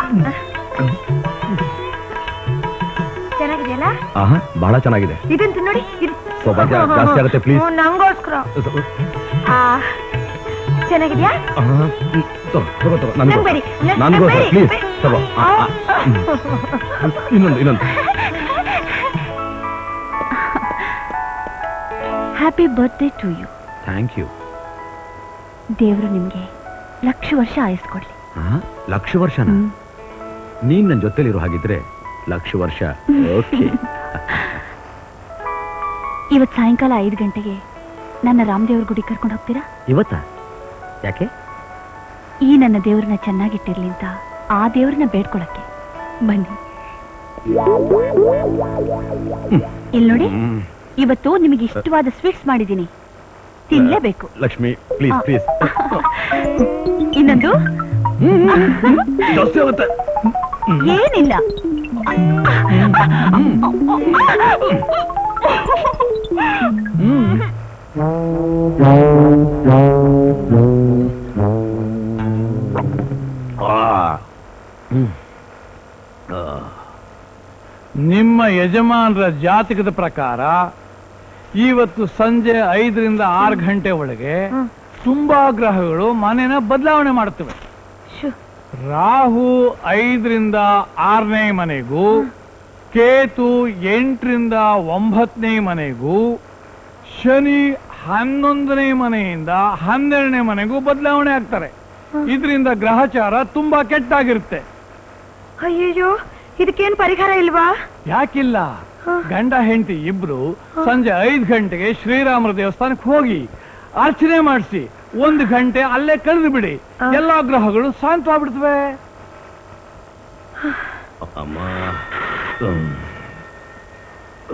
ಚೆನ್ನಾಗಿದೆಯಲ್ಲ? ಆಹಾ, ಬಹಳ ಚೆನ್ನಾಗಿದೆ. ಇದನ್ ನೋಡಿ. ಸೌಭಾಗ್ಯ, ಜಾಸ್ತಿ ಆಗುತ್ತೆ ಪ್ಲೀಸ್. ನಂಗೋಸ್ಕರ. ಚೆನ್ನಾಗಿದ್ಯಾ? ನನ್ಗೋಸ್ಕರ ಪ್ಲೀಸ್. ಇನ್ನೊಂದು ಇನ್ನೊಂದು. Happy birthday to you. Thank you. ದೇವರು ನಿಮ್ಗೆ ಲಕ್ಷ ವರ್ಷ ಆಯಸ್ಕೊಡ್ಲಿ. ಲಕ್ಷ ವರ್ಷನ? ನೀನ್ ನನ್ನ ಜೊತೆಲಿರೋ ಹಾಗಿದ್ರೆ ಲಕ್ಷ ವರ್ಷ. ಓಕೆ. ಇವತ್ ಸಾಯಂಕಾಲ ಐದು ಗಂಟೆಗೆ ನನ್ನ ರಾಮದೇವ್ರ ಗುಡಿ ಕರ್ಕೊಂಡು ಹೋಗ್ತೀರಾ? ಇವತ್ತ? ಯಾಕೆ? ಈ ನನ್ನ ದೇವ್ರನ್ನ ಚೆನ್ನಾಗಿಟ್ಟಿರ್ಲಿ ಅಂತ ಆ ದೇವ್ರನ್ನ ಬೇಡ್ಕೊಳಕ್ಕೆ ಬನ್ನಿ. ಇಲ್ಲಿ ನೋಡಿ, ಇವತ್ತು ನಿಮಗೆ ಇಷ್ಟವಾದ ಸ್ವೀಟ್ಸ್ ಮಾಡಿದ್ದೀನಿ, ತಿನ್ಲೇಬೇಕು. Lakshmi please please. ಇನ್ನೊಂದು ಏನಿಲ್ಲ. ನಿಮ್ಮ ಯಜಮಾನರ ಜಾತಕದ ಪ್ರಕಾರ ಇವತ್ತು ಸಂಜೆ ಐದರಿಂದ ಆರು ಗಂಟೆ ಒಳಗೆ ತುಂಬಾ ಗ್ರಹಗಳು ಮನೆನ ಬದಲಾವಣೆ ಮಾಡುತ್ತವೆ. ರಾಹು ಐದರಿಂದ ಆರನೇ ಮನೆಗೂ, ಕೇತು ಎಂಟರಿಂದ ಒಂಬತ್ತನೇ ಮನೆಗೂ, ಶನಿ ಹನ್ನೊಂದನೇ ಮನೆಯಿಂದ ಹನ್ನೆರಡನೇ ಮನೆಗೂ ಬದಲಾವಣೆ ಆಗ್ತಾರೆ. ಇದರಿಂದ ಗ್ರಹಚಾರ ತುಂಬಾ ಕೆಟ್ಟಾಗಿರುತ್ತೆ. ಅಯ್ಯೋ, ಇದಕ್ಕೇನು ಪರಿಹಾರ ಇಲ್ವಾ? ಯಾಕಿಲ್ಲ, ಗಂಡ ಹೆಂಡತಿ ಇಬ್ರು ಸಂಜೆ ಐದು ಗಂಟೆಗೆ ಶ್ರೀರಾಮರ ದೇವಸ್ಥಾನಕ್ಕೆ ಹೋಗಿ ಅರ್ಚನೆ ಮಾಡಿಸಿ ಒಂದು ಗಂಟೆ ಅಲ್ಲೇ ಕಳೆದು ಬಿಡಿ, ಎಲ್ಲಾ ಗ್ರಹಗಳು ಶಾಂತವಾಗ್ಬಿಡ್ತವೆ.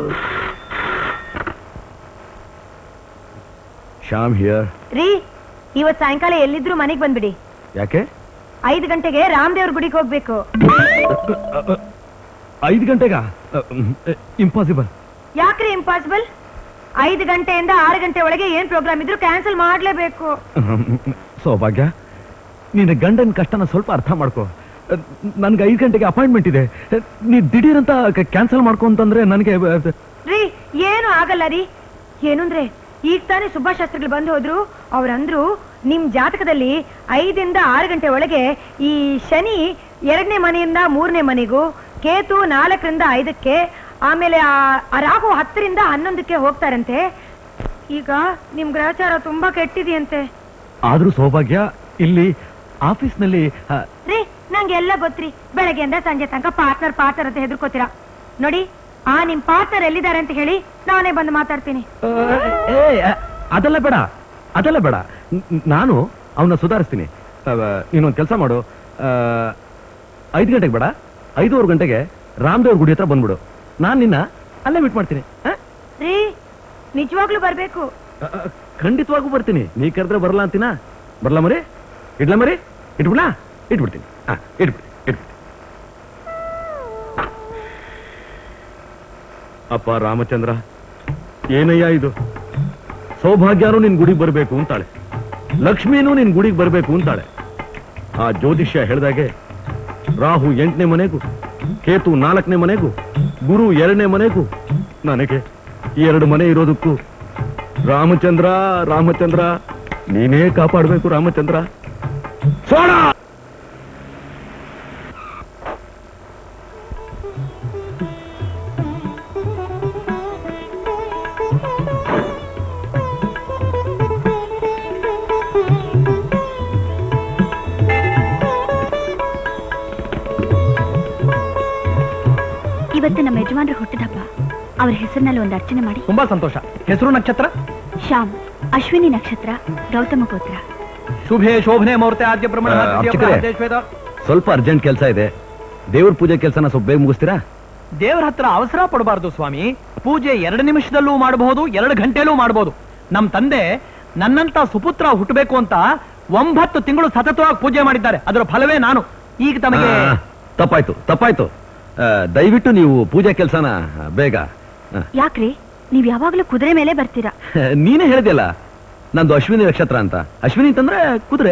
ಶ್ಯಾಮ್ ಹಿಯರ್. ರೀ, ಇವತ್ ಸಾಯಂಕಾಲ ಎಲ್ಲಿದ್ರು ಮನೆಗ್ ಬಂದ್ಬಿಡಿ. ಯಾಕೆ? ಐದು ಗಂಟೆಗೆ ರಾಮದೇವ್ರ ಗುಡಿಗೆ ಹೋಗ್ಬೇಕು. ಐದು ಗಂಟೆಗ? ಇಂಪಾಸಿಬಲ್. ಯಾಕ್ರಿ ಇಂಪಾಸಿಬಲ್? ಐದು ಗಂಟೆಯಿಂದ ಆರು ಗಂಟೆ ಒಳಗೆ ಏನ್ ಪ್ರೋಗ್ರಾಮ್ ಇದ್ರು ಕ್ಯಾನ್ಸಲ್ ಮಾಡ್ಲೇಬೇಕು. ಸೌಭಾಗ್ಯ, ನಿನ್ನ ಗಂಡನ ಕಷ್ಟನ ಸ್ವಲ್ಪ ಅರ್ಥ ಮಾಡ್ಕೋ. ನನ್ಗೆ ಐದು ಗಂಟೆಗೆ ಅಪಾಯಿಂಟ್ಮೆಂಟ್ ಇದೆ. ನೀ ದಿಢೀರ್ ಅಂತ ಕ್ಯಾನ್ಸಲ್ ಮಾಡ್ಕೊ ಅಂತಂದ್ರೆ ನನಗೆ ರೀ ಏನು ಆಗಲ್ಲ ರೀ. ಏನಂದ್ರೆ ಈಗ ತಾನೇ ಸುಭಾಶಾಸ್ತ್ರಿಗಳು ಬಂದು ಹೋದ್ರು. ಅವ್ರಂದ್ರು ನಿಮ್ ಜಾತಕದಲ್ಲಿ ಐದಿಂದ ಆರು ಗಂಟೆ ಒಳಗೆ ಈ ಶನಿ ಎರಡನೇ ಮನೆಯಿಂದ ಮೂರನೇ ಮನೆಗೂ, ಕೇತು ನಾಲ್ಕರಿಂದ ಐದಕ್ಕೆ, ಆಮೇಲೆ ಆ ರಾಹು ಹತ್ತರಿಂದ ಹನ್ನೊಂದಕ್ಕೆ ಹೋಗ್ತಾರಂತೆ. ಈಗ ನಿಮ್ ಗ್ರಹಚಾರ ತುಂಬಾ ಕೆಟ್ಟಿದೆಯಂತೆ. ಆದ್ರೂ ಸೌಭಾಗ್ಯ, ಇಲ್ಲಿ ಆಫೀಸ್ ನಲ್ಲಿ ರೀ ನಂಗೆ ಎಲ್ಲ ಗೊತ್ತ್ರಿ. ಬೆಳಗ್ಗೆಯಿಂದ ಸಂಜೆ ತನಕ ಪಾರ್ಟ್ನರ್ ಪಾರ್ಟ್ನರ್ ಅಂತ ಹೆದರ್ಕೋತೀರಾ ನೋಡಿ. ಆ ನಿಮ್ ಪಾರ್ಟ್ನರ್ ಎಲ್ಲಿದ್ದಾರೆ ಅಂತ ಹೇಳಿ ನಾನೇ ಬಂದು ಮಾತಾಡ್ತೀನಿ. ಅದೆಲ್ಲ ಬೇಡ, ಅದೆಲ್ಲ ಬೇಡ. ನಾನು ಅವನ್ನ ಸುಧಾರಿಸ್ತೀನಿ. ನೀನೊಂದು ಕೆಲಸ ಮಾಡು, ಐದು ಗಂಟೆಗೆ ಬೇಡ, ಐದೂವರೆ ಗಂಟೆಗೆ ರಾಮದೇವ್ರ ಗುಡಿ ಹತ್ರ ಬಂದ್ಬಿಡು. ನಾನ್ ನಿನ್ನ ಅಲ್ಲೇ ಮೀಟ್ ಮಾಡ್ತೀನಿ. ರೀ ನಿಜವಾಗ್ಲೂ ಬರ್ಬೇಕು? ಖಂಡಿತವಾಗೂ ಬರ್ತೀನಿ. ನೀ ಕರೆದ್ರೆ ಬರಲ್ಲ ಅಂತೀನಾ? ಬರ್ಲಾ ಮರಿ? ಇಡ್ಲ ಮರಿ? ಇಟ್ಬಿಡ್ಲಾ? ಇಟ್ಬಿಡ್ತೀನಿ. ಹಾ ಇಟ್ಬಿಡ್ತೀನಿ ಇಟ್ಬಿಡ್ತೀನಿ. ಅಪ್ಪ ರಾಮಚಂದ್ರ, ಏನಯ್ಯ ಇದು? ಸೌಭಾಗ್ಯನೂ ನಿನ್ ಗುಡಿಗೆ ಬರ್ಬೇಕು ಅಂತಾಳೆ, ಲಕ್ಷ್ಮೀನೂ ನಿನ್ ಗುಡಿಗೆ ಬರ್ಬೇಕು ಅಂತಾಳೆ. ಆ ಜ್ಯೋತಿಷ್ಯ ಹೇಳ್ದಾಗೆ ರಾಹು ಎಂಟನೇ ಮನೆಗೂ, ಕೇತು ನಾಲ್ಕನೇ ಮನೆಗೂ, ಗುರು ಎರಡನೇ ಮನೆಗೂ, ನನಗೆ ಎರಡು ಮನೆ ಇರೋದಕ್ಕೂ ರಾಮಚಂದ್ರ ರಾಮಚಂದ್ರ ನೀನೇ ಕಾಪಾಡಬೇಕು ರಾಮಚಂದ್ರ. ಸೋಣ ಇವತ್ತು ನಮ್ಮ ಯಜಮಾನ್ರ ಹುಟ್ಟಿದ ಹಬ್ಬ. ಅವ್ರ ಹೆಸರಿನಲ್ಲಿ ಒಂದು ಅರ್ಚನೆ ಮಾಡಿ. ತುಂಬಾ ಸಂತೋಷ. ಹೆಸರು ನಕ್ಷತ್ರ? ಶ್ಯಾಮ್. ಅಶ್ವಿನಿ ನಕ್ಷತ್ರ, ಗೌತಮ ಗೋತ್ರ. ಶುಭೆ ಶೋಭನೆ ಮುಹೂರ್ತೆ ಆದ್ಯ ಪ್ರಮಾಣ. ಸ್ವಲ್ಪ ಅರ್ಜೆಂಟ್ ಕೆಲಸ ಇದೆ. ದೇವ್ರ ಪೂಜೆ ಕೆಲಸನ ಸ್ವಲ್ಪ ಬೇಗ ಮುಗಿಸ್ತೀರಾ? ದೇವ್ರ ಹತ್ರ ಅವಸರ ಪಡಬಾರ್ದು ಸ್ವಾಮಿ. ಪೂಜೆ ಎರಡು ನಿಮಿಷದಲ್ಲೂ ಮಾಡಬಹುದು, ಎರಡು ಗಂಟೆಲೂ ಮಾಡಬಹುದು. ನಮ್ ತಂದೆ ನನ್ನಂತ ಸುಪುತ್ರ ಹುಟ್ಟಬೇಕು ಅಂತ ಒಂಬತ್ತು ತಿಂಗಳು ಸತತವಾಗಿ ಪೂಜೆ ಮಾಡಿದ್ದಾರೆ. ಅದರ ಫಲವೇ ನಾನು. ಈಗ ತಮಗೆ ತಪ್ಪಾಯ್ತು ತಪ್ಪಾಯ್ತು. ದಯವಿಟ್ಟು ನೀವು ಪೂಜಾ ಕೆಲಸನ ಬೇಗ. ಯಾಕ್ರಿ ನೀವ್ ಯಾವಾಗ್ಲೂ ಕುದುರೆ ಮೇಲೆ ಬರ್ತೀರಾ? ನೀನೇ ಹೇಳಿದ್ಯಲ್ಲ ನಂದು ಅಶ್ವಿನಿ ನಕ್ಷತ್ರ ಅಂತ. ಅಶ್ವಿನಿ ಅಂತಂದ್ರೆ ಕುದುರೆ.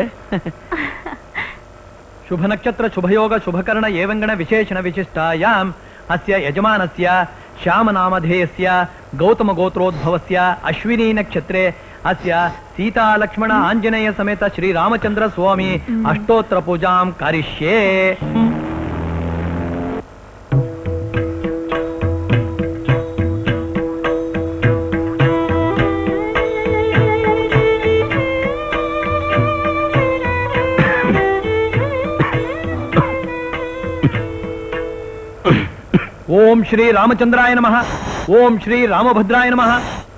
ಶುಭ ನಕ್ಷತ್ರ ಶುಭಯೋಗ ಶುಭಕರ್ಣ ಏವಂಗಣ ವಿಶೇಷಣ ವಿಶಿಷ್ಟಾಯಾಮ್ ಅಸ್ಯ ಯಜಮಾನಸ್ಯ ಶ್ಯಾಮನಾಮಧೇಯಸ್ಯ ಗೌತಮ ಗೋತ್ರೋದ್ಭವಸ್ಯ ಅಶ್ವಿನಿ ನಕ್ಷತ್ರೆ ಅಸ್ಯ ಸೀತಾ ಲಕ್ಷ್ಮಣ ಆಂಜನೇಯ ಸಮೇತ ಶ್ರೀರಾಮಚಂದ್ರ ಸ್ವಾಮಿ ಅಷ್ಟೋತ್ರ ಪೂಜಾಂ ಕರಿಷ್ಯೇ. ಓಂ ಶ್ರೀ ರಾಮಚಂದ್ರಾಯ ನಮಃ. ಓಂ ಶ್ರೀ ರಾಮಭದ್ರಾಯ ನಮಃ.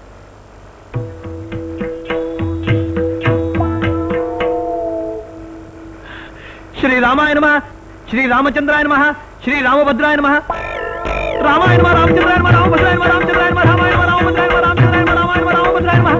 ಶ್ರೀ ರಾಮಾಯ ನಮಃ. ಶ್ರೀ ರಾಮಚಂದ್ರಾಯ ನಮಃ. ಶ್ರೀ ರಾಮಭದ್ರಾಯ ನಮಃ. ರಾಮಾಯ ನಮಃ. ರಾಮಚಂದ್ರಾಯ ನಮಃ. ರಾಮಭದ್ರಾಯ ನಮಃ. ರಾಮಚಂದ್ರಾಯ ನಮಃ. ರಾಮಾಯ ನಮಃ. ರಾಮಭದ್ರಾಯ ನಮಃ. ರಾಮಚಂದ್ರಾಯ ನಮಃ. ರಾಮಾಯ ನಮಃ. ರಾಮಭದ್ರಾಯ ನಮಃ.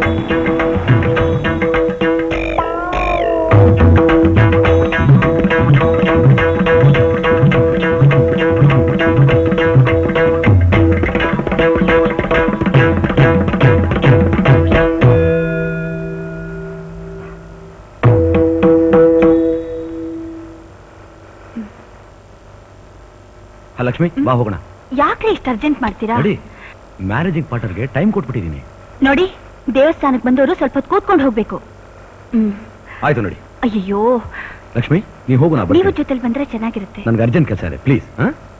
ಲಕ್ಷ್ಮಿ ಬಾ ಹೋಗೋಣ. ಯಾಕ್ರಿ ಇಷ್ಟು ಅರ್ಜೆಂಟ್ ಮಾಡ್ತೀರಾ? ನೋಡಿ ಮ್ಯಾರೇಜಿಂಗ್ ಪಾರ್ಟರ್ಗೆ ಟೈಮ್ ಕೊಟ್ಬಿಟ್ಟಿದ್ದೀನಿ. ನೋಡಿ ದೇವಸ್ಥಾನಕ್ಕೆ ಬಂದವರು ಸ್ವಲ್ಪ ಹೊತ್ತು ಕೂತ್ಕೊಂಡು ಹೋಗ್ಬೇಕು. ಹ್ಮ್ ಆಯ್ತು ನೋಡಿ. ಅಯ್ಯೋ ಲಕ್ಷ್ಮಿ ನೀವು ಹೋಗೋಣ. ನೀವು ಜೊತೆಲಿ ಬಂದ್ರೆ ಚೆನ್ನಾಗಿರುತ್ತೆ. ನನ್ಗೆ ಅರ್ಜೆಂಟ್ ಕೆಲಸ ಇದೆ ಪ್ಲೀಸ್.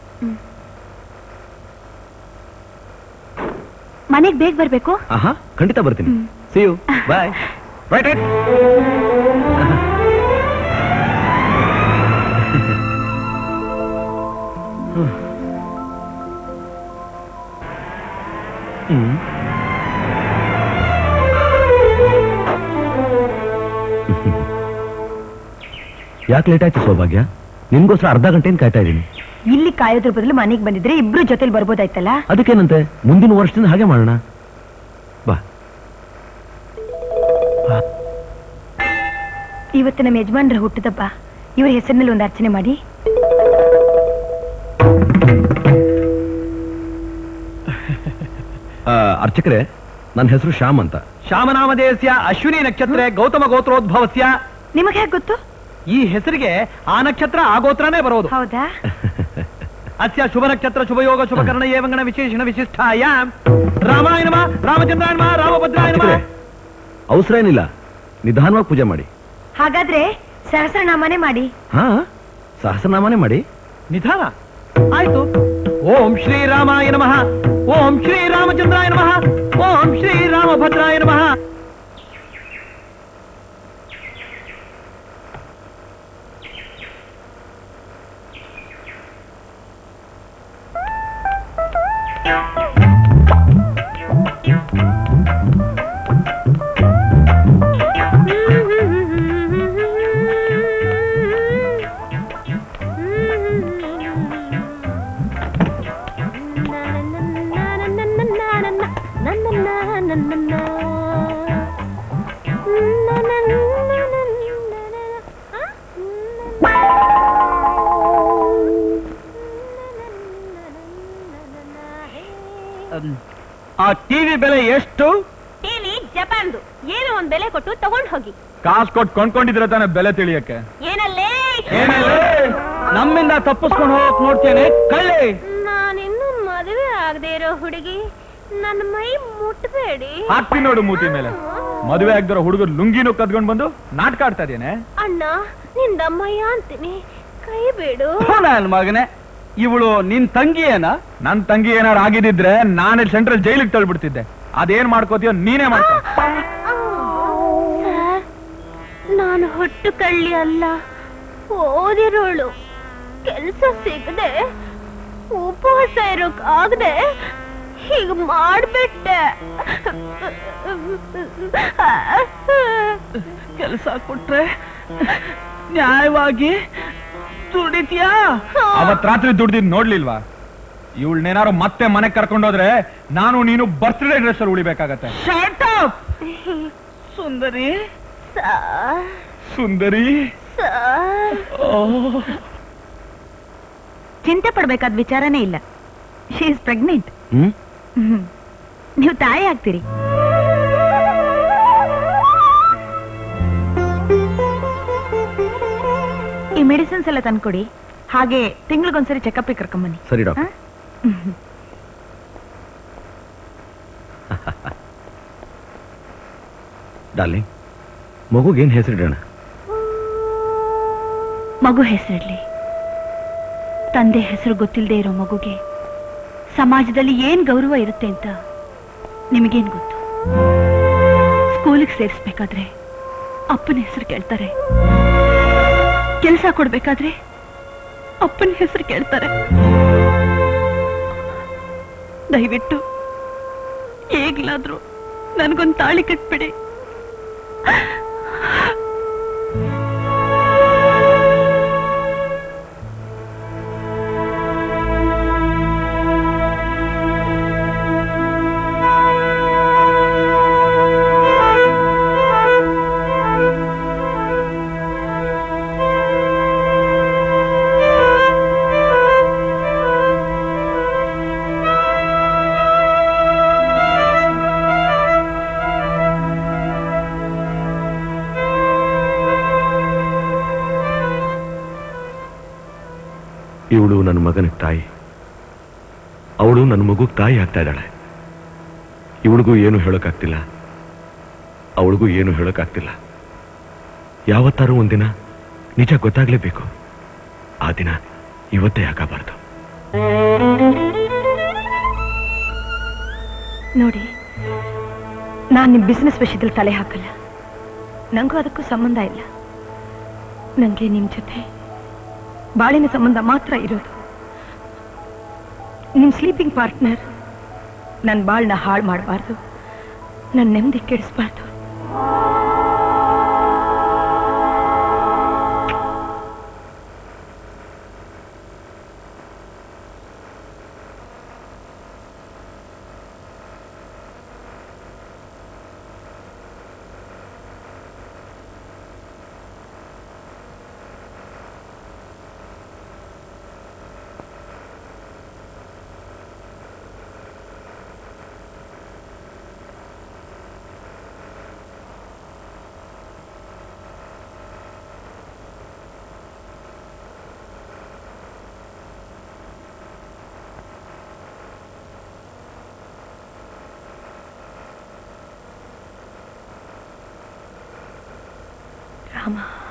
ಮನೆಗೆ ಬೇಗ ಬರ್ಬೇಕು. ಆಹಾ ಖಂಡಿತ ಬರ್ತೀನಿ. See you. Bye. Right it. ಯಾಕೆ ಲೇಟ್ ಆಯ್ತು ಸೌಭಾಗ್ಯ? ನಿನ್ಗೋಸ್ಕರ ಅರ್ಧ ಗಂಟೆಯಿಂದ ಕಾಯ್ತಾ ಇದ್ದೀನಿ. ಇಲ್ಲಿ ಕಾಯೋದ್ರ ಬದಲು ಮನೆಗೆ ಬಂದಿದ್ರೆ ಇಬ್ರು ಜೊತೆಲಿ ಬರ್ಬೋದಾಯ್ತಲ್ಲ. ಅದಕ್ಕೇನಂತೆ, ಮುಂದಿನ ವರ್ಷದಿಂದ ಹಾಗೆ ಮಾಡೋಣ. ಬಾ. ಇವತ್ತು ನಮ್ಮ ಯಜಮಾನ್ರ ಹುಟ್ಟದಬ್ಬ, ಇವ್ರ ಹೆಸರಿನಲ್ಲಿ ಒಂದು ಅರ್ಚನೆ ಮಾಡಿ. ಅರ್ಚಕರೇ, ನನ್ನ ಹೆಸರು ಶ್ಯಾಮ್ ಅಂತ. ಶ್ಯಾಮನಾಮಧೇಯಸ್ಯ ಅಶ್ವಿನಿ ನಕ್ಷತ್ರ ಗೌತಮ ಗೋತ್ರೋದ್ಭವಸ್ಯ. ನಿಮಗೆ ಹೇಗೆ ಗೊತ್ತು? ಈ ಹೆಸರಿಗೆ ಆ ನಕ್ಷತ್ರ ಆ ಗೋತ್ರನೇ ಬರೋದು. ಹೌದಾ? ಅಸ್ಯ ಶುಭ ನಕ್ಷತ್ರ ಶುಭಯೋಗ ಶುಭಕರ್ಣ ಏವಂಗಣ ವಿಶೇಷಣ ವಿಶಿಷ್ಟಾಯ ರಾಮಾಯ ನಮಃ ರಾಮಚಂದ್ರಾಯ ನಮಃ ರಾಮಭದ್ರಾಯ ನಮಃ. ಅವಸರ ಏನಿಲ್ಲ, ನಿಧಾನವಾಗಿ ಪೂಜೆ ಮಾಡಿ. ಹಾಗಾದ್ರೆ ಸಹಸ್ರನಾಮನೇ ಮಾಡಿ. ಹಾ, ಸಹಸ್ರನಾಮನೇ ಮಾಡಿ. ನಿಧಾನ ಆಯ್ತು. ಓಂ ಶ್ರೀರಾಮಾಯ ನಮಃ, ಓಂ ಶ್ರೀ ರಾಮಚಂದ್ರಾಯ ನಮಃ, ಓಂ ಶ್ರೀ ರಾಮಭದ್ರಾಯ ನಮಃ. ಆ ಟಿವಿ ಬೆಲೆ ಎಷ್ಟು? ಟಿವಿ ಜಪಾನ್ದು. ಏನೋ ಒಂದ್ ಬೆಲೆ ಕೊಟ್ಟು ತಗೊಂಡ್ ಹೋಗಿ. ಕಾಸು ಕೊಟ್ಟು ಕೊಂಡ್ಕೊಂಡಿದ್ರೆ ತಾನೆ ಬೆಲೆ ತಿಳಿಯಕ್ಕೆ. ಏನಲ್ಲೇ ನಮ್ಮಿಂದ ತಪ್ಪಿಸ್ಕೊಂಡು ಹೋಗಕ್ ನೋಡ್ತೇನೆ ಕಳ್ಳಿ. ನಾನಿನ್ನು ಮದುವೆ ಆಗದೆ ಇರೋ ಹುಡುಗಿ, ನನ್ನ ಮೈ ಮುಟ್ಬೇಡಿ. ಹಾಕ್ತೀನಿ ನೋಡು ಮೂತಿ ಮೇಲೆ. ಮದುವೆ ಆಗದಿರೋ ಹುಡುಗರು ಲುಂಗಿನೂ ಕದ್ಕೊಂಡ್ ಬಂದು ನಾಟಕ ಆಡ್ತಾ ಇದ್ದೇನೆ. ಅಣ್ಣ, ನಿಂದಮ್ಮಯ್ಯ ಅಂತೀನಿ, ಕೈ ಬಿಡು. ನನ್ ಮಗನೇ, ಇವಳು ನಿನ್ ತಂಗಿ ಏನ? ನನ್ ತಂಗಿ ಏನಾರು ಆಗಿದ್ದಿದ್ರೆ ನಾನೇ ಸೆಂಟ್ರಲ್ ಜೈಲಿಗೆ ತಳ್ಬಿಡ್ತಿದ್ದೆ. ಅದೇನ್ ಮಾಡ್ಕೋತೀಯೋ ನೀನೇ ಮಾಡ್ಕೋ. ನಾನು ಹೊಟ್ಟು ಕಳ್ಳಿ ಅಲ್ಲ, ಓದಿರೋಳು. ಕೆಲ್ಸ ಸಿಗದೆ ಉಪವಾಸ ಇರೋಕ್ ಆಗದೆ ಹೀಗ ಮಾಡ್ಬಿಟ್ಟೆ. ಕೆಲಸ ಕೊಟ್ರೆ ನ್ಯಾಯವಾಗಿ ದುಡಿತೀಯಾ? ಅವತ್ ರಾತ್ರಿ ದುಡ್ದಿದ್ ನೋಡ್ಲಿಲ್ವಾ? ಇವಳನ್ನೇನಾರು ಮತ್ತೆ ಮನೆಗ್ ಕರ್ಕೊಂಡೋದ್ರೆ ನಾನು ನೀನು ಬರ್ತ್ಡೇ ಡ್ರೆಸ್ ಅಲ್ಲಿ ಉಳಿಬೇಕಾಗತ್ತೆ. ಸುಂದರಿ ಸುಂದರಿ ಚಿಂತೆ ಪಡ್ಬೇಕಾದ ವಿಚಾರನೇ ಇಲ್ಲ. She is pregnant. ನೀವು ತಾಯಿ ಆಗ್ತೀರಿ. ಈ ಮೆಡಿಸಿನ್ಸ್ ಎಲ್ಲ ತಂದ್ಕೊಡಿ. ಹಾಗೆ ತಿಂಗಳಿಗೊಂದ್ಸರಿ ಚೆಕಪ್ ಕರ್ಕೊಂಬನ್ನಿ. ಸರಿ ಡಾಕ್ಟರ್. ಡಾರ್ಲಿಂಗ್, ಮಗುಗೇನ್ ಹೆಸರಿಡೋಣ? ಮಗು ಹೆಸರಿಡ್ಲಿ. ತಂದೆ ಹೆಸರು ಗೊತ್ತಿಲ್ಲದೆ ಇರೋ ಮಗುಗೆ ಸಮಾಜದಲ್ಲಿ ಏನ್ ಗೌರವ ಇರುತ್ತೆ ಅಂತ ನಿಮಗೇನ್ ಗೊತ್ತು? ಸ್ಕೂಲಿಗೆ ಸೇರಿಸ್ಬೇಕಾದ್ರೆ ಅಪ್ಪನ ಹೆಸರು ಕೇಳ್ತಾರೆ, ಕೆಲಸ ಕೊಡ್ಬೇಕಾದ್ರೆ ಅಪ್ಪನ ಹೆಸರು ಕೇಳ್ತಾರೆ. ದಯವಿಟ್ಟು ಈಗ್ಲಾದ್ರೂ ನನ್ಗೊಂದು ತಾಳಿ ಕಟ್ಬಿಡಿ. ಇವಳು ನನ್ನ ಮಗನಿಗೆ ತಾಯಿ, ಅವಳು ನನ್ನ ಮಗುಗೆ ತಾಯಿ ಆಗ್ತಾ ಇದ್ದಾಳೆ. ಇವಳಿಗೂ ಏನು ಹೇಳೋಕ್ಕಾಗ್ತಿಲ್ಲ, ಅವಳಿಗೂ ಏನು ಹೇಳೋಕ್ಕಾಗ್ತಿಲ್ಲ. ಯಾವತ್ತಾರು ಒಂದಿನ ನಿಜ ಗೊತ್ತಾಗ್ಲೇಬೇಕು. ಆ ದಿನ ಇವತ್ತೇ ಆಗಬಾರ್ದು. ನೋಡಿ, ನಾನು ನಿಮ್ಮ ಬಿಸ್ನೆಸ್ ವಿಷಯದಲ್ಲಿ ತಲೆ ಹಾಕಲ್ಲ. ನನಗೂ ಅದಕ್ಕೂ ಸಂಬಂಧ ಇಲ್ಲ. ನನಗೆ ನಿಮ್ಮ ಜೊತೆ ಬಾಳಿನ ಸಂಬಂಧ ಮಾತ್ರ ಇರೋದು. ನಿಮ್ಮ ಸ್ಲೀಪಿಂಗ್ ಪಾರ್ಟ್ನರ್ ನನ್ನ ಬಾಳನ್ನ ಹಾಳು ಮಾಡಬಾರ್ದು, ನನ್ನ ನೆಮ್ಮದಿ ಕೆಡಿಸ್ಬಾರ್ದು. ರಾಮ.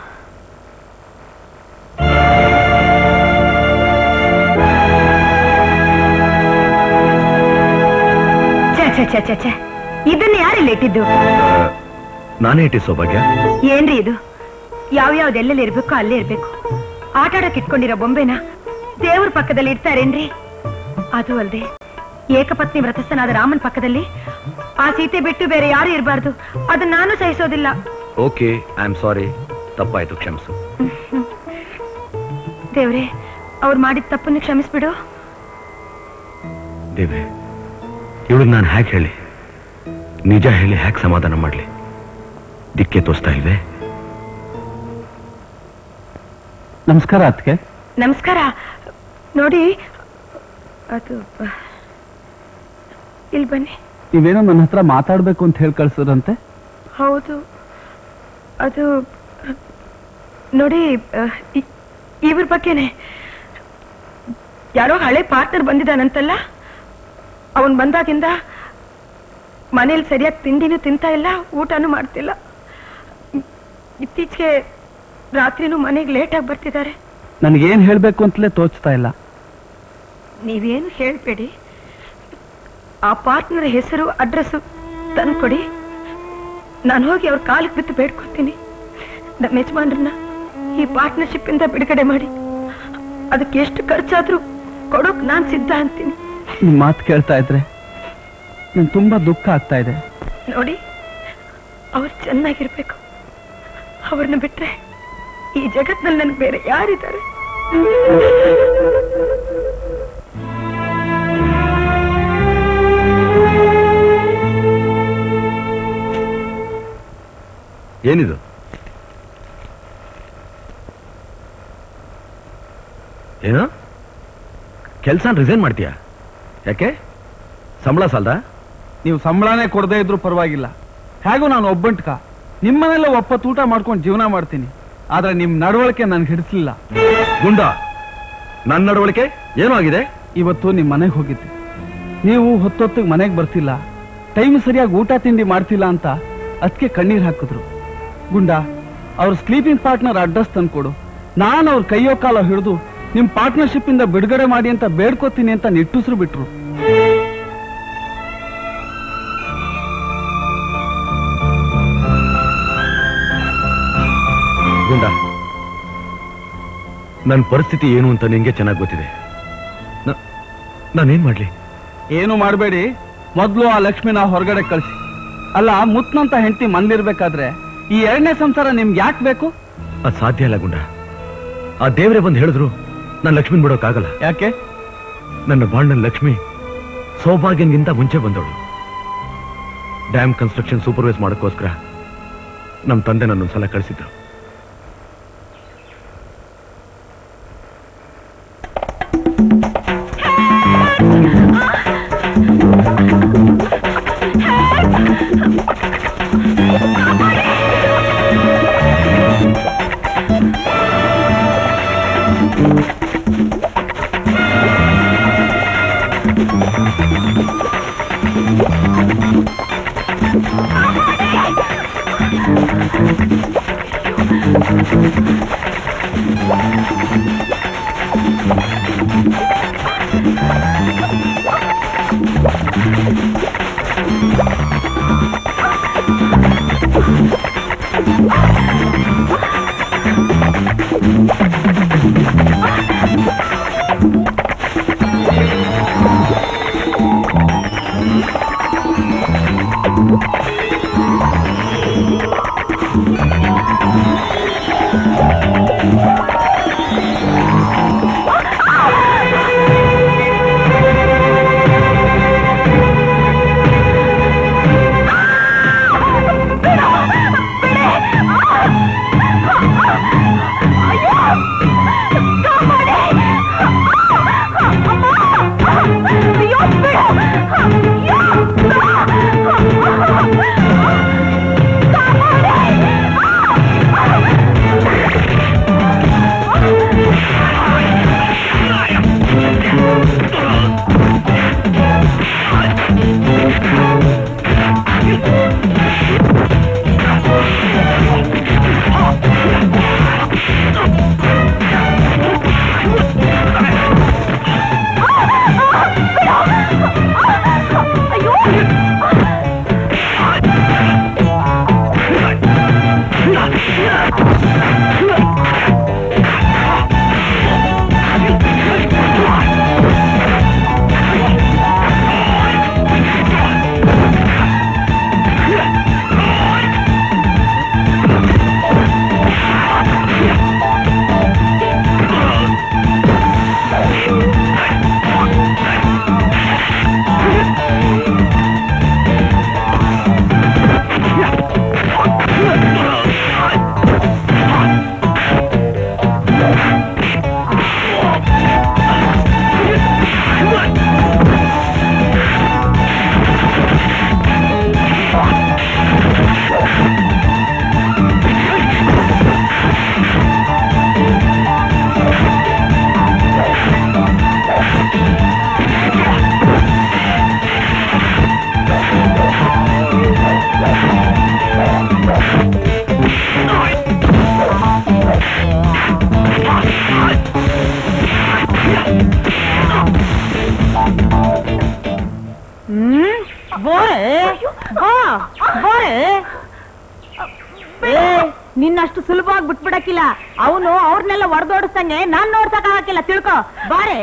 ಛೆ ಛೆ ಛೆ, ಇದನ್ನ ಯಾರೆಲ್ಲ ಇಟ್ಟಿದ್ದು? ನಾನೇ ಇಟ್ಟಿ ಸೌಭಾಗ್ಯ. ಏನ್ರಿ ಇದು? ಯಾವ್ಯಾವ್ದು ಎಲ್ಲೆಲ್ಲಿ ಇರ್ಬೇಕು ಅಲ್ಲೇ ಇರ್ಬೇಕು. ಆಟ ಆಡಕ್ ಇಟ್ಕೊಂಡಿರೋ ಬೊಂಬೆನ ದೇವ್ರ ಪಕ್ಕದಲ್ಲಿ ಇಡ್ತಾರೇನ್ರಿ? ಅದು ಅಲ್ದೆ ಏಕಪತ್ನಿ ವ್ರತಸ್ಥನಾದ ರಾಮನ್ ಪಕ್ಕದಲ್ಲಿ ಆ ಸೀತೆ ಬಿಟ್ಟು ಬೇರೆ ಯಾರು ಇರಬಾರ್ದು. ಅದನ್ನ ನಾನು ಸಹಿಸೋದಿಲ್ಲ. Okay, I am sorry. ತಪ್ಪಾಯ್ತು, ಕ್ಷಮಿಸು. ದೇವ್ರೆ, ಅವ್ರು ಮಾಡಿದ ತಪ್ಪನ್ನು ಕ್ಷಮಿಸ್ಬಿಡು. ದೇವ್ರೆ, ಇವಳಿಗೆ ನಾನು ಹ್ಯಾಕ್ ಹೇಳಿ, ನಿಜ ಹೇಳಿ ಹ್ಯಾಕ್ ಸಮಾಧಾನ ಮಾಡ್ಲಿ? ದಿಕ್ಕೆ ತೋರಿಸ್ತಾ ಇಲ್ವೇ? ನಮಸ್ಕಾರ ಅತ್ಗೆ. ನಮಸ್ಕಾರ. ನೋಡಿ, ಅದು ಇಲ್ಲಿ ಬನ್ನಿ. ನೀವೇನೋ ನನ್ನ ಹತ್ರ ಮಾತಾಡ್ಬೇಕು ಅಂತ ಹೇಳಿ ಕಳ್ಸಿದ್ರಂತೆ. ಹೌದು, ಅದು ನೋಡಿ, ಇವ್ರ ಬಗ್ಗೆನೆ. ಯಾರೋ ಹಳೆ ಪಾರ್ಟ್ನರ್ ಬಂದಿದ್ದಾನಂತಲ್ಲ, ಅವನ್ ಬಂದಾಗಿಂದ ಮನೇಲಿ ಸರಿಯಾಗಿ ತಿಂಡಿನೂ ತಿಂತಾ ಇಲ್ಲ, ಊಟನೂ ಮಾಡ್ತಿಲ್ಲ. ಇತ್ತೀಚೆಗೆ ರಾತ್ರಿನೂ ಮನೆಗೆ ಲೇಟಾಗಿ ಬರ್ತಿದ್ದಾರೆ. ನನಗೇನ್ ಹೇಳ್ಬೇಕು ಅಂತಲೇ ತೋಚ್ತಾ ಇಲ್ಲ. ನೀವೇನು ಹೇಳ್ಬೇಡಿ. ಆ ಪಾರ್ಟ್ನರ್ ಹೆಸರು ಅಡ್ರೆಸ್ ತಂದ್ಕೊಡಿ, ನಾನು ಹೋಗಿ ಅವ್ರ ಕಾಲಿಗೆ ಬಿದ್ದು ಬೇಡ್ಕೊತೀನಿ. ನಮ್ಮ ಯಜಮಾನ್ರನ್ನ ಈ ಪಾರ್ಟ್ನರ್ಶಿಪ್ ಇಂದ ಬಿಡುಗಡೆ ಮಾಡಿ, ಅದಕ್ಕೆ ಎಷ್ಟು ಖರ್ಚಾದ್ರೂ ಕೊಡೋಕ್ ನಾನ್ ಸಿದ್ಧ ಅಂತೀನಿ. ನಿಮ್ ಮಾತು ಕೇಳ್ತಾ ಇದ್ರೆ ನನ್ ತುಂಬಾ ದುಃಖ ಆಗ್ತಾ ಇದೆ. ನೋಡಿ, ಅವ್ರು ಚೆನ್ನಾಗಿರ್ಬೇಕು. ಅವ್ರನ್ನ ಬಿಟ್ರೆ ಈ ಜಗತ್ನಲ್ಲಿ ನನ್ಗೆ ಬೇರೆ ಯಾರಿದ್ದಾರೆ? ಏನಿದು? ಏನೋ ಕೆಲ್ಸ ರಿಸೈನ್ ಮಾಡ್ತೀಯಾ? ಯಾಕೆ? ಸಂಬಳ ಸಾಲ್ದ? ನೀವು ಸಂಬಳನೇ ಕೊಡದೇ ಇದ್ರು ಪರವಾಗಿಲ್ಲ. ಹೇಗೂ ನಾನು ಒಬ್ಬಂಟ್ಕ ನಿಮ್ಮನೆಲ್ಲ ಒಪ್ಪತ್ತು ಊಟ ಮಾಡ್ಕೊಂಡು ಜೀವನ ಮಾಡ್ತೀನಿ. ಆದ್ರೆ ನಿಮ್ ನಡವಳಿಕೆ ನನ್ಗೆ ಹಿಡಿಸ್ಲಿಲ್ಲ. ಗುಂಡ, ನನ್ನ ನಡವಳಿಕೆ ಏನೋ ಆಗಿದೆ. ಇವತ್ತು ನಿಮ್ ಮನೆಗೆ ಹೋಗಿದ್ದೆ. ನೀವು ಹೊತ್ತೊತ್ತಿಗೆ ಮನೆಗೆ ಬರ್ತಿಲ್ಲ, ಟೈಮ್ ಸರಿಯಾಗಿ ಊಟ ತಿಂಡಿ ಮಾಡ್ತಿಲ್ಲ ಅಂತ ಅದಕ್ಕೆ ಕಣ್ಣೀರ್ ಹಾಕಿದ್ರು. ಗುಂಡ, ಅವ್ರ ಸ್ಲೀಪಿಂಗ್ ಪಾರ್ಟ್ನರ್ ಅಡ್ರೆಸ್ ತಂದ್ಕೊಡು, ನಾನು ಅವ್ರ ಕೈಯೋ ಕಾಲ ಹಿಡಿದು ನಿಮ್ ಪಾರ್ಟ್ನರ್ಶಿಪ್ ಇಂದ ಬಿಡುಗಡೆ ಮಾಡಿ ಅಂತ ಬೇಡ್ಕೋತೀನಿ ಅಂತ ನಿಟ್ಟುಸಿರು ಬಿಟ್ರು. ಗುಂಡ, ನನ್ನ ಪರಿಸ್ಥಿತಿ ಏನು ಅಂತ ನಿನ್ಗೆ ಚೆನ್ನಾಗಿ ಗೊತ್ತಿದೆ. ನಾನೇನ್ ಮಾಡ್ಲಿ? ಏನು ಮಾಡಬೇಡಿ. ಮೊದ್ಲು ಆ ಲಕ್ಷ್ಮಿನ ಹೊರಗಡೆ ಕಳಿಸಿ. ಅಲ್ಲ, ಮುತ್ನಂತ ಹೆಂಡತಿ ಮನ್ಲಿರ್ಬೇಕಾದ್ರೆ ಈ ಎರಡನೇ ಸಂಸಾರ ನಿಮ್ಗೆ ಯಾಕೆ ಬೇಕು? ಅದ್ ಸಾಧ್ಯ ಇಲ್ಲ ಗುಂಡ. ಆ ದೇವರೇ ಬಂದು ಹೇಳಿದ್ರು ನಾನು ಲಕ್ಷ್ಮಿನ್ ಬಿಡೋಕ್ಕಾಗಲ್ಲ. ಯಾಕೆ? ನನ್ನ ಬಾಂಡ್ನ ಲಕ್ಷ್ಮಿ ಸೌಭಾಗ್ಯನ್ಗಿಂತ ಮುಂಚೆ ಬಂದವಳು. ಡ್ಯಾಮ್ ಕನ್ಸ್ಟ್ರಕ್ಷನ್ ಸೂಪರ್ವೈಸ್ ಮಾಡೋಕ್ಕೋಸ್ಕರ ನಮ್ಮ ತಂದೆ ನನ್ನೊಂದ್ಸಲ ಕಳಿಸಿದ್ರು. ನಿನ್ನಷ್ಟು ಸುಲಭವಾಗಿ ಬಿಟ್ಬಿಡಕ್ಕಿಲ್ಲ. ಅವನು ಅವ್ರನ್ನೆಲ್ಲ ಹೊಡೆದೋಡಿಸ್ದಂಗೆ ನಾನ್ ನೋಡ್ಸಕ್ ಹಾಕಿಲ್ಲ, ತಿಳ್ಕೊ. ಬಾರೆ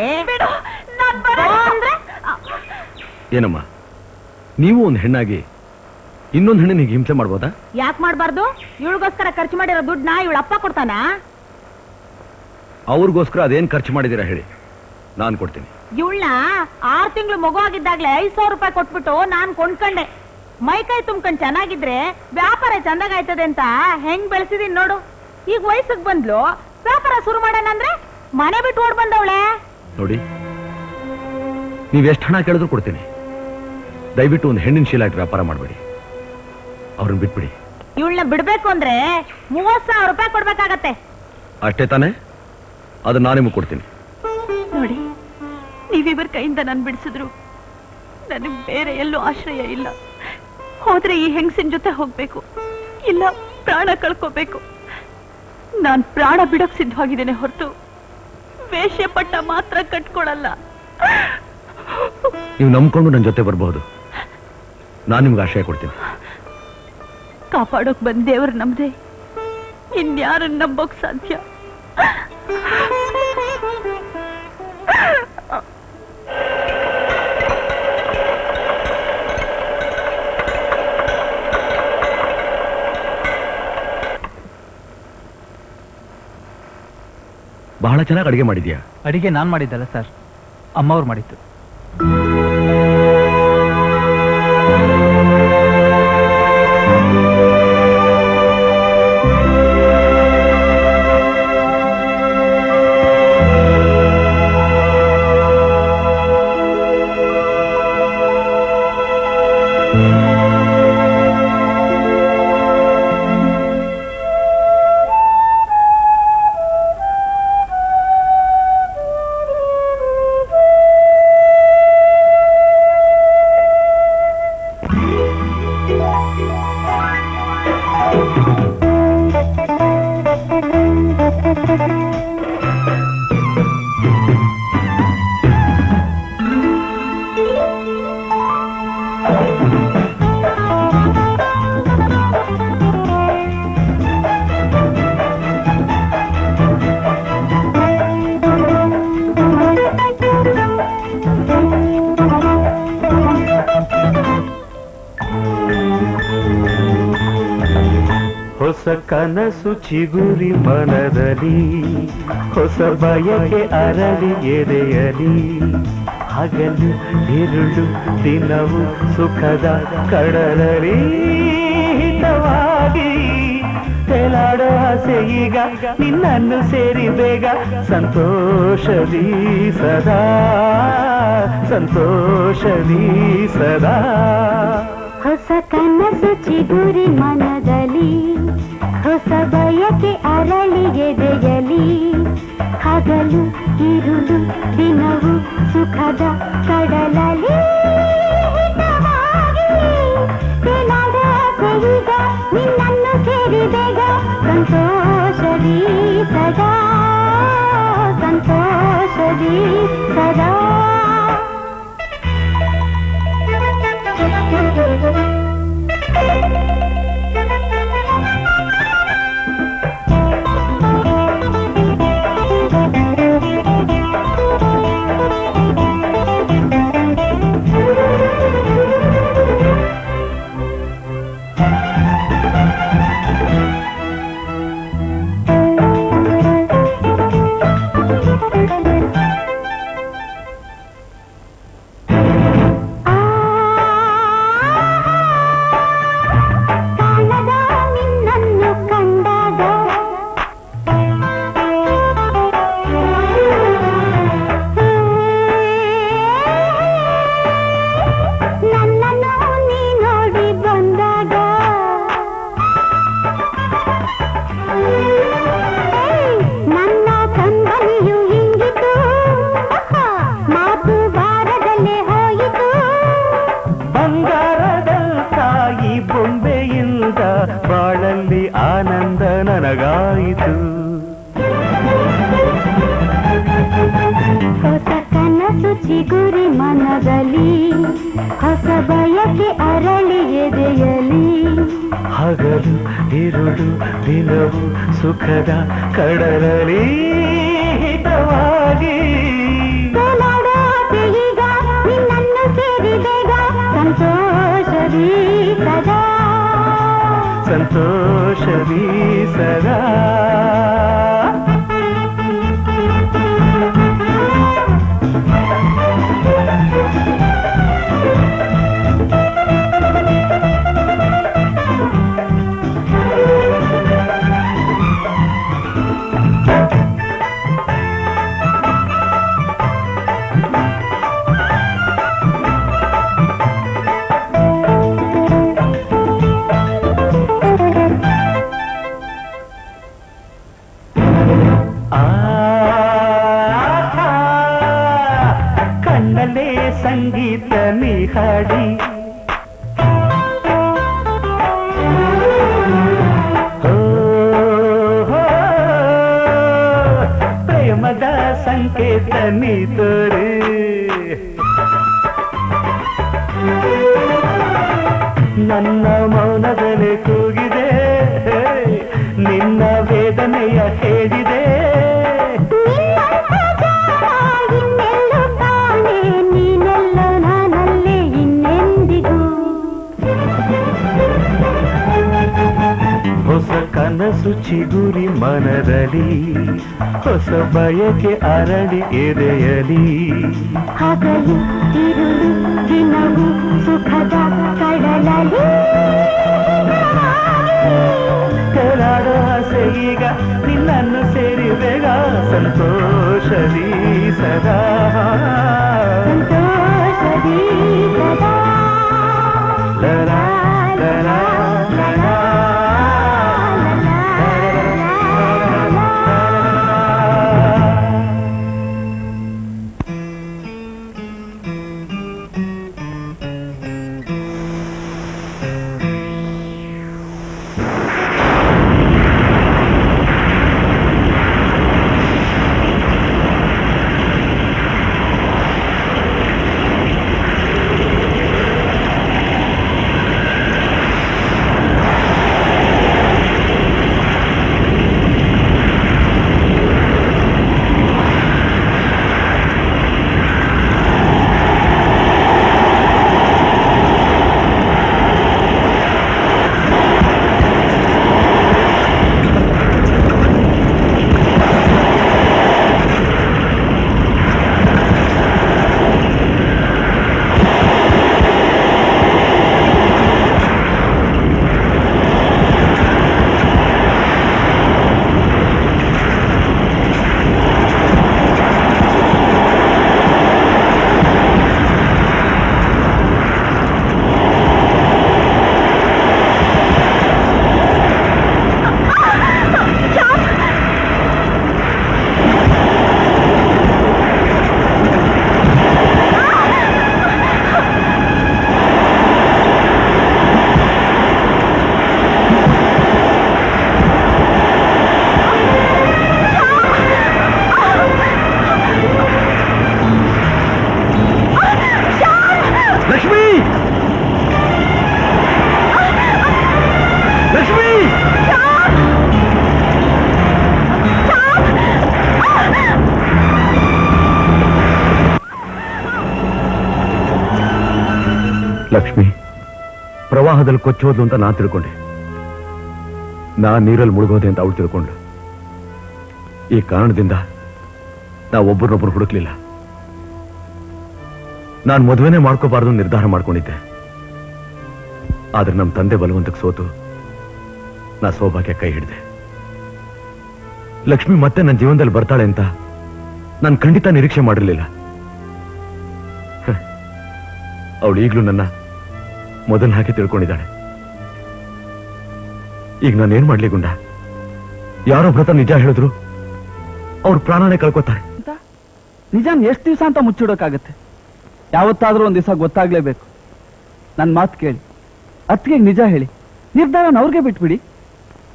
ಏನಮ್ಮ, ನೀವು ಒಂದು ಹೆಣ್ಣಾಗಿ ಇನ್ನೊಂದು ಹೆಣ್ಣಿಗೆ ಹಿಂಸೆ ಮಾಡ್ಬೋದಾ? ಯಾಕೆ ಮಾಡ್ಬಾರ್ದು? ಇವಳಿಗೋಸ್ಕರ ಖರ್ಚು ಮಾಡಿರೋ ದುಡ್ಡನ್ನ ಇವಳ ಅಪ್ಪ ಕೊಡ್ತಾನ? ಅವ್ರಿಗೋಸ್ಕರ ಅದೇನ್ ಖರ್ಚು ಮಾಡಿದೀರಾ ಹೇಳಿ, ನಾನ್ ಕೊಡ್ತೀನಿ. ಇವಳನ್ನ ಆರು ತಿಂಗಳು ಮಗು ಆಗಿದ್ದಾಗ್ಲೇ ಐದ್ ಸಾವಿರ ರೂಪಾಯಿ ಕೊಟ್ಬಿಟ್ಟು ನಾನ್ ಕೊಂಡ್ಕೊಂಡೆ. ಮೈ ಕೈ ತುಂಬ್ಕೊಂಡ್ ಚೆನ್ನಾಗಿದ್ರೆ ವ್ಯಾಪಾರ ಚಂದಾಗಾಯ್ತದೆ ಅಂತ ಹೆಂಗ್ ಬೆಳೆಸಿದೀನಿ ನೋಡು. ಈಗ ವಯಸ್ಸಿಗೆ ಬಂದ್ಲು, ವ್ಯಾಪಾರ ಶುರು ಮಾಡೋಣ ಅಂದ್ರೆ ಮನೆ ಬಿಟ್ಟು ಓಡ್ ಬಂದವಳೆ. ನೋಡಿ, ನೀವ್ ಎಷ್ಟು ಹಣ ಕೇಳಿದ್ರು ಕೊಡ್ತೀನಿ. ದಯವಿಟ್ಟು ಒಂದು ಹೆಣ್ಣಿನ ಶೀಲ ಇಟ್ಟು ವ್ಯಾಪಾರ ಮಾಡಬೇಡಿ, ಅವ್ರನ್ನ ಬಿಟ್ಬಿಡಿ. ಇವಳನ್ನ ಬಿಡ್ಬೇಕು ಅಂದ್ರೆ ಮೂವತ್ ಸಾವಿರ ರೂಪಾಯಿ ಕೊಡ್ಬೇಕಾಗತ್ತೆ. ಅಷ್ಟೇ ತಾನೇ? ಅದನ್ನ ನಾನು ನಿಮಗೆ ಕೊಡ್ತೀನಿ. ನೋಡಿ, ನೀವಿವರ ಕೈಯಿಂದ ನಾನು ಬಿಡಿಸಿದ್ರು ನನಗೆ ಬೇರೆ ಎಲ್ಲೂ ಆಶ್ರಯ ಇಲ್ಲ. ಹೋದ್ರೆ ಈ ಹೆಂಗಸಿನ ಜೊತೆ ಹೋಗ್ಬೇಕು, ಇಲ್ಲ ಪ್ರಾಣ ಕಳ್ಕೋಬೇಕು. ನಾನ್ ಪ್ರಾಣ ಬಿಡೋಕ್ ಸಿದ್ಧವಾಗಿದ್ದೇನೆ ಹೊರತು ವೇಷ ಪಟ್ಟ ಮಾತ್ರ ಕಟ್ಕೊಳಲ್ಲ. ನೀವು ನಂಬ್ಕೊಂಡು ನನ್ನ ಜೊತೆ ಬರಬಹುದು, ನಾನು ನಿಮ್ಗೆ ಆಶ್ರಯ ಕೊಡ್ತೀನಿ. ಕಾಪಾಡೋಕ್ ಬಂದ್ ದೇವ್ರ ನಮ್ದೆ, ಇನ್ಯಾರನ್ನ ನಂಬೋಕ್ ಸಾಧ್ಯ? ಬಹಳ ಚೆನ್ನಾಗಿ ಅಡಿಗೆ ಮಾಡಿದ್ಯಾ. ಅಡಿಗೆ ನಾನ್ ಮಾಡಿದ್ದಲ್ಲ ಸರ್, ಅಮ್ಮವ್ರು ಮಾಡಿದ್ದು. ಕನಸು ಚಿಗುರಿ ಮನದಲ್ಲಿ, ಹೊಸ ಬಯಕೆ ಅರಳಿ ಎದೆಯಲಿ. ಹಗಲು ಇರುಳು ದಿನವು ಸುಖದ ಕಡಲಲ್ಲಿ ಹಿತವಾಗಿ ತೇಲಾಡೋ ಆಸೆ ಈಗ ನಿನ್ನನ್ನು ಸೇರಿ ಬೇಗ. ಸಂತೋಷದಿ ಸದಾ, ಸಂತೋಷದಿ ಸದಾ. ಹೊಸ ಕನಸು ಚಿಗುರಿ ಮನದಲ್ಲಿ, ಹೊಸ ಬಯಕೆ ಅರಳಿ ಎದೆಯಲಿ. ಹಗಲು ಇರುಳು ದಿನವು ಸುಖದ ಕಡಲಲ್ಲಿ ಹಿತವಾಗಿ ತೇಲಾಡೋ ಆಸೆ ಈಗ ನಿನ್ನನ್ನು ಸೇರಿ ಬೇಗ. ಸಂತೋಷದಿ ಸದಾ, ಸಂತೋಷದಿ ಸದಾ. ಭಾವಿ ಆನಂದ ನನಗಾಯಿತು. ಹೊಸ ಕನಸು ಚಿಗುರಿ ಮನದಲ್ಲಿ, ಹೊಸ ಬಯಕೆ ಅರಳಿ ಎದೆಯಲಿ. ಹಗಲು ಇರುಳು ದಿನವು ಸುಖದ ಕಡಲಲಿ ಹಿತವಾಗಿ ಈಗ ನಿನ್ನನ್ನು ಸೇರಿದೆಗ ಸಂತೋಷವೀ ಸದಾ, ಸಂತೋಷವೀ ಸದಾ. ಸಂಗೀತ ನೀ ಹಾಡಿ ಪ್ರೇಮದ ಸಂಕೇತ ನೀ ತೋರಿ. ನನ್ನ ಮೌನದಲ್ಲಿ ಕೂಗಿದೆ, ನಿನ್ನ ವೇದನೆಯ ಹೇಳಿದೆ. ಹೊಸ ಕನಸು ಚಿಗುರಿ ಮನದಲ್ಲಿ, ಹೊಸ ಬಯಕೆ ಅರಳಿ ಎದೆಯಲಿ. ಹಗಲು ಇರುಳು ದಿನವು ಸುಖದ ಕಡಲಲಿ. ಕೆಲಾಡೋ ಆಸೆ ಈಗ ನಿನ್ನನ್ನು ಸೇರಿದೆಗ ಸಂತೋಷದಿ ಸದಾ, ಸಂತೋಷದಿ ಸದಾ. ಲರಾ ಲರಾ ಲರಾ ಲಕ್ಷ್ಮಿ ಪ್ರವಾಹದಲ್ಲಿ ಕೊಚ್ಚೋದು ಅಂತ ನಾ ತಿಳ್ಕೊಂಡೆ. ನಾ ನೀರಲ್ಲಿ ಮುಳುಗೋದೆ ಅಂತ ಅವಳು ತಿಳ್ಕೊಂಡು. ಈ ಕಾರಣದಿಂದ ನಾವು ಒಬ್ಬರನ್ನೊಬ್ಬರು ಹುಡುಕ್ಲಿಲ್ಲ. ನಾನು ಮದುವೆನೇ ಮಾಡ್ಕೋಬಾರ್ದು ನಿರ್ಧಾರ ಮಾಡ್ಕೊಂಡಿದ್ದೆ. ಆದ್ರೆ ನಮ್ಮ ತಂದೆ ಬಲವಂತಕ್ಕೆ ಸೋತು ನಾ ಸೌಭಾಗ್ಯ ಕೈ ಹಿಡಿದೆ. ಲಕ್ಷ್ಮಿ ಮತ್ತೆ ನನ್ನ ಜೀವನದಲ್ಲಿ ಬರ್ತಾಳೆ ಅಂತ ನಾನು ಖಂಡಿತ ನಿರೀಕ್ಷೆ ಮಾಡಿರಲಿಲ್ಲ. ಅವಳು ಈಗಲೂ ನನ್ನ ಮೊದಲ ಹಾಕಿ ತಿಳ್ಕೊಂಡಿದ್ದಾಳೆ. ಈಗ ನಾನೇನ್ ಮಾಡ್ಲಿ ಗುಂಡ? ಯಾರೊಬ್ರ ನಿಜ ಹೇಳಿದ್ರು ಅವ್ರ ಪ್ರಾಣನೇ ಕಳ್ಕೊತಾರೆ. ನಿಜಾನ್ ಎಷ್ಟು ದಿವಸ ಅಂತ ಮುಚ್ಚಿಡೋಕ್ಕಾಗತ್ತೆ? ಯಾವತ್ತಾದ್ರೂ ಒಂದ್ ದಿವಸ ಗೊತ್ತಾಗ್ಲೇಬೇಕು. ನನ್ ಮಾತು ಕೇಳಿ, ಅತ್ತಿಗೆ ನಿಜ ಹೇಳಿ, ನಿರ್ಧಾರನ ಅವ್ರಿಗೆ ಬಿಟ್ಬಿಡಿ.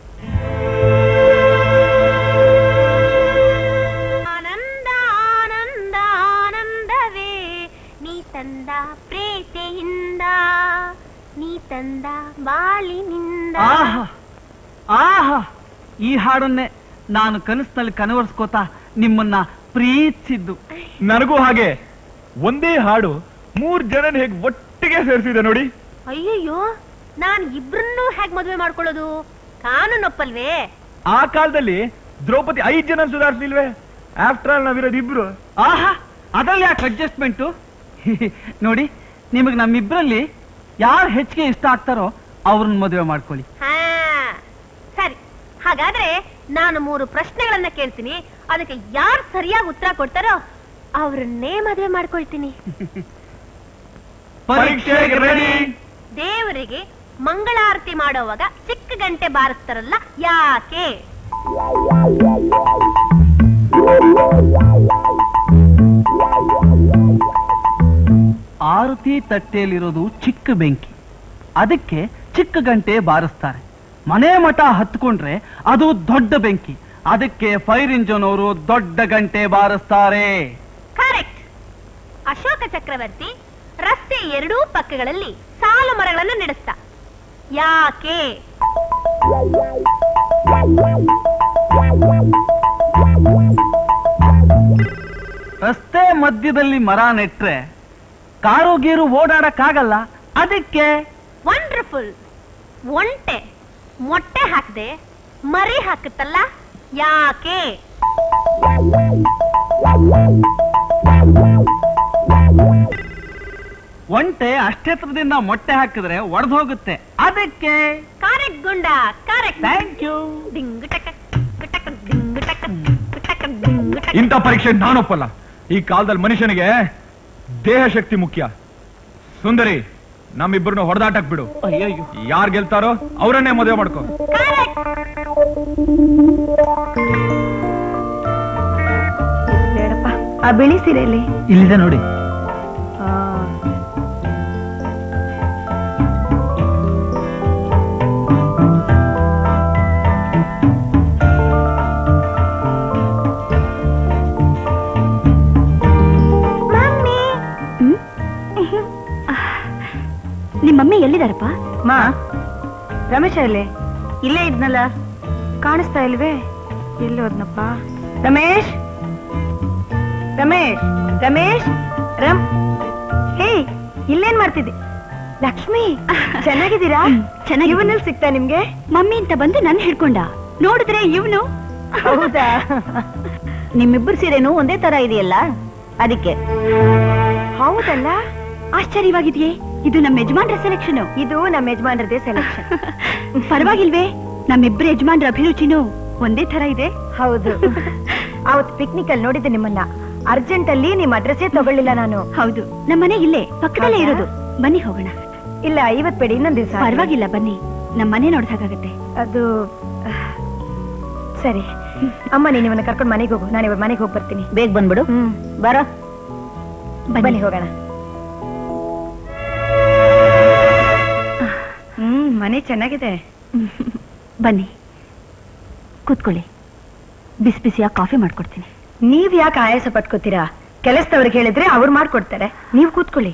ಚಂದ ಬಾಳಿನಿಂದ. ಆಹಾ ಆಹಾ ಈ ಹಾಡನ್ನೇ ನಾನು ಕನಸಿನಲ್ಲಿ ಕನವರ್ಸ್ಕೋತಾ ನಿಮ್ಮನ್ನ ಪ್ರೀತಿಸಿದ್ದು. ನನಗೂ ಹಾಗೆ. ಒಂದೇ ಹಾಡು ಮೂರ್ ಜನನ ಹೇಗ್ ಒಟ್ಟಿಗೆ ಸೇರಿಸಿದೆ ನೋಡಿ. ಅಯ್ಯಯ್ಯೋ, ನಾನ್ ಇಬ್ರನ್ನೂ ಹೇಗ್ ಮದುವೆ ಮಾಡ್ಕೊಳ್ಳೋದು? ಕಾನೂನೊಪ್ಪಲ್ವೇ? ಆ ಕಾಲದಲ್ಲಿ ದ್ರೌಪದಿ ಐದ್ ಜನ ಸುಧಾರಿಸಲಿಲ್ವೇ? ಆಫ್ಟರ್ ಆಲ್ ನಾವಿರೋದು ಇಬ್ರು. ಆಹಾ ಅದ್ರಲ್ಲಿ ಯಾಕೆ ಅಡ್ಜಸ್ಟ್ಮೆಂಟು? ನೋಡಿ, ನಿಮಗ್ ನಮ್ಮಿಬ್ರಲ್ಲಿ ಯಾರು ಹೆಚ್ಚಿಗೆ ಇಷ್ಟ ಆಗ್ತಾರೋ ಅವ್ರನ್ನ ಮದುವೆ ಮಾಡ್ಕೊಳ್ಳಿ. ಹಾ ಸರಿ, ಹಾಗಾದ್ರೆ ನಾನು ಮೂರು ಪ್ರಶ್ನೆಗಳನ್ನ ಕೇಳ್ತೀನಿ. ಅದಕ್ಕೆ ಯಾರು ಸರಿಯಾಗಿ ಉತ್ತರ ಕೊಡ್ತಾರೋ ಅವ್ರನ್ನೇ ಮದುವೆ ಮಾಡ್ಕೊಳ್ತೀನಿ. ಪರೀಕ್ಷೆಗೆ ರೆಡಿ. ದೇವರಿಗೆ ಮಂಗಳಾರತಿ ಮಾಡೋವಾಗ ಚಿಕ್ಕ ಗಂಟೆ ಬಾರಿಸ್ತಾರಲ್ಲ, ಯಾಕೆ? ಆರತಿ ತಟ್ಟೆಯಲ್ಲಿರೋದು ಚಿಕ್ಕ ಬೆಂಕಿ, ಅದಕ್ಕೆ ಚಿಕ್ಕ ಗಂಟೆ ಬಾರಿಸ್ತಾರೆ. ಮನೆ ಮಠ ಹತ್ಕೊಂಡ್ರೆ ಅದು ದೊಡ್ಡ ಬೆಂಕಿ, ಅದಕ್ಕೆ ಫೈರ್ ಇಂಜಿನ್ ಅವರು ದೊಡ್ಡ ಗಂಟೆ ಬಾರಿಸ್ತಾರೆ. ಕರೆಕ್ಟ್. ಅಶೋಕ ಚಕ್ರವರ್ತಿ ರಸ್ತೆ ಎರಡೂ ಪಕ್ಕಗಳಲ್ಲಿ ಸಾಲು ಮರಗಳನ್ನು ನೆಡೆಸ್ತ, ಯಾಕೆ? ರಸ್ತೆ ಮಧ್ಯದಲ್ಲಿ ಮರ ನೆಟ್ರೆ ಕಾರು ಗೀರು ಓಡಾಡಕ್ಕಾಗಲ್ಲ, ಅದಕ್ಕೆ. ವಂಡರ್ಫುಲ್. ಒಂಟೆ ಮೊಟ್ಟೆ ಹಾಕದೆ ಮರಿ ಹಾಕುತ್ತಲ್ಲ, ಯಾಕೆ? ಒಂಟೆ ಅಷ್ಟೆತ್ರದಿಂದ ಮೊಟ್ಟೆ ಹಾಕಿದ್ರೆ ಒಡೆದು ಹೋಗುತ್ತೆ, ಅದಕ್ಕೆ. ಕರೆಕ್ಟ್ ಗುಂಡ, ಕರೆಕ್ಟ್. Thank you. ಡಿಂಗು ಟಕ ಟಕ ಡಿಂಗು ಟಕ ಟಕ ಡಿಂಗು ಟಕ. ಇಂಥ ಪರೀಕ್ಷೆ ನಾನೊಪ್ಪಲ್ಲ. ಈ ಕಾಲದಲ್ಲಿ ಮನುಷ್ಯನಿಗೆ ದೇಹ ಶಕ್ತಿ ಮುಖ್ಯ. ಸುಂದರಿ, ನಮ್ಮಿಬ್ಬರನ್ನು ಹೊಡೆದಾಟಕ್ ಬಿಡು. ಅಯ್ಯಯ್ಯೋ, ಯಾರು ಗೆಲ್ತಾರೋ ಅವರನ್ನೇ ಮದುವೆ ಮಾಡ್ಕೋ. ಬೇಡಪ್ಪ, ಆ ಬಿಳಿ ಸೀರೆಯಲ್ಲಿ ಇಲ್ಲಿದೆ ನೋಡಿ. ನಿಮ್ಮ ಮಮ್ಮಿ ಎಲ್ಲಿದಾರಪ್ಪ? ಮಾ, ರಮೇಶ ಎಲ್ಲಿ? ಇಲ್ಲೇ ಇದ್ನಲ್ಲ, ಕಾಣಿಸ್ತಾ ಇಲ್ವೇ? ಎಲ್ಲಿ ಹೋದ್ನಪ್ಪ? ರಮೇಶ್, ರಮೇಶ್, ರಮೇಶ್, ರಮ್. ಹೇ, ಇಲ್ಲೇನ್ ಮಾಡ್ತಿದ್ದೆ? ಲಕ್ಷ್ಮಿ, ಚೆನ್ನಾಗಿದ್ದೀರಾ? ಚೆನ್ನಾಗಿ. ಇವನಲ್ಲಿ ಸಿಗ್ತಾ ನಿಮ್ಗೆ? ಮಮ್ಮಿ ಅಂತ ಬಂದು ನನ್ ಹಿಡ್ಕೊಂಡ. ನೋಡಿದ್ರೆ ಇವನು. ಹೌದಾ? ನಿಮ್ಮಿಬ್ಬರು ಸೀರೆನೂ ಒಂದೇ ತರ ಇದೆಯಲ್ಲ, ಅದಕ್ಕೆ. ಹೌದಲ್ಲ? ಆಶ್ಚರ್ಯವಾಗಿದೆಯೇ? ಇದು ನಮ್ಮ ಯಜಮಾನ್ರ ಸೆಲೆಕ್ಷನ್. ಇದು ನಮ್ಮ ಯಜಮಾನ್ರದೇ ಸೆಲೆಕ್ಷನ್. ಪರವಾಗಿಲ್ವೇ? ನಮ್ಮಿಬ್ಬರ ಯಜಮಾನ್ರ ಅಭಿರುಚಿನೂ ಒಂದೇ ತರ ಇದೆ. ಹೌದು. ಅವತ್ ಪಿಕ್ನಿಕ್ ಅಲ್ಲಿ ನೋಡಿದ್ದೆ ನಿಮ್ಮನ್ನ. ಅರ್ಜೆಂಟ್ ಅಲ್ಲಿ ನಿಮ್ ಅಡ್ರೆಸ್ಸೇ ತಗೊಳ್ಳಿಲ್ಲ ನಾನು. ಹೌದು, ನಮ್ಮನೆ ಇಲ್ಲೇ ಪಕ್ಕದಲ್ಲೇ ಇರೋದು. ಬನ್ನಿ ಹೋಗೋಣ. ಇಲ್ಲ, ಐವತ್ ಬೇಡಿ, ಇನ್ನೊಂದ್ ದಿವಸ. ಪರವಾಗಿಲ್ಲ, ಬನ್ನಿ. ನಮ್ಮನೆ ನೋಡ್ದಾಗತ್ತೆ. ಅದು ಸರಿ. ಅಮ್ಮ, ನೀನ್ ಇವನ್ನ ಕರ್ಕೊಂಡು ಮನೆಗೆ ಹೋಗು. ನಾನು ಇವಾಗ ಮನೆಗೆ ಹೋಗಿ ಬರ್ತೀನಿ. ಬೇಗ ಬಂದ್ಬಿಡು. ಹ್ಮ್, ಬರೋ. ಬನ್ನಿ ಹೋಗೋಣ. ಹ್ಮ್, ಮನೆ ಚೆನ್ನಾಗಿದೆ. ಬನ್ನಿ ಕೂತ್ಕೊಳ್ಳಿ, ಬಿಸಿ ಬಿಸಿಯಾಗಿ ಕಾಫಿ ಮಾಡ್ಕೊಡ್ತೀನಿ. ನೀವ್ ಯಾಕೆ ಆಯಾಸ ಪಟ್ಕೋತೀರಾ? ಕೆಲಸದವ್ರಿಗೆ ಹೇಳಿದ್ರೆ ಅವ್ರು ಮಾಡ್ಕೊಡ್ತಾರೆ, ನೀವು ಕೂತ್ಕೊಳ್ಳಿ.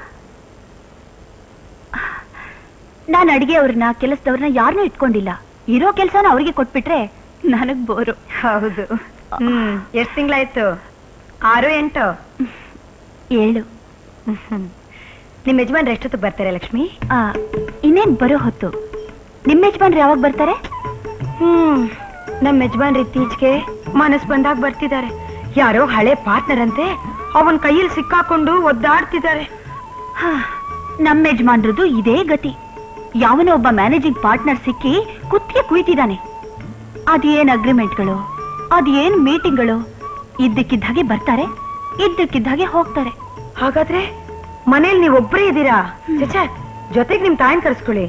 ನಾನು ಅಡಿಗೆ ಅವ್ರನ್ನ ಕೆಲಸದವ್ರನ್ನ ಯಾರನ್ನೂ ಇಟ್ಕೊಂಡಿಲ್ಲ. ಇರೋ ಕೆಲ್ಸನ ಅವ್ರಿಗೆ ಕೊಟ್ಬಿಟ್ರೆ ನನಗ್ ಬೋರು. ಹೌದು. ಹ್ಮ್, ಎಷ್ಟ್ ತಿಂಗಳಾಯ್ತು? ಆರು ಎಂಟು ಏಳು. ನಿಮ್ ಯಜಮಾನ್ರು ಎಷ್ಟೊತ್ತಿಗೆ ಬರ್ತಾರೆ ಲಕ್ಷ್ಮಿ? ಆ ಇನ್ನೇನ್ ಬರೋ ಹೊತ್ತು. ನಿಮ್ ಯಜಮಾನ್ರು ಯಾವಾಗ ಬರ್ತಾರೆ? ಹ್ಮ್, ನಮ್ ಯಜಮಾನ್ರು ಇತ್ತೀಚೆಗೆ ಮನಸ್ ಬಂದಾಗ ಬರ್ತಿದ್ದಾರೆ. ಯಾರೋ ಹಳೆ ಪಾರ್ಟ್ನರ್ ಅಂತೆ, ಅವನ್ ಕೈಯಲ್ಲಿ ಸಿಕ್ಕಾಕೊಂಡು ಒದ್ದಾಡ್ತಿದ್ದಾರೆ. ನಮ್ಮ ಯಜಮಾನ್ರದ್ದು ಇದೇ ಗತಿ. ಯಾವನೋ ಒಬ್ಬ ಮ್ಯಾನೇಜಿಂಗ್ ಪಾರ್ಟ್ನರ್ ಸಿಕ್ಕಿ ಕುತ್ತಿಗೆ ಕುಯ್ತಿದ್ದಾನೆ. ಅದೇನ್ ಅಗ್ರಿಮೆಂಟ್ಗಳು, ಅದೇನ್ ಮೀಟಿಂಗ್ಗಳು. ಇದ್ದಕ್ಕಿದ್ದ ಹಾಗೆ ಬರ್ತಾರೆ, ಇದ್ದಕ್ಕಿದ್ದ ಹಾಗೆ ಹೋಗ್ತಾರೆ. ಹಾಗಾದ್ರೆ ಮನೇಲಿ ನೀವ್ ಒಬ್ಬರೇ ಇದ್ದೀರಾ? ಚಚಾ, ಜೊತೆಗೆ ನಿಮ್ ತಾಯಿನ ಕರ್ಸ್ಕೊಳ್ಳಿ.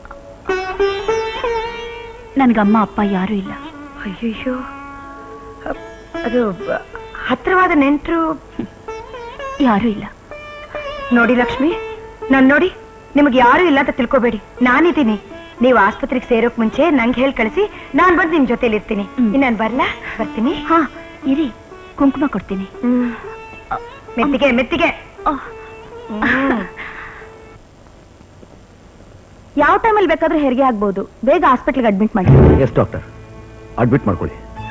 ನನ್ಗಮ್ಮ ಅಪ್ಪ ಯಾರು ಇಲ್ಲ. ಅಯ್ಯಯ್ಯೋ, ಅದು ಹತ್ರವಾದ ನೆಂಟ್ರು ಯಾರು ಇಲ್ಲ. ನೋಡಿ ಲಕ್ಷ್ಮಿ, ನಾನ್ ನೋಡಿ ನಿಮ್ಗೆ ಯಾರು ಇಲ್ಲ ಅಂತ ತಿಳ್ಕೊಬೇಡಿ. ನಾನಿದ್ದೀನಿ. ನೀವು ಆಸ್ಪತ್ರೆಗೆ ಸೇರೋಕ್ ಮುಂಚೆ ನಂಗೆ ಹೇಳಿ ಕಳಿಸಿ, ನಾನ್ ಬಂದು ನಿಮ್ ಜೊತೆಲಿ ಇರ್ತೀನಿ. ಇನ್ನೇನ್ ಬರ್ಲಾ? ಬರ್ತೀನಿ. ಹಾ, ಇರಿ, ಕುಂಕುಮ ಕೊಡ್ತೀನಿ. ಮೆತ್ತಿಗೆ ಮೆತ್ತಿಗೆ. ಯಾವ ಟೈಮಲ್ಲಿ ಬೇಕಾದ್ರೂ ಹೆರಿಗೆ ಆಗ್ಬಹುದು. ಬೇಗ ಹಾಸ್ಪಿಟಲ್ಗೆ ಅಡ್ಮಿಟ್ ಮಾಡಿ. ಎಸ್ ಡಾಕ್ಟರ್, ಅಡ್ಮಿಟ್ ಮಾಡ್ಕೊಳ್ಳಿ.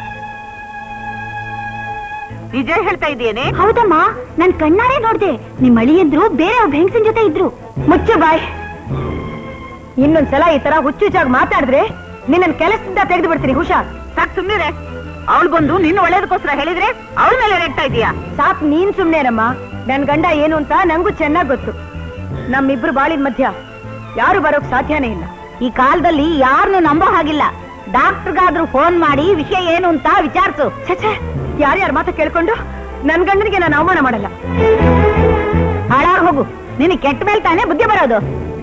ನಿಜ ಹೇಳ್ತಾ ಇದೆಯೇನೆ? ಹೌದಮ್ಮ, ನನ್ ಕಣ್ಣಾರೆ ನೋಡ್ದೆ. ನಿಮ್ ಅಳಿಯಂದ್ರು ಬೇರೆ ಒಬ್ಬ ಹೆಂಗಸಿನ ಜೊತೆ ಇದ್ರು. ಮುಚ್ಚು ಬಾಯ್. ಇನ್ನೊಂದ್ಸಲ ಈ ತರ ಹುಚ್ಚುಚ್ಚಾಗಿ ಮಾತಾಡಿದ್ರೆ ನಿನ್ನ ಕೆಲಸದಿಂದ ತೆಗೆದು ಬಿಡ್ತೀನಿ. ಹುಷಾರ್. ಸಾಕ್ ಸುಮ್ನಿರೆ. ಅವಳು ಬಂದು ನಿನ್ನ ಒಳ್ಳೇದಕ್ಕೋಸ್ಕರ ಹೇಳಿದ್ರೆ ಅವಳ ಮೇಲೆ ರೇಗ್ತಾ ಇದೀಯಾ? ಸಾಕ್ ನೀನ್ ಸುಮ್ನೇನಮ್ಮ. ನನ್ ಗಂಡ ಏನು ಅಂತ ನಂಗೂ ಚೆನ್ನಾಗ್ ಗೊತ್ತು. ನಮ್ಮಿಬ್ರು ಬಾಳಿನ ಮಧ್ಯ ಯಾರು ಬರೋಕ್ ಸಾಧ್ಯನೇ ಇಲ್ಲ. ಈ ಕಾಲದಲ್ಲಿ ಯಾರನ್ನು ನಂಬೋ ಹಾಗಿಲ್ಲ. ಡಾಕ್ಟರ್ಗಾದ್ರೂ ಫೋನ್ ಮಾಡಿ ವಿಷಯ ಏನು ಅಂತ ವಿಚಾರಿಸು. ಛೇ, ಯಾರ್ಯಾರ ಮಾತ ಕೇಳ್ಕೊಂಡು ನನ್ ಗಂಡನಿಗೆ ನಾನು ಅವಮಾನ ಮಾಡಲ್ಲ. ಹಾಳಾಗ್ ಹೋಗು. ನಿನಗೆ ಕೆಟ್ಟ ಮೇಲೆ ತಾನೇ ಬುದ್ಧಿ ಬರೋದು.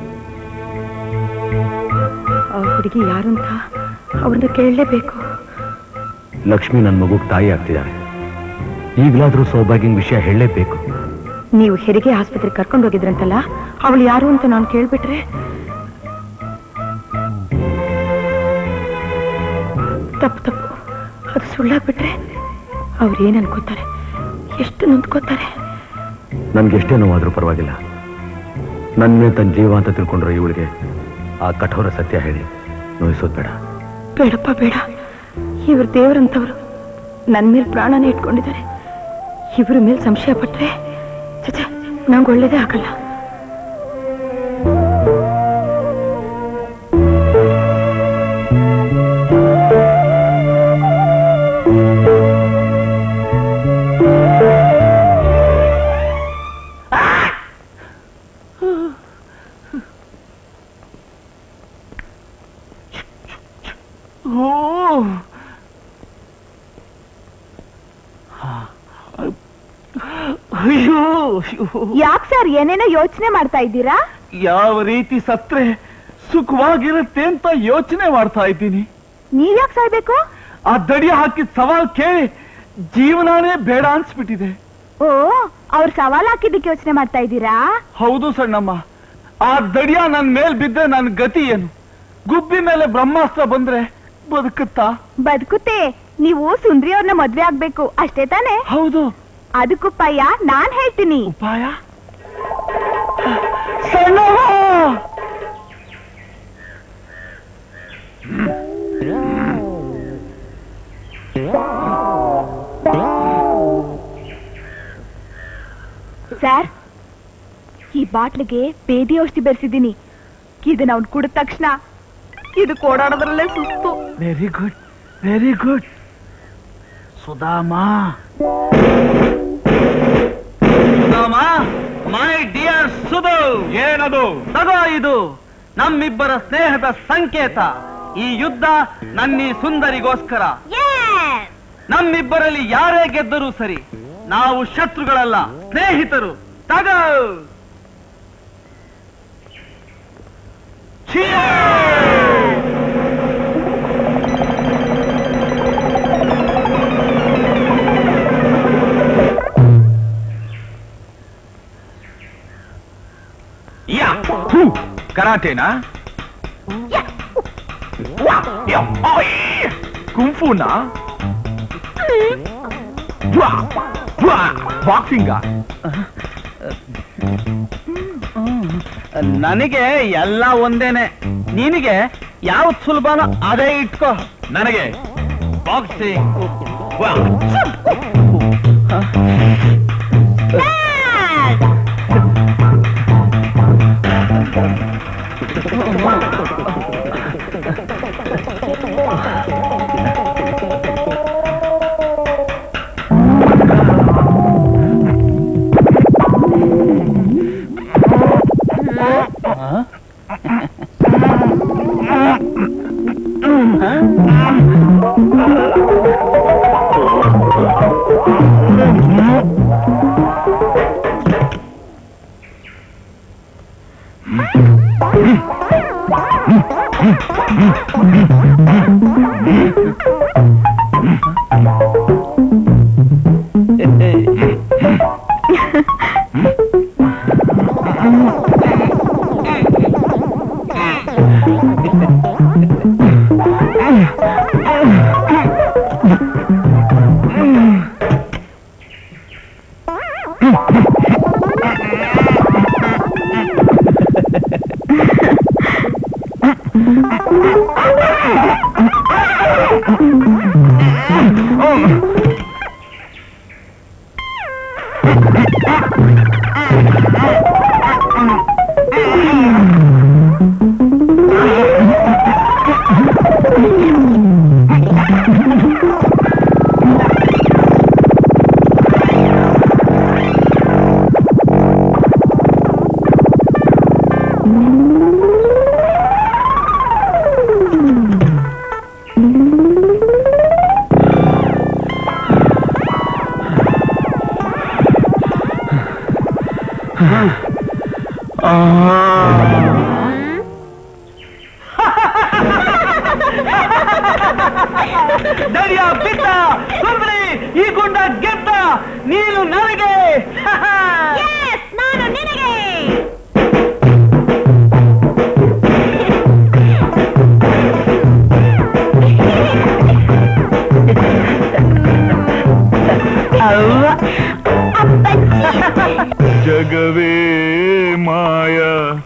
ಆ ಹುಡುಗಿ ಯಾರು ಅಂತ ಅವ್ರನ್ನ ಕೇಳಲೇಬೇಕು. ಲಕ್ಷ್ಮಿ ನನ್ನ ಮಗುಗ್ ತಾಯಿ ಆಗ್ತಿದ್ದಾರೆ. ಈಗಲಾದ್ರೂ ಸೌಭಾಗ್ಯನ ವಿಷಯ ಹೇಳಲೇಬೇಕು. ನೀವು ಹೆರಿಗೆ ಆಸ್ಪತ್ರೆಗೆ ಕರ್ಕೊಂಡು ಹೋಗಿದ್ರಂತಲ್ಲ, ಅವಳು ಯಾರು ಅಂತ ನಾನು ಕೇಳ್ಬಿಟ್ರೆ ತಪ್ಪು ತಪ್ಪು ಅದು ಸುಳ್ಳಾಗ್ಬಿಟ್ರೆ ಅವ್ರು ಏನ್ ಅನ್ಕೋತಾರೆ, ಎಷ್ಟು ನೊಂದ್ಕೋತಾರೆ. ನನ್ಗೆಷ್ಟೇ ನೋವಾದ್ರೂ ಪರವಾಗಿಲ್ಲ. ನನ್ನ ಮೇಲೆ ತನ್ನ ಜೀವ ಅಂತ ತಿಳ್ಕೊಂಡ್ರೆ ಇವಳಿಗೆ ಆ ಕಠೋರ ಸತ್ಯ ಹೇಳಿ ನೋಯಿಸೋದು ಬೇಡ. ಬೇಡಪ್ಪ ಬೇಡ. ಇವ್ರ ದೇವರಂತವ್ರು ನನ್ ಮೇಲೆ ಪ್ರಾಣನೇ ಇಟ್ಕೊಂಡಿದ್ದಾರೆ. ಇವ್ರ ಮೇಲೆ ಸಂಶಯ ಪಟ್ರೆ ಚಚೆ ನಂಗೆ ಒಳ್ಳೇದೇ ಆಗಲ್ಲ. ಯಾಕೆ ಸರ್ ಏನೇನೋ ಯೋಚನೆ ಮಾಡ್ತಾ ಇದ್ದೀರಾ? ಯಾವ ರೀತಿ ಸತ್ರೆ ಸುಖವಾಗಿರುತ್ತೆ ಅಂತ ಯೋಚನೆ ಮಾಡ್ತಾ ಇದ್ದೀನಿ. ನೀವ್ಯಾಕೆ ಸಾಯ್ಬೇಕು? ಆ ದಡಿ ಹಾಕಿದ ಸವಾಲ್ ಕೇಳಿ ಜೀವನಾನೇ ಬೇಡ ಅನ್ಸ್ಬಿಟ್ಟಿದೆ. ಓ, ಅವ್ರ ಸವಾಲ್ ಹಾಕಿದ್ದಕ್ಕೆ ಯೋಚನೆ ಮಾಡ್ತಾ ಇದ್ದೀರಾ? ಹೌದು ಸಣ್ಣಮ್ಮ. ಆ ದಡಿಯ ನನ್ ಮೇಲ್ ಬಿದ್ದರೆ ನನ್ ಗತಿ ಏನು? ಗುಬ್ಬಿ ಮೇಲೆ ಬ್ರಹ್ಮಾಸ್ತ್ರ ಬಂದ್ರೆ ಬದುಕುತ್ತಾ? ಬದುಕುತ್ತೆ. ನೀವು ಸುಂದ್ರಿಯವ್ರನ್ನ ಮದ್ವೆ ಆಗ್ಬೇಕು ಅಷ್ಟೇ ತಾನೆ? ಹೌದು. ಅದಕ್ಕುಪಾಯ ನಾನ್ ಹೇಳ್ತೀನಿ. ಉಪಾಯ? ಸಣ್ಣಮ್ಮ, ಸರ್, ಈ ಬಾಟ್ಲಿಗೆ ಬೇದಿ ಔಷಧಿ ಬೆರೆಸಿದ್ದೀನಿ. ಇದನ್ನ ಅವ್ನು ಕುಡಿದ ತಕ್ಷಣ ಇದು ಓಡಾಡೋದ್ರಲ್ಲೇ ಸುಸ್ತು. Very good, very good. Sudhama, Sudhama, my dear Sudhu. ಏನದು? ತಗೋ, ಇದು ನಮ್ಮಿಬ್ಬರ ಸ್ನೇಹದ ಸಂಕೇತ. ಈ ಯುದ್ಧ ನನ್ನೀ ಸುಂದರಿಗೋಸ್ಕರ. ನಮ್ಮಿಬ್ಬರಲ್ಲಿ ಯಾರೇ ಗೆದ್ದರೂ ಸರಿ, ನಾವು ಶತ್ರುಗಳಲ್ಲ, ಸ್ನೇಹಿತರು. ತಗೋ. ಕರಾಟೆನಾ? ಕುಂಫುನಾ? ಬಾಕ್ಸಿಂಗ? ನನಗೆ ಎಲ್ಲ ಒಂದೇನೆ. ನಿನಗೆ ಯಾವ್ದು ಸುಲಭನೋ ಅದೇ ಇಟ್ಕೋ. ನನಗೆ ಬಾಕ್ಸಿಂಗ್. ದಡಿಯ ಬಿದ್ದ ಸುಂದರಿ, ಈ ಗುಂಡ ಗೆದ್ದ, ನೀನು ನನಗೆ, ನಾನು ನಿನಗೆ. ಜಗವೇ ಮಾಯ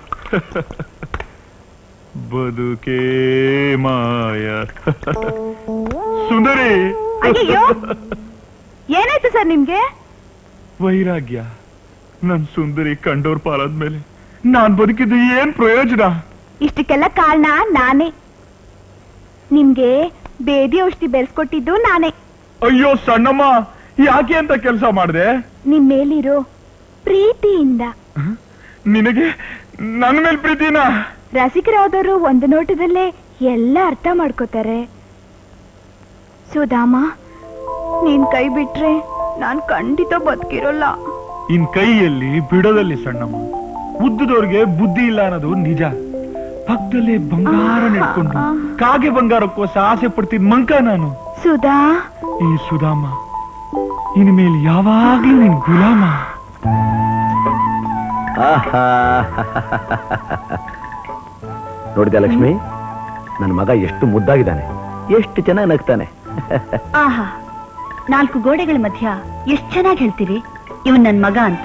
ಬದುಕೇ ಮಾಯ. ಸುಂದರಿ, ಅಯ್ಯೋ ಏನಾಯ್ತು ಸರ್ ನಿಮ್ಗೆ? ವೈರಾಗ್ಯ. ನನ್ ಸುಂದರಿ ಕಂಡೋರ್ ಪಾಲಾದ್ಮೇಲೆ ನಾನ್ ಬದುಕಿದ್ದು ಏನ್ ಪ್ರಯೋಜನ? ಇಷ್ಟಕ್ಕೆಲ್ಲ ಕಾರಣ ನಾನೇ. ನಿಮ್ಗೆ ಬೇದಿ ಔಷಧಿ ಬೆಳೆಸ್ಕೊಟ್ಟಿದ್ದು ನಾನೇ. ಅಯ್ಯೋ ಸಣ್ಣಮ್ಮ, ಯಾಕೆ ಅಂತ ಕೆಲಸ ಮಾಡಿದೆ? ನಿಮ್ ಮೇಲಿರೋ ಪ್ರೀತಿಯಿಂದ. ನಿನಗೆ ನನ್ನ ಮೇಲೆ ಪ್ರೀತಿನ? ರಸಿಕರಾದವರು ಒಂದು ನೋಟದಲ್ಲೇ ಎಲ್ಲ ಅರ್ಥ ಮಾಡ್ಕೋತಾರೆ. ಸುಧಾಮ, ನೀನ್ ಕೈ ಬಿಟ್ರೆ ನಾನ್ ಖಂಡಿತ ಬದುಕಿರೋಲ್ಲ. ಇನ್ ಕೈಯಲ್ಲಿ ಬಿಡೋದಲ್ಲಿ ಸಣ್ಣಮ್ಮ. ಉದ್ದದವ್ರಿಗೆ ಬುದ್ಧಿ ಇಲ್ಲ ಅನ್ನೋದು ನಿಜ. ಪಕ್ಕದಲ್ಲೇ ಬಂಗಾರ ನೆಟ್ಕೊಂಡು ಕಾಗೆ ಬಂಗಾರಕ್ಕೋಸ ಆಸೆ ಪಡ್ತಿದ್ ಮಂಕ ನಾನು. ಸುಧಾ, ಈ ಸುಧಾಮ ಇನ್ಮೇಲೆ ಯಾವಾಗ್ಲೂ ನಿನ್ ಗುಲಾಮ. ನೋಡಿದ ಲಕ್ಷ್ಮಿ, ನನ್ನ ಮಗ ಎಷ್ಟು ಮುದ್ದಾಗಿದ್ದಾನೆ, ಎಷ್ಟು ಚೆನ್ನಾಗಿ ನಗ್ತಾನೆ. ಆಹಾ, ನಾಲ್ಕು ಗೋಡೆಗಳ ಮಧ್ಯ ಎಷ್ಟು ಚೆನ್ನಾಗಿ ಹೇಳ್ತೀರಿ ಇವನ್ ನನ್ ಮಗ ಅಂತ.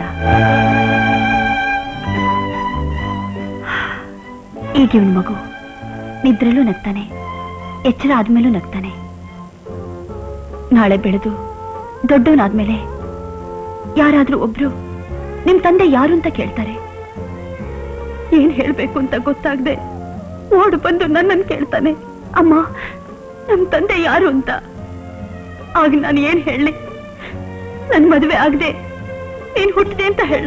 ಈಗ ಇವನ್ ಮಗು ನಿದ್ರಲ್ಲೂ ನಗ್ತಾನೆ, ಎಚ್ಚರ ಆದ್ಮೇಲೂ ನಗ್ತಾನೆ. ನಾಳೆ ಬೆಳೆದು ದೊಡ್ಡವನಾದ್ಮೇಲೆ ಯಾರಾದ್ರೂ ಒಬ್ರು ನಿಮ್ ತಂದೆ ಯಾರು ಅಂತ ಕೇಳ್ತಾರೆ. ಏನ್ ಹೇಳ್ಬೇಕು ಅಂತ ಗೊತ್ತಾಗ್ದೆ ಓಡು ಬಂದು ನನ್ನನ್ನು ಕೇಳ್ತಾನೆ, ಅಮ್ಮ ನಮ್ ತಂದೆ ಯಾರು ಅಂತ. ಆಗ ನಾನು ಏನ್ ಹೇಳಲಿ? ನನ್ ಮದುವೆ ಆಗದೆ ಏನ್ ಹುಟ್ಟಿದೆ ಅಂತ ಹೇಳ?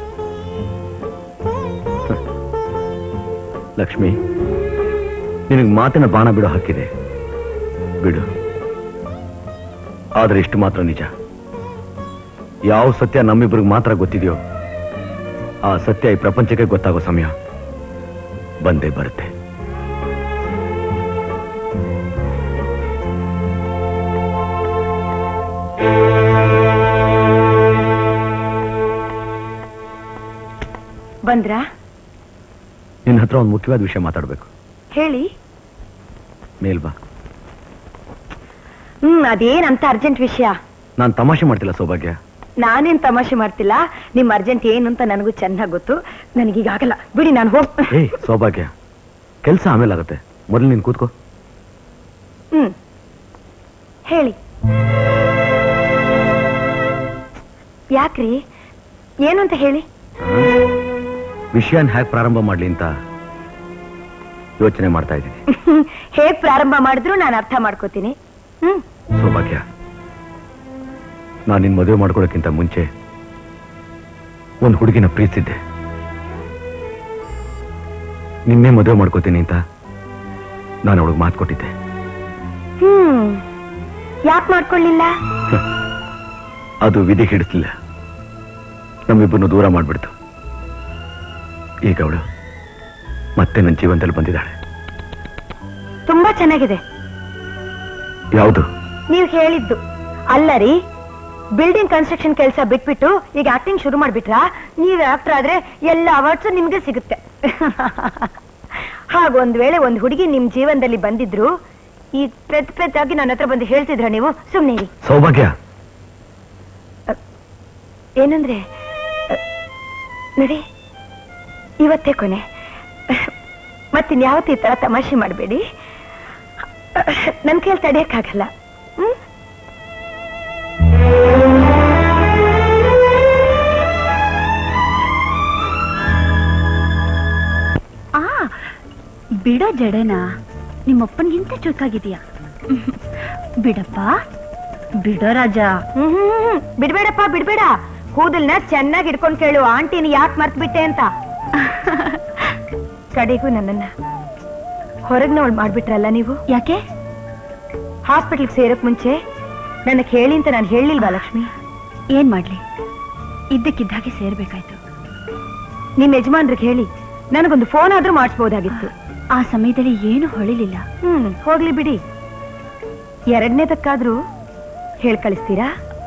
ಲಕ್ಷ್ಮಿ, ನಿನಗೆ ಮಾತಿನ ಬಾಣ ಬಿಡೋ ಹಕ್ಕಿದೆ, ಬಿಡು. ಆದ್ರೆ ಇಷ್ಟು ಮಾತ್ರ ನಿಜ, ಯಾವ ಸತ್ಯ ನಮ್ಮಿಬ್ರಿಗೆ ಮಾತ್ರ ಗೊತ್ತಿದೆಯೋ ಆ ಸತ್ಯ ಈ ಪ್ರಪಂಚಕ್ಕೆ ಗೊತ್ತಾಗೋ ಸಮಯ ಬಂದೇ ಬರುತ್ತೆ. ಬಂದ್ರಾ? ನಿನ್ನ ಹತ್ರ ಒಂದು ಮುಖ್ಯವಾದ ವಿಷಯ ಮಾತಾಡ್ಬೇಕು. ಹೇಳಿ. ಮೇಲ್ಬಾ. ಹ್ಮ್ ಅದೇನಂತ ಅರ್ಜೆಂಟ್ ವಿಷಯ? ನಾನ್ ತಮಾಷೆ ಮಾಡ್ತಿಲ್ಲ ಸೌಭಾಗ್ಯ. ನಾನೇನ್ ತಮಾಷೆ ಮಾಡ್ತಿಲ್ಲ. ನಿಮ್ ಅರ್ಜೆಂಟ್ ಏನು ಅಂತ ನನಗೂ ಚೆನ್ನಾಗ್ ಗೊತ್ತು. ನನಗೀಗಾಗಲ್ಲ, ಬಿಡಿ, ನಾನು ಹೋಗ್. ಏ ಸೌಭಾಗ್ಯ, ಕೆಲ್ಸ ಆಮೇಲೆ ಆಗುತ್ತೆ, ಮೊದಲು ನೀನ್ ಕೂತ್ಕೋ. ಹ್ಮ್ ಹೇಳಿ. ಯಾಕ್ರಿ, ಏನು ಅಂತ ಹೇಳಿ. ವಿಷಯನ್ ಹೇಗ್ ಪ್ರಾರಂಭ ಮಾಡ್ಲಿ ಅಂತ ಯೋಚನೆ ಮಾಡ್ತಾ ಇದ್ದೀನಿ. ಹೇಗ್ ಪ್ರಾರಂಭ ಮಾಡಿದ್ರು ನಾನು ಅರ್ಥ ಮಾಡ್ಕೋತೀನಿ. ಹ್ಮ್ ಸೌಭಾಗ್ಯ, ನಾನು ನಿನ್ ಮದುವೆ ಮಾಡ್ಕೊಳ್ಳೋಕ್ಕಿಂತ ಮುಂಚೆ ಒಂದು ಹುಡುಗಿನ ಪ್ರೀತಿಸಿದ್ದೆ. ನಿನ್ನೆ ಮದುವೆ ಮಾಡ್ಕೋತೀನಿ ಅಂತ ನಾನು ಅವಳಿಗೆ ಮಾತು ಕೊಟ್ಟಿದ್ದೆ. ಹ್ಮ್ ಯಾಕೆ ಮಾಡ್ಕೊಳ್ಳಿಲ್ಲ? ಅದು ವಿಧಿ ಹಿಡಿಸ್ಲಿಲ್ಲ, ನಮ್ಮಿಬ್ಬರನ್ನು ದೂರ ಮಾಡ್ಬಿಡ್ತು. ಈಗ ಅವಳು ಮತ್ತೆ ನನ್ನ ಜೀವನದಲ್ಲಿ ಬಂದಿದ್ದಾಳೆ. ತುಂಬಾ ಚೆನ್ನಾಗಿದೆ. ಯಾವುದು? ನೀವು ಹೇಳಿದ್ದು. ಅಲ್ಲ ರೀ, ಬಿಲ್ಡಿಂಗ್ ಕನ್ಸ್ಟ್ರಕ್ಷನ್ ಕೆಲಸ ಬಿಟ್ಬಿಟ್ಟು ಈಗ ಆಕ್ಟಿಂಗ್ ಶುರು ಮಾಡ್ಬಿಟ್ರಾ? ನೀವ್ ಆಕ್ಟರ್ ಆದ್ರೆ ಎಲ್ಲ ಅವಾರ್ಡ್ಸ್ ನಿಮ್ಗೆ ಸಿಗುತ್ತೆ. ಹಾಗೊಂದ್ ವೇಳೆ ಒಂದ್ ಹುಡುಗಿ ನಿಮ್ ಜೀವನದಲ್ಲಿ ಬಂದಿದ್ರು ಈ ಪ್ರತ್ ಪ್ರತ್ತಾಗಿ ನನ್ನ ಹತ್ರ ಬಂದು ಹೇಳ್ತಿದ್ರ ನೀವು? ಸುಮ್ನೆ ಇರಿ. ಸೌಭಾಗ್ಯ, ಏನಂದ್ರೆ ನೋಡಿ, ಇವತ್ತೇ ಕೊನೆ. ಮತ್ತಿನ್ಯಾವತ್ತೂ ಈ ತರ ತಮಾಷೆ ಮಾಡಬೇಡಿ. ನನ್ ಕೈಯಲ್ಲಿ ತಡೆಯಕ್ಕಾಗಲ್ಲ. ಹ್ಮ್ ಆ ಬಿಡೋ ಜಡೆನ ನಿಮ್ಮಪ್ಪನಿಗಿಂತ ಚುರುಕಾಗಿದೆಯಾ? ಬಿಡಪ್ಪ, ಬಿಡೋ ರಾಜ. ಹ್ಮ್ ಹ್ಮ್ ಬಿಡ್ಬೇಡಪ್ಪ, ಬಿಡ್ಬೇಡ. ಕೂದಲ್ನ ಚೆನ್ನಾಗಿ ಹಿಡ್ಕೊಂಡ್ ಕೇಳು, ಆಂಟಿನ ಯಾಕೆ ಮರ್ತ್ ಬಿಟ್ಟೆ ಅಂತ. ಕಡೆಗೂ ನನ್ನನ್ನ ಹೊರಗ್ನವಳು ಮಾಡ್ಬಿಟ್ರಲ್ಲ ನೀವು. ಯಾಕೆ? ಹಾಸ್ಪಿಟಲ್ ಸೇರಕ್ ಮುಂಚೆ ನನಗೆ ಹೇಳಿ ಅಂತ ನಾನು ಹೇಳಿಲ್ವಾ ಲಕ್ಷ್ಮಿ? ಏನ್ ಮಾಡ್ಲಿ, ಇದ್ದಕ್ಕಿದ್ದಾಗೆ ಸೇರ್ಬೇಕಾಯ್ತು. ನಿಮ್ ಯಜಮಾನ್ರಿಗೆ ಹೇಳಿ ನನಗೊಂದು ಫೋನ್ ಆದ್ರೂ ಮಾಡಿಸ್ಬೋದಾಗಿತ್ತು. ಆ ಸಮಯದಲ್ಲಿ ಏನು ಹೊಳಿಲಿಲ್ಲ. ಹ್ಮ್ ಹೋಗ್ಲಿ ಬಿಡಿ. ಎರಡನೇದಕ್ಕಾದ್ರೂ ಹೇಳ್ ಕಳಿಸ್ತೀರಾ?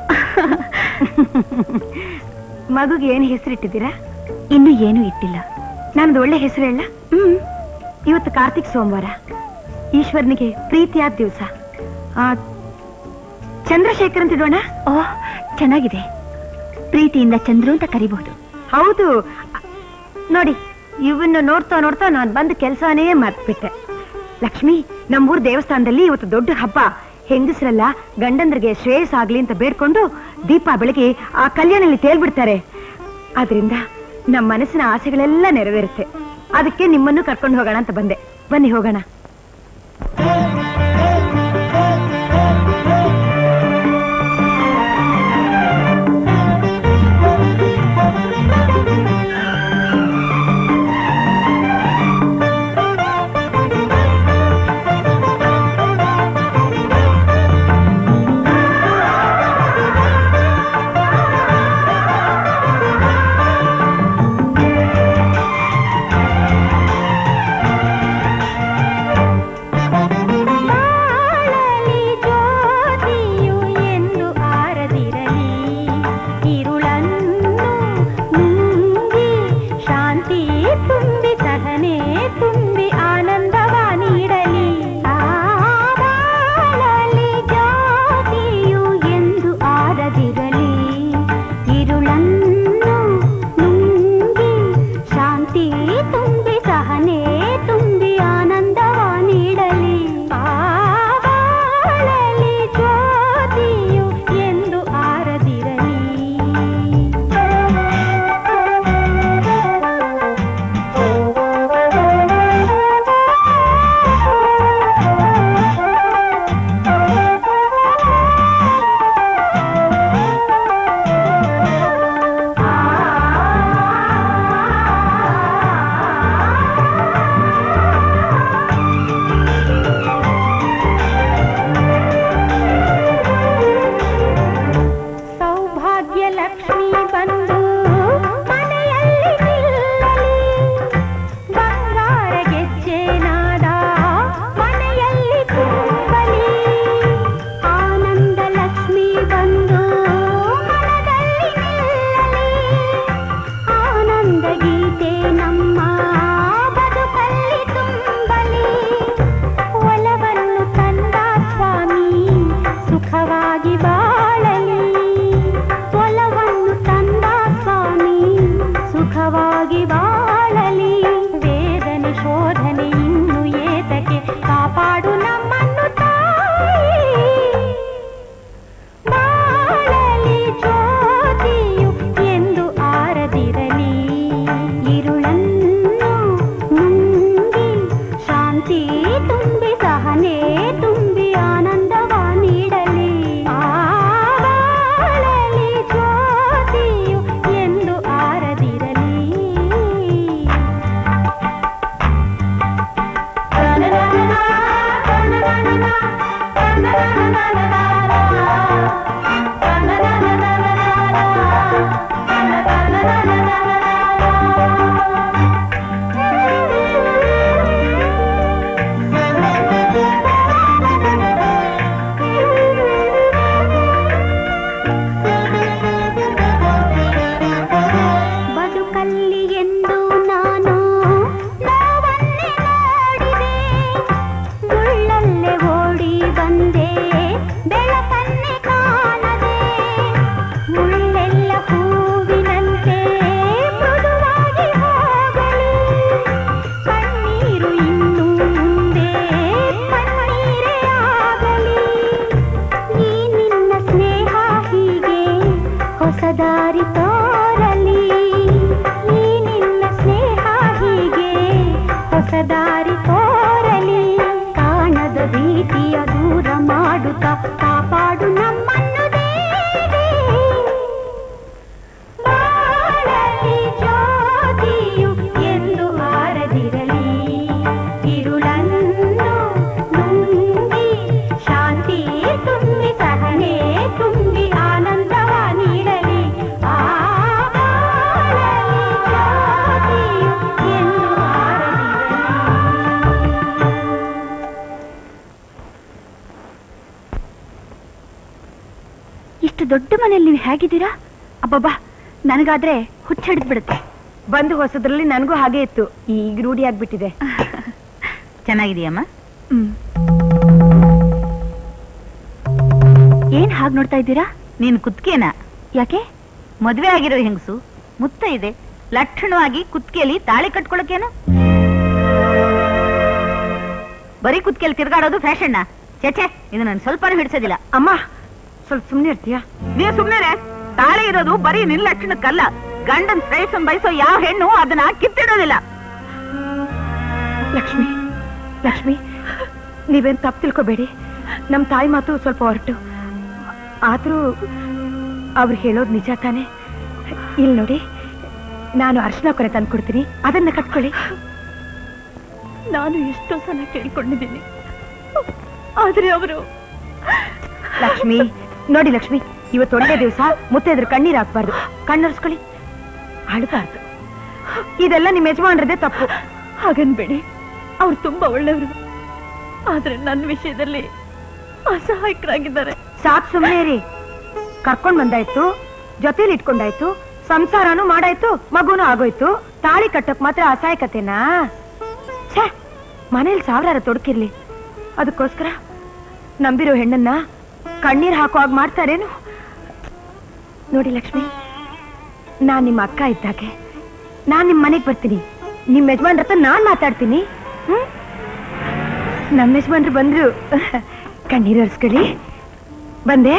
ಮಗುಗೆ ಏನು ಹೆಸರಿಟ್ಟಿದ್ದೀರಾ? ಇನ್ನು ಏನು ಇಟ್ಟಿಲ್ಲ. ನಮ್ದು ಒಳ್ಳೆ ಹೆಸರು ಹೇಳ. ಹ್ಮ್ ಇವತ್ತು ಕಾರ್ತಿಕ್ ಸೋಮವಾರ, ಈಶ್ವರನಿಗೆ ಪ್ರೀತಿಯಾದ ದಿವಸ. ಆ ಚಂದ್ರಶೇಖರ್ ಅಂತ ಇಡೋಣ. ಓಹ್ ಚೆನ್ನಾಗಿದೆ. ಪ್ರೀತಿಯಿಂದ ಚಂದ್ರು ಅಂತ ಕರಿಬಹುದು. ಹೌದು ನೋಡಿ, ಇವನ್ನ ನೋಡ್ತಾ ನೋಡ್ತಾ ನಾನು ಬಂದ ಕೆಲಸನೇ ಮರ್ತ್ಬಿಟ್ಟೆ. ಲಕ್ಷ್ಮಿ, ನಮ್ಮೂರ್ ದೇವಸ್ಥಾನದಲ್ಲಿ ಇವತ್ತು ದೊಡ್ಡ ಹಬ್ಬ. ಹೆಂಗಸರೆಲ್ಲ ಗಂಡಂದ್ರಿಗೆ ಶ್ರೇಯಸ್ ಆಗ್ಲಿ ಅಂತ ಬೇಡ್ಕೊಂಡು ದೀಪ ಬೆಳಗ್ಗೆ ಆ ಕಲ್ಯಾಣಲ್ಲಿ ತೇಲ್ಬಿಡ್ತಾರೆ. ಆದ್ರಿಂದ ನಮ್ಮ ಮನಸ್ಸಿನ ಆಸೆಗಳೆಲ್ಲ ನೆರವೇರುತ್ತೆ. ಅದಕ್ಕೆ ನಿಮ್ಮನ್ನು ಕರ್ಕೊಂಡು ಹೋಗೋಣ ಅಂತ ಬಂದೆ. ಬನ್ನಿ ಹೋಗೋಣ. ಇಷ್ಟು ದೊಡ್ಡ ಮನೆಯಲ್ಲಿ ನೀವು ಹೇಗಿದ್ದೀರಾ? ಅಬ್ಬಬ್ಬಾ, ನನಗಾದ್ರೆ ಹುಚ್ಚಿಡಿದ್ ಬಿಡುತ್ತೆ. ಬಂದು ಹೊಸದ್ರಲ್ಲಿ ನನಗೂ ಹಾಗೆ ಇತ್ತು, ಈಗ ರೂಢಿ ಆಗ್ಬಿಟ್ಟಿದೆ. ಚೆನ್ನಾಗಿದೆಯಮ್ಮ? ಹ್ಮ್. ಏನ್ ಹಾಗೆ ನೋಡ್ತಾ ಇದ್ದೀರಾ? ನೀನ್ ಕುತ್ಕೇನ? ಯಾಕೆ? ಮದ್ವೆ ಆಗಿರೋ ಹೆಂಗಸು ಮುತ್ತ ಇದೆ, ಲಕ್ಷಣವಾಗಿ ಕುತ್ಕೆಯಲ್ಲಿ ತಾಳಿ ಕಟ್ಕೊಳಕೇನು? ಬರೀ ಕುತ್ಕೆಯಲ್ಲಿ ತಿರ್ಗಾಡೋದು ಫ್ಯಾಷನ್ನ? ಚೇಚೆ, ಇದು ನನ್ ಸ್ವಲ್ಪನೂ ಹಿಡಿಸೋದಿಲ್ಲ. ಅಮ್ಮ, ಸ್ವಲ್ಪ ಸುಮ್ನೆ ಇರ್ತೀಯಾ? ನೀ ಸುಮ್ನೆ. ತಾಳಿ ಇರೋದು ಬರೀ ನಿನ್ ಲಕ್ಷಣಕ್ಕಲ್ಲ, ಗಂಡನ್ ಶ್ರೇಯಸ್ಸನ್ ಬಯಸೋ ಯಾವ ಹೆಣ್ಣು ಅದನ್ನ ಕಿತ್ತಿಡೋದಿಲ್ಲ. ಲಕ್ಷ್ಮಿ, ಲಕ್ಷ್ಮಿ, ನೀವೇನ್ ತಪ್ಪು ತಿಳ್ಕೊಬೇಡಿ. ನಮ್ ತಾಯಿ ಮಾತು ಸ್ವಲ್ಪ ಹೊರಟು, ಆದ್ರೂ ಅವ್ರು ಹೇಳೋದು ನಿಜ ತಾನೆ. ಇಲ್ಲಿ ನೋಡಿ, ನಾನು ಅರ್ಶನ ಕೊನೆ ತಂದ್ಕೊಡ್ತೀನಿ, ಅದನ್ನ ಕಟ್ಕೊಳ್ಳಿ. ನಾನು ಎಷ್ಟೋ ಸಲ ಕೇಳ್ಕೊಂಡಿದ್ದೀನಿ, ಆದ್ರೆ ಅವರು... ಲಕ್ಷ್ಮಿ ನೋಡಿ ಲಕ್ಷ್ಮಿ, ಇವತ್ತು ಒಳ್ಳೆ ದಿವಸ, ಮುತ್ತೈದ್ರು ಕಣ್ಣೀರ್ ಹಾಕ್ಬಾರ್ದು, ಕಣ್ಣರ್ಸ್ಕೊಳ್ಳಿ, ಅಳ್ಬಾರ್ದು. ಇದೆಲ್ಲ ನಿಮ್ ಯಜಮಾನ್ರದೇ ತಪ್ಪು. ಹಾಗನ್ಬೇಡಿ, ಅವ್ರು ತುಂಬಾ ಒಳ್ಳೆಯವರು, ಆದ್ರೆ ನನ್ನ ವಿಷಯದಲ್ಲಿ ಅಸಹಾಯಕರಾಗಿದ್ದಾರೆ. ಸಾಕ್ ಸುಮ್ಮನೆ ರೀ. ಕರ್ಕೊಂಡ್ ಬಂದಾಯ್ತು, ಜೊತೆಲಿ ಇಟ್ಕೊಂಡಾಯ್ತು, ಸಂಸಾರನೂ ಮಾಡಾಯ್ತು, ಮಗುನೂ ಆಗೋಯ್ತು, ತಾಳಿ ಕಟ್ಟಕ್ ಮಾತ್ರ ಅಸಹಾಯಕತೆನಾ? ಛೇ, ಮನೇಲಿ ಸಾವಿರಾರ ತೊಡಕಿರ್ಲಿ, ಅದಕ್ಕೋಸ್ಕರ ನಂಬಿರೋ ಹೆಣ್ಣನ್ನ ಕಣ್ಣೀರ್ ಹಾಕೋ ಹಾಗೆ ಮಾಡ್ತಾರೇನು? ನೋಡಿ ಲಕ್ಷ್ಮಿ, ನಾನ್ ನಿಮ್ಮ ಅಕ್ಕ ಇದ್ದಾಗೆ ನಾನ್ ನಿಮ್ ಮನೆಗ್ ಬರ್ತೀನಿ, ನಿಮ್ ಯಜಮಾನ್ರ ಹತ್ರ ನಾನ್ ಮಾತಾಡ್ತೀನಿ. ಹ್ಮ್, ನಮ್ಮ ಯಜಮಾನ್ರು ಬಂದ್ರು, ಕಣ್ಣೀರ್ ಒರೆಸ್ಕೊಳ್ಳಿ. ಬಂದೆ.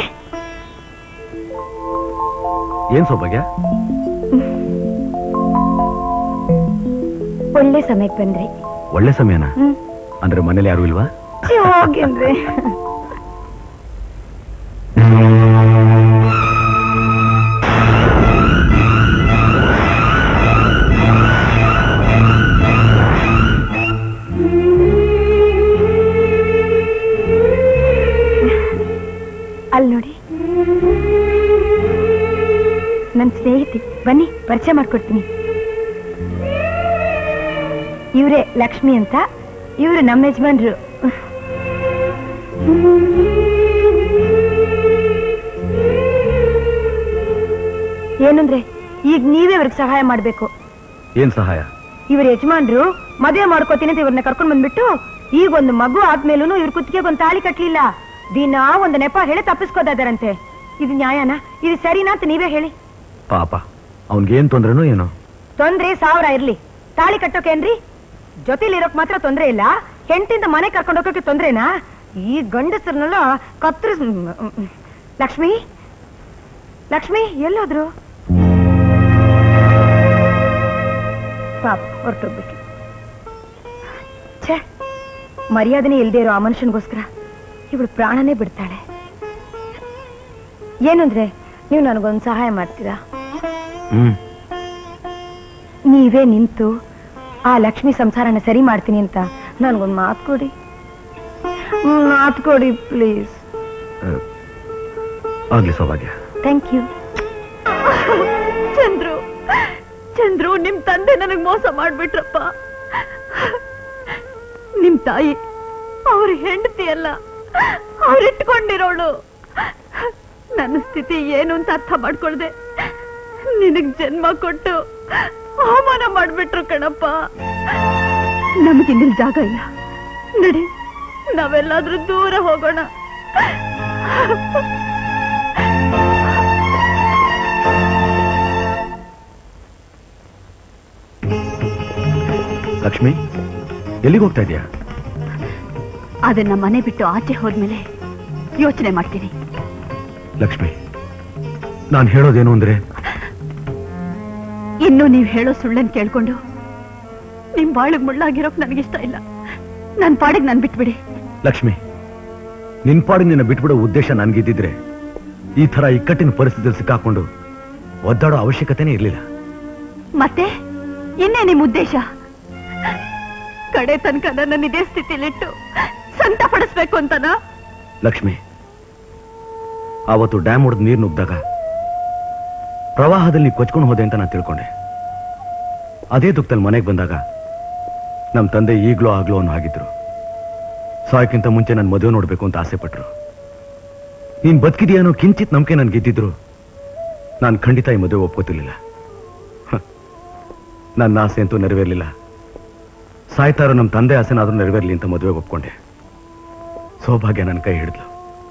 ಏನ್ ಸೌಭಾಗ್ಯ? ಒಳ್ಳೆ ಸಮಯಕ್ಕೆ ಬಂದ್ರಿ. ಒಳ್ಳೆ ಸಮಯನಾ? ಅಂದ್ರೆ ಮನೇಲಿ ಯಾರು ಇಲ್ವಾ? ಹೋಗಿನ್ರಿ. ಅಲ್ಲಿ ನೋಡಿ, ನನ್ನ ಸ್ನೇಹಿತೆ, ಬನ್ನಿ ಪರಿಚಯ ಮಾಡ್ಕೊಡ್ತೀನಿ. ಇವರೇ ಲಕ್ಷ್ಮಿ ಅಂತ, ಇವರು ನಮ್ಮ ಯಜಮಾನ್ರು. ಏನಂದ್ರೆ ಈಗ ನೀವೇ ಅವ್ರಿಗೆ ಸಹಾಯ ಮಾಡ್ಬೇಕು. ಏನ್ ಸಹಾಯ? ಇವ್ರ ಯಜಮಾನ್ರು ಮದುವೆ ಮಾಡ್ಕೋತೀನಿ ಅಂತ ಇವ್ರನ್ನ ಕರ್ಕೊಂಡ್ ಬಂದ್ಬಿಟ್ಟು, ಈಗ ಒಂದು ಮಗು ಆದ್ಮೇಲೂ ಇವ್ರ ಕುತ್ತಿಗೆ ಒಂದ್ ತಾಳಿ ಕಟ್ಲಿಲ್ಲ, ದಿನ ಒಂದು ನೆಪ ಹೇಳಿ ತಪ್ಪಿಸ್ಕೋದಾರಂತೆ. ಇದು ನ್ಯಾಯನಾ? ಇದು ಸರಿನಾ ಅಂತ ನೀವೇ ಹೇಳಿ. ಪಾಪ, ಅವನ್ಗೇನ್ ತೊಂದ್ರೆನೋ ಏನೋ. ತೊಂದ್ರೆ ಸಾವಿರ ಇರ್ಲಿ, ತಾಳಿ ಕಟ್ಟೋಕೇನ್ರಿ? ಜೊತೆಲಿ ಇರೋಕ್ ಮಾತ್ರ ತೊಂದ್ರೆ ಇಲ್ಲ, ಹೆಂಡತಿಂದ ಮನೆ ಕರ್ಕೊಂಡು ಹೋಗೋಕೆ ತೊಂದ್ರೆನಾ? ಈ ಗಂಡಸರನ್ನೆಲ್ಲ ಕತ್ರಿಸ್. ಲಕ್ಷ್ಮಿ, ಲಕ್ಷ್ಮಿ ಎಲ್ಲೋದ್ರು? ಪಾಪ ಹೊರಟೋಗ್ಬಿಟ್ಟು. ಛೇ, ಮರ್ಯಾದನೆ ಇಲ್ದೇ ಇರೋ ಆ ಮನುಷ್ಯನಿಗೋಸ್ಕರ ಇವಳು ಪ್ರಾಣನೇ ಬಿಡ್ತಾಳೆ. ಏನಂದ್ರೆ ನೀವು ನನಗೊಂದು ಸಹಾಯ ಮಾಡ್ತೀರಾ? ನೀವೇ ನಿಂತು ಆ ಲಕ್ಷ್ಮಿ ಸಂಸಾರನ ಸರಿ ಮಾಡ್ತೀನಿ ಅಂತ ನನ್ಗೊಂದು ಮಾತು ಕೊಡಿ. ಮಾತು ಕೊಡಿ ಪ್ಲೀಸ್. ಆಗ್ಲಿ ಸೌಭಾಗ್ಯ. Thank you. ಚಂದ್ರು, ಚಂದ್ರು, ನಿಮ್ ತಂದೆ ನನಗ್ ಮೋಸ ಮಾಡ್ಬಿಟ್ರಪ್ಪ. ನಿಮ್ ತಾಯಿ ಅವ್ರ ಹೆಂಡತಿ ಅಲ್ಲ, ಅವ್ರಿಟ್ಕೊಂಡಿರೋಳು. ನನ್ನ ಸ್ಥಿತಿ ಏನು ಅಂತ ಅರ್ಥ ಮಾಡ್ಕೊಳ್ದೆ ನಿನಗ್ ಜನ್ಮ ಕೊಟ್ಟು ಅವಮಾನ ಮಾಡ್ಬಿಟ್ರು ಕಣಪ್ಪ. ನಮಗಿಲ್ಲಿ ಜಾಗ ಇಲ್ಲ, ನಡಿ ನಾವೆಲ್ಲಾದ್ರೂ ದೂರ ಹೋಗೋಣ. ಲಕ್ಷ್ಮಿ, ಎಲ್ಲಿಗೆ ಹೋಗ್ತಾ ಇದೀಯಾ? ಅದನ್ನ ಮನೆ ಬಿಟ್ಟು ಆಚೆ ಹೋದ್ಮೇಲೆ ಯೋಚನೆ ಮಾಡ್ತೀನಿ. ಲಕ್ಷ್ಮಿ, ನಾನು ಹೇಳೋದೇನು ಅಂದ್ರೆ, ಇನ್ನು ನೀವ್ ಹೇಳೋ ಸುಳ್ಳನ್ ಕೇಳ್ಕೊಂಡು ನಿಮ್ ಬಾಳಿಗೆ ಮುಳ್ಳಾಗಿರೋಕ್ ನನಗಿಷ್ಟ ಇಲ್ಲ. ನನ್ ಪಾಡಿಗೆ ನನ್ ಬಿಟ್ಬಿಡಿ. ಲಕ್ಷ್ಮಿ, ನಿನ್ ಪಾಡಿಗೆ ನಿನ್ನ ಬಿಟ್ಬಿಡೋ ಉದ್ದೇಶ ನನ್ಗಿದ್ದಿದ್ರೆ ಈ ತರ ಇಕ್ಕಟ್ಟಿನ ಪರಿಸ್ಥಿತಿಯಲ್ಲಿ ಸಿಕ್ಕಾಕೊಂಡು ಒದ್ದಾಡೋ ಅವಶ್ಯಕತೆನೇ ಇರ್ಲಿಲ್ಲ. ಮತ್ತೆ ಇನ್ನೇ ನಿಮ್ ಉದ್ದೇಶ? ಕಡೆ ತನಕ ನನ್ನ ಇದೇ ಸ್ಥಿತಿಲಿಟ್ಟು ಸಂತ ಪಡಿಸ್ಬೇಕು ಅಂತನಾ? ಲಕ್ಷ್ಮಿ, ಆವತ್ತು ಡ್ಯಾಮ್ ಹೊಡೆದು ನೀರು ನುಗ್ದಾಗ ಪ್ರವಾಹದಲ್ಲಿ ಕೊಚ್ಕೊಂಡು ಹೋದೆ ಅಂತ ನಾನು ತಿಳ್ಕೊಂಡೆ. ಅದೇ ದುಃಖದಲ್ಲಿ ಮನೆಗೆ ಬಂದಾಗ ನಮ್ಮ ತಂದೆ ಈಗ್ಲೋ ಆಗ್ಲೋ ಅನ್ನೋ ಹಾಗಿದ್ರು. ಸಾಯಕ್ಕಿಂತ ಮುಂಚೆ ನನ್ನ ಮದುವೆ ನೋಡ್ಬೇಕು ಅಂತ ಆಸೆ ಪಟ್ರು. ನೀನ್ ಬದುಕಿದೆಯಾ ಅನ್ನೋ ಕಿಂಚಿತ್ ನಂಬಿಕೆ ನನ್ಗೆ ಇದ್ದಿದ್ರು ನಾನು ಖಂಡಿತ ಈ ಮದುವೆ ಒಪ್ಕೋತಿರ್ಲಿಲ್ಲ. ನನ್ನ ಆಸೆ ಅಂತೂ ನೆರವೇರ್ಲಿಲ್ಲ. ಸಾಯ್ತಾರೋ ನಮ್ಮ ತಂದೆ ಆಸೆನಾದ್ರೂ ನೆರವೇರ್ಲಿ ಅಂತ ಮದುವೆಗೆ ಒಪ್ಕೊಂಡೆ. ಸೌಭಾಗ್ಯ ನನ್ನ ಕೈ ಹಿಡಿದ್ಲು.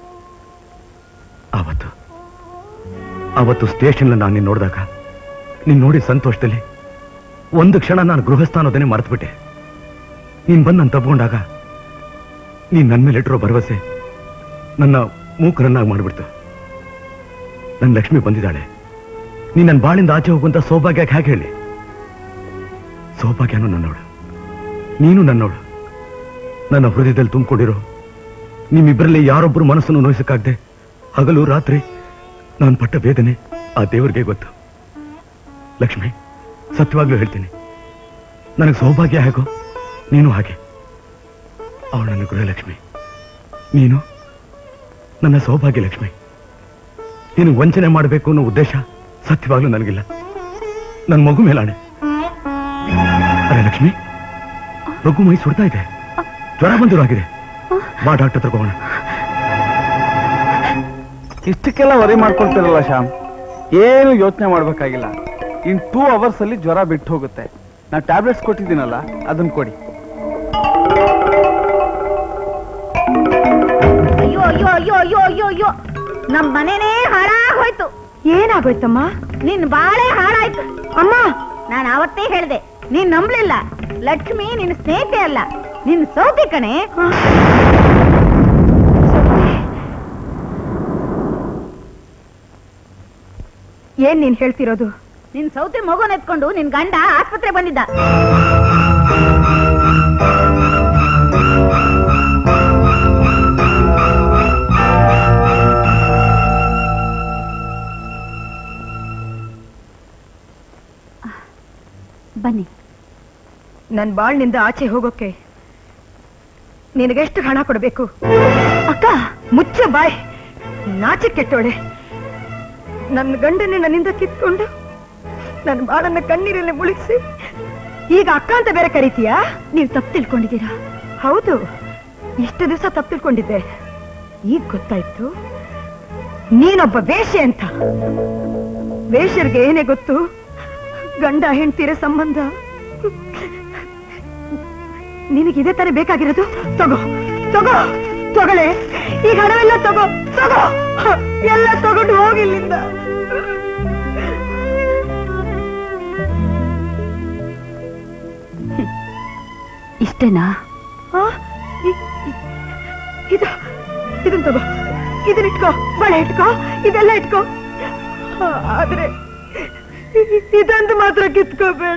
ಆವತ್ತು ಆವತ್ತು ಸ್ಟೇಷನ್ ನಾನು ನೀನು ನೋಡಿದಾಗ, ನೀನ್ ನೋಡಿ ಸಂತೋಷದಲ್ಲಿ ಒಂದು ಕ್ಷಣ ನಾನು ಗೃಹಸ್ಥ ಅನ್ನೋದನ್ನೇ ಮರೆತುಬಿಟ್ಟೆ. ನೀನ್ ಬಂದು ನಾನು ತಪ್ಕೊಂಡಾಗ ನೀನ್ ನನ್ನ ಮೇಲೆ ಇಟ್ಟಿರೋ ಭರವಸೆ ನನ್ನ ಮೂಕರನ್ನಾಗಿ ಮಾಡಿಬಿಡ್ತು. ನನ್ನ ಲಕ್ಷ್ಮಿ ಬಂದಿದ್ದಾಳೆ, ನೀನ್ ನನ್ನ ಬಾಳಿಂದ ಆಚೆ ಹೋಗುವಂತ ಸೌಭಾಗ್ಯಕ್ಕೆ ಹೇಗೆ ಹೇಳಿ? ಸೌಭಾಗ್ಯನೂ ನನ್ನೋಳು, ನೀನು ನನ್ನೋಳು. ನನ್ನ ಹೃದಯದಲ್ಲಿ ತುಂಬಿಕೊಂಡಿರೋ ನಿಮ್ಮಿಬ್ಬರಲ್ಲಿ ಯಾರೊಬ್ಬರು ಮನಸ್ಸನ್ನು ನೋಯಿಸಕ್ಕಾಗದೆ ಹಗಲು ರಾತ್ರಿ ನಾನು ಪಟ್ಟ ವೇದನೆ ಆ ದೇವರಿಗೆ ಗೊತ್ತು. ಲಕ್ಷ್ಮಿ, ಸತ್ಯವಾಗ್ಲೂ ಹೇಳ್ತೀನಿ, ನನಗೆ ಸೌಭಾಗ್ಯ ಹೇಗೋ ನೀನು ಹಾಗೆ. ಅವಳು ನನ್ನ ಗೃಹಲಕ್ಷ್ಮಿ, ನೀನು ನನ್ನ ಸೌಭಾಗ್ಯ ಲಕ್ಷ್ಮಿ. ನೀನು ವಂಚನೆ ಮಾಡಬೇಕು ಅನ್ನೋ ಉದ್ದೇಶ ಸತ್ಯವಾಗ್ಲೂ ನನಗಿಲ್ಲ. ನನ್ನ ಮಗು ಮೇಲಾಣೆ. ಅರೆ ಲಕ್ಷ್ಮಿ, ಮಗು ಮೈ ಸುಡ್ತಾ ಇದೆ, ಜ್ವರ ಬಂದಿರೋ ಆಗಿದೆ. ಬಾ ಡಾಕ್ಟರ್ ತಗೋಣ. ಇಷ್ಟಕ್ಕೆಲ್ಲ ವರಿ ಮಾಡ್ಕೊಳ್ತಿರಲ್ಲ ಶ್ಯಾಮ್, ಏನು ಯೋಚನೆ ಮಾಡ್ಬೇಕಾಗಿಲ್ಲ. ಇನ್ ಟೂ ಅವರ್ಸ್ ಅಲ್ಲಿ ಜ್ವರ ಬಿಟ್ಟು ಹೋಗುತ್ತೆ. ನಾ ಟ್ಯಾಬ್ಲೆಟ್ಸ್ ಕೊಟ್ಟಿದ್ದೀನಲ್ಲ, ಅದನ್ನ ಕೊಡಿ. ಅಯ್ಯೋ ಅಯ್ಯೋ ಅಯ್ಯೋ ಅಯ್ಯೋ ಅಯ್ಯೋ ಅಯ್ಯೋ ನಮ್ ಮನೇನೇ ಹಾಳಾಗೋಯ್ತು. ಏನಾಗೋಯ್ತಮ್ಮ? ನಿನ್ ಬಾಳೆ ಹಾಳಾಯ್ತು. ಅಮ್ಮ, ನಾನು ಅವತ್ತೇ ಹೇಳ್ದೆ, ನೀನ್ ನಂಬ್ಲಿಲ್ಲ. ಲಕ್ಷ್ಮಿ ನಿನ್ ಸ್ನೇಹಿತೆ ಅಲ್ಲ, ನಿನ್ ಸೌತಿ ಕಣೆ. ಏನ್ ನೀನ್ ಹೇಳ್ತಿರೋದು? ನಿನ್ ಸೌತಿ ಮಗುನ ಎತ್ಕೊಂಡು ನಿನ್ ಗಂಡ ಆಸ್ಪತ್ರೆ ಬಂದಿದ್ದ. ಬನ್ನಿ. ನನ್ ಬಾಳ್ನಿಂದ ಆಚೆ ಹೋಗೋಕೆ ನಿನಗೆಷ್ಟು ಹಣ ಕೊಡಬೇಕು? ಅಕ್ಕ, ಮುಚ್ಚ ಬಾಯ್, ನಾಚೆ ಕೆಟ್ಟೋಳೆ. ನನ್ನ ಗಂಡನೇ ನನ್ನಿಂದ ಕಿತ್ಕೊಂಡು ನನ್ನ ಬಾಳನ್ನ ಕಣ್ಣೀರಲ್ಲೇ ಮುಳುಗಿಸಿ ಈಗ ಅಕ್ಕ ಅಂತ ಬೇರೆ ಕರೀತೀಯಾ? ನೀವು ತಪ್ಪು ತಿಳ್ಕೊಂಡಿದ್ದೀರಾ. ಹೌದು, ಇಷ್ಟು ದಿವಸ ತಪ್ಪು ತಿಳ್ಕೊಂಡಿದ್ದೆ. ಈಗ ಗೊತ್ತಾಯ್ತು ನೀನೊಬ್ಬ ವೇಶ್ಯೆ ಅಂತ. ವೇಶ್ಯರಿಗೆ ಏನೇ ಗೊತ್ತು ಗಂಡ ಹೆಂಡ್ತಿರ ಸಂಬಂಧ. ನಿನಗಿದೆ ತಾನೇ ಬೇಕಾಗಿರೋದು? ತಗೋ ತಗೋ ತಗೊಳೆ, ಈಗ ಹಣವೆಲ್ಲ ತಗೋ ತಗೋ, ಎಲ್ಲ ತಗೊಂಡು ಹೋಗಿಲ್ಲಿಂದ. ಇಷ್ಟೇನಾ? ಇದು ಇದನ್ ತಗೋ, ಇದನ್ನ ಇಟ್ಕೋ, ಬಳೆ ಇಟ್ಕೋ, ಇದೆಲ್ಲ ಇಟ್ಕೋ. ಆದ್ರೆ ಇದಂದು ಮಾತ್ರ ಕಿತ್ಕೋಬೇಡ.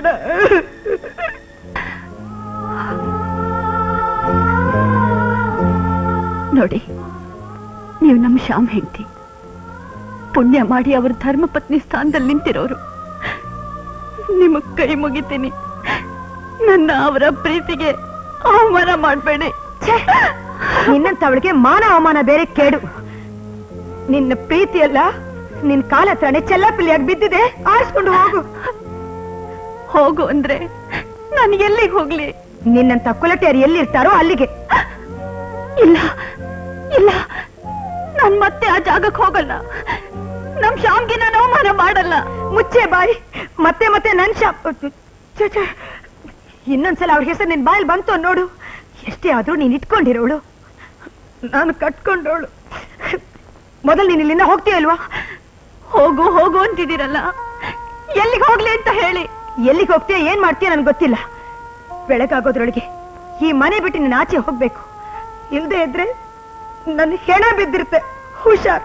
ನೋಡಿ, ನೀವು ನಮ್ಮ ಶ್ಯಾಮ್ ಹೆಂಡತಿ, ಪುಣ್ಯ ಮಾಡಿ ಅವರ ಧರ್ಮ ಪತ್ನಿ ಸ್ಥಾನದಲ್ಲಿ ನಿಂತಿರೋರು. ನಿಮಗ್ ಕೈ ಮುಗಿತೀನಿ, ನನ್ನ ಅವರ ಪ್ರೀತಿಗೆ ಅವಮಾನ ಮಾಡಬೇಡಿ. ನಿನ್ನಂತ ಅವಳಿಗೆ ಮಾನ ಅವಮಾನ ಬೇರೆ ಕೇಡು. ನಿನ್ನ ಪ್ರೀತಿಯಲ್ಲ ನಿನ್ ಕಾಲ ಹತ್ರನೇ ಚೆಲ್ಲಪಿಲ್ಲಿಯಾಗಿ ಬಿದ್ದಿದೆ, ಆರಿಸ್ಕೊಂಡು ಹೋಗು. ಹೋಗು ಅಂದ್ರೆ ನಾನು ಎಲ್ಲಿಗೆ ಹೋಗ್ಲಿ? ನಿನ್ನಂತ ಕುಲಟೆಯರು ಎಲ್ಲಿರ್ತಾರೋ ಅಲ್ಲಿಗೆ. ಇಲ್ಲ ಇಲ್ಲ, ನಾನ್ ಮತ್ತೆ ಆ ಜಾಗಕ್ಕೆ ಹೋಗಲ್ಲ. ನಮ್ ಶ್ಯಾಮ್ಗೆ ನಾನು ಅವಮಾನ ಮಾಡಲ್ಲ. ಮುಚ್ಚೆ ಬಾಯಿ. ಮತ್ತೆ ಮತ್ತೆ ನನ್ ಶಾಪ್. ಇನ್ನೊಂದ್ಸಲ ಅವ್ರ ಹೆಸರು ನಿನ್ ಬಾಯಲ್ಲಿ ಬಂತು ನೋಡು. ಎಷ್ಟೇ ಆದ್ರೂ ನೀನ್ ಇಟ್ಕೊಂಡಿರೋಳು, ನಾನು ಕಟ್ಕೊಂಡೋಳು. ಮೊದಲು ನೀನ್ ಇಲ್ಲಿಂದ ಹೋಗ್ತೀಯ ಅಲ್ವಾ? ಹೋಗು ಹೋಗು ಅಂತಿದ್ದೀರಲ್ಲ, ಎಲ್ಲಿಗೆ ಹೋಗ್ಲಿ ಅಂತ ಹೇಳಿ. ಎಲ್ಲಿಗೆ ಹೋಗ್ತೀಯ, ಏನ್ ಮಾಡ್ತೀಯ ನನ್ಗೆ ಗೊತ್ತಿಲ್ಲ. ಬೆಳಗಾಗೋದ್ರೊಳಗೆ ಈ ಮನೆ ಬಿಟ್ಟು ನೀನ್ ಆಚೆ ಹೋಗ್ಬೇಕು. ಇಲ್ದೇ ಇದ್ರೆ ನನ್ನ ಹೆಣ ಬಿದ್ದಿರುತ್ತೆ. ಹುಷಾರ್.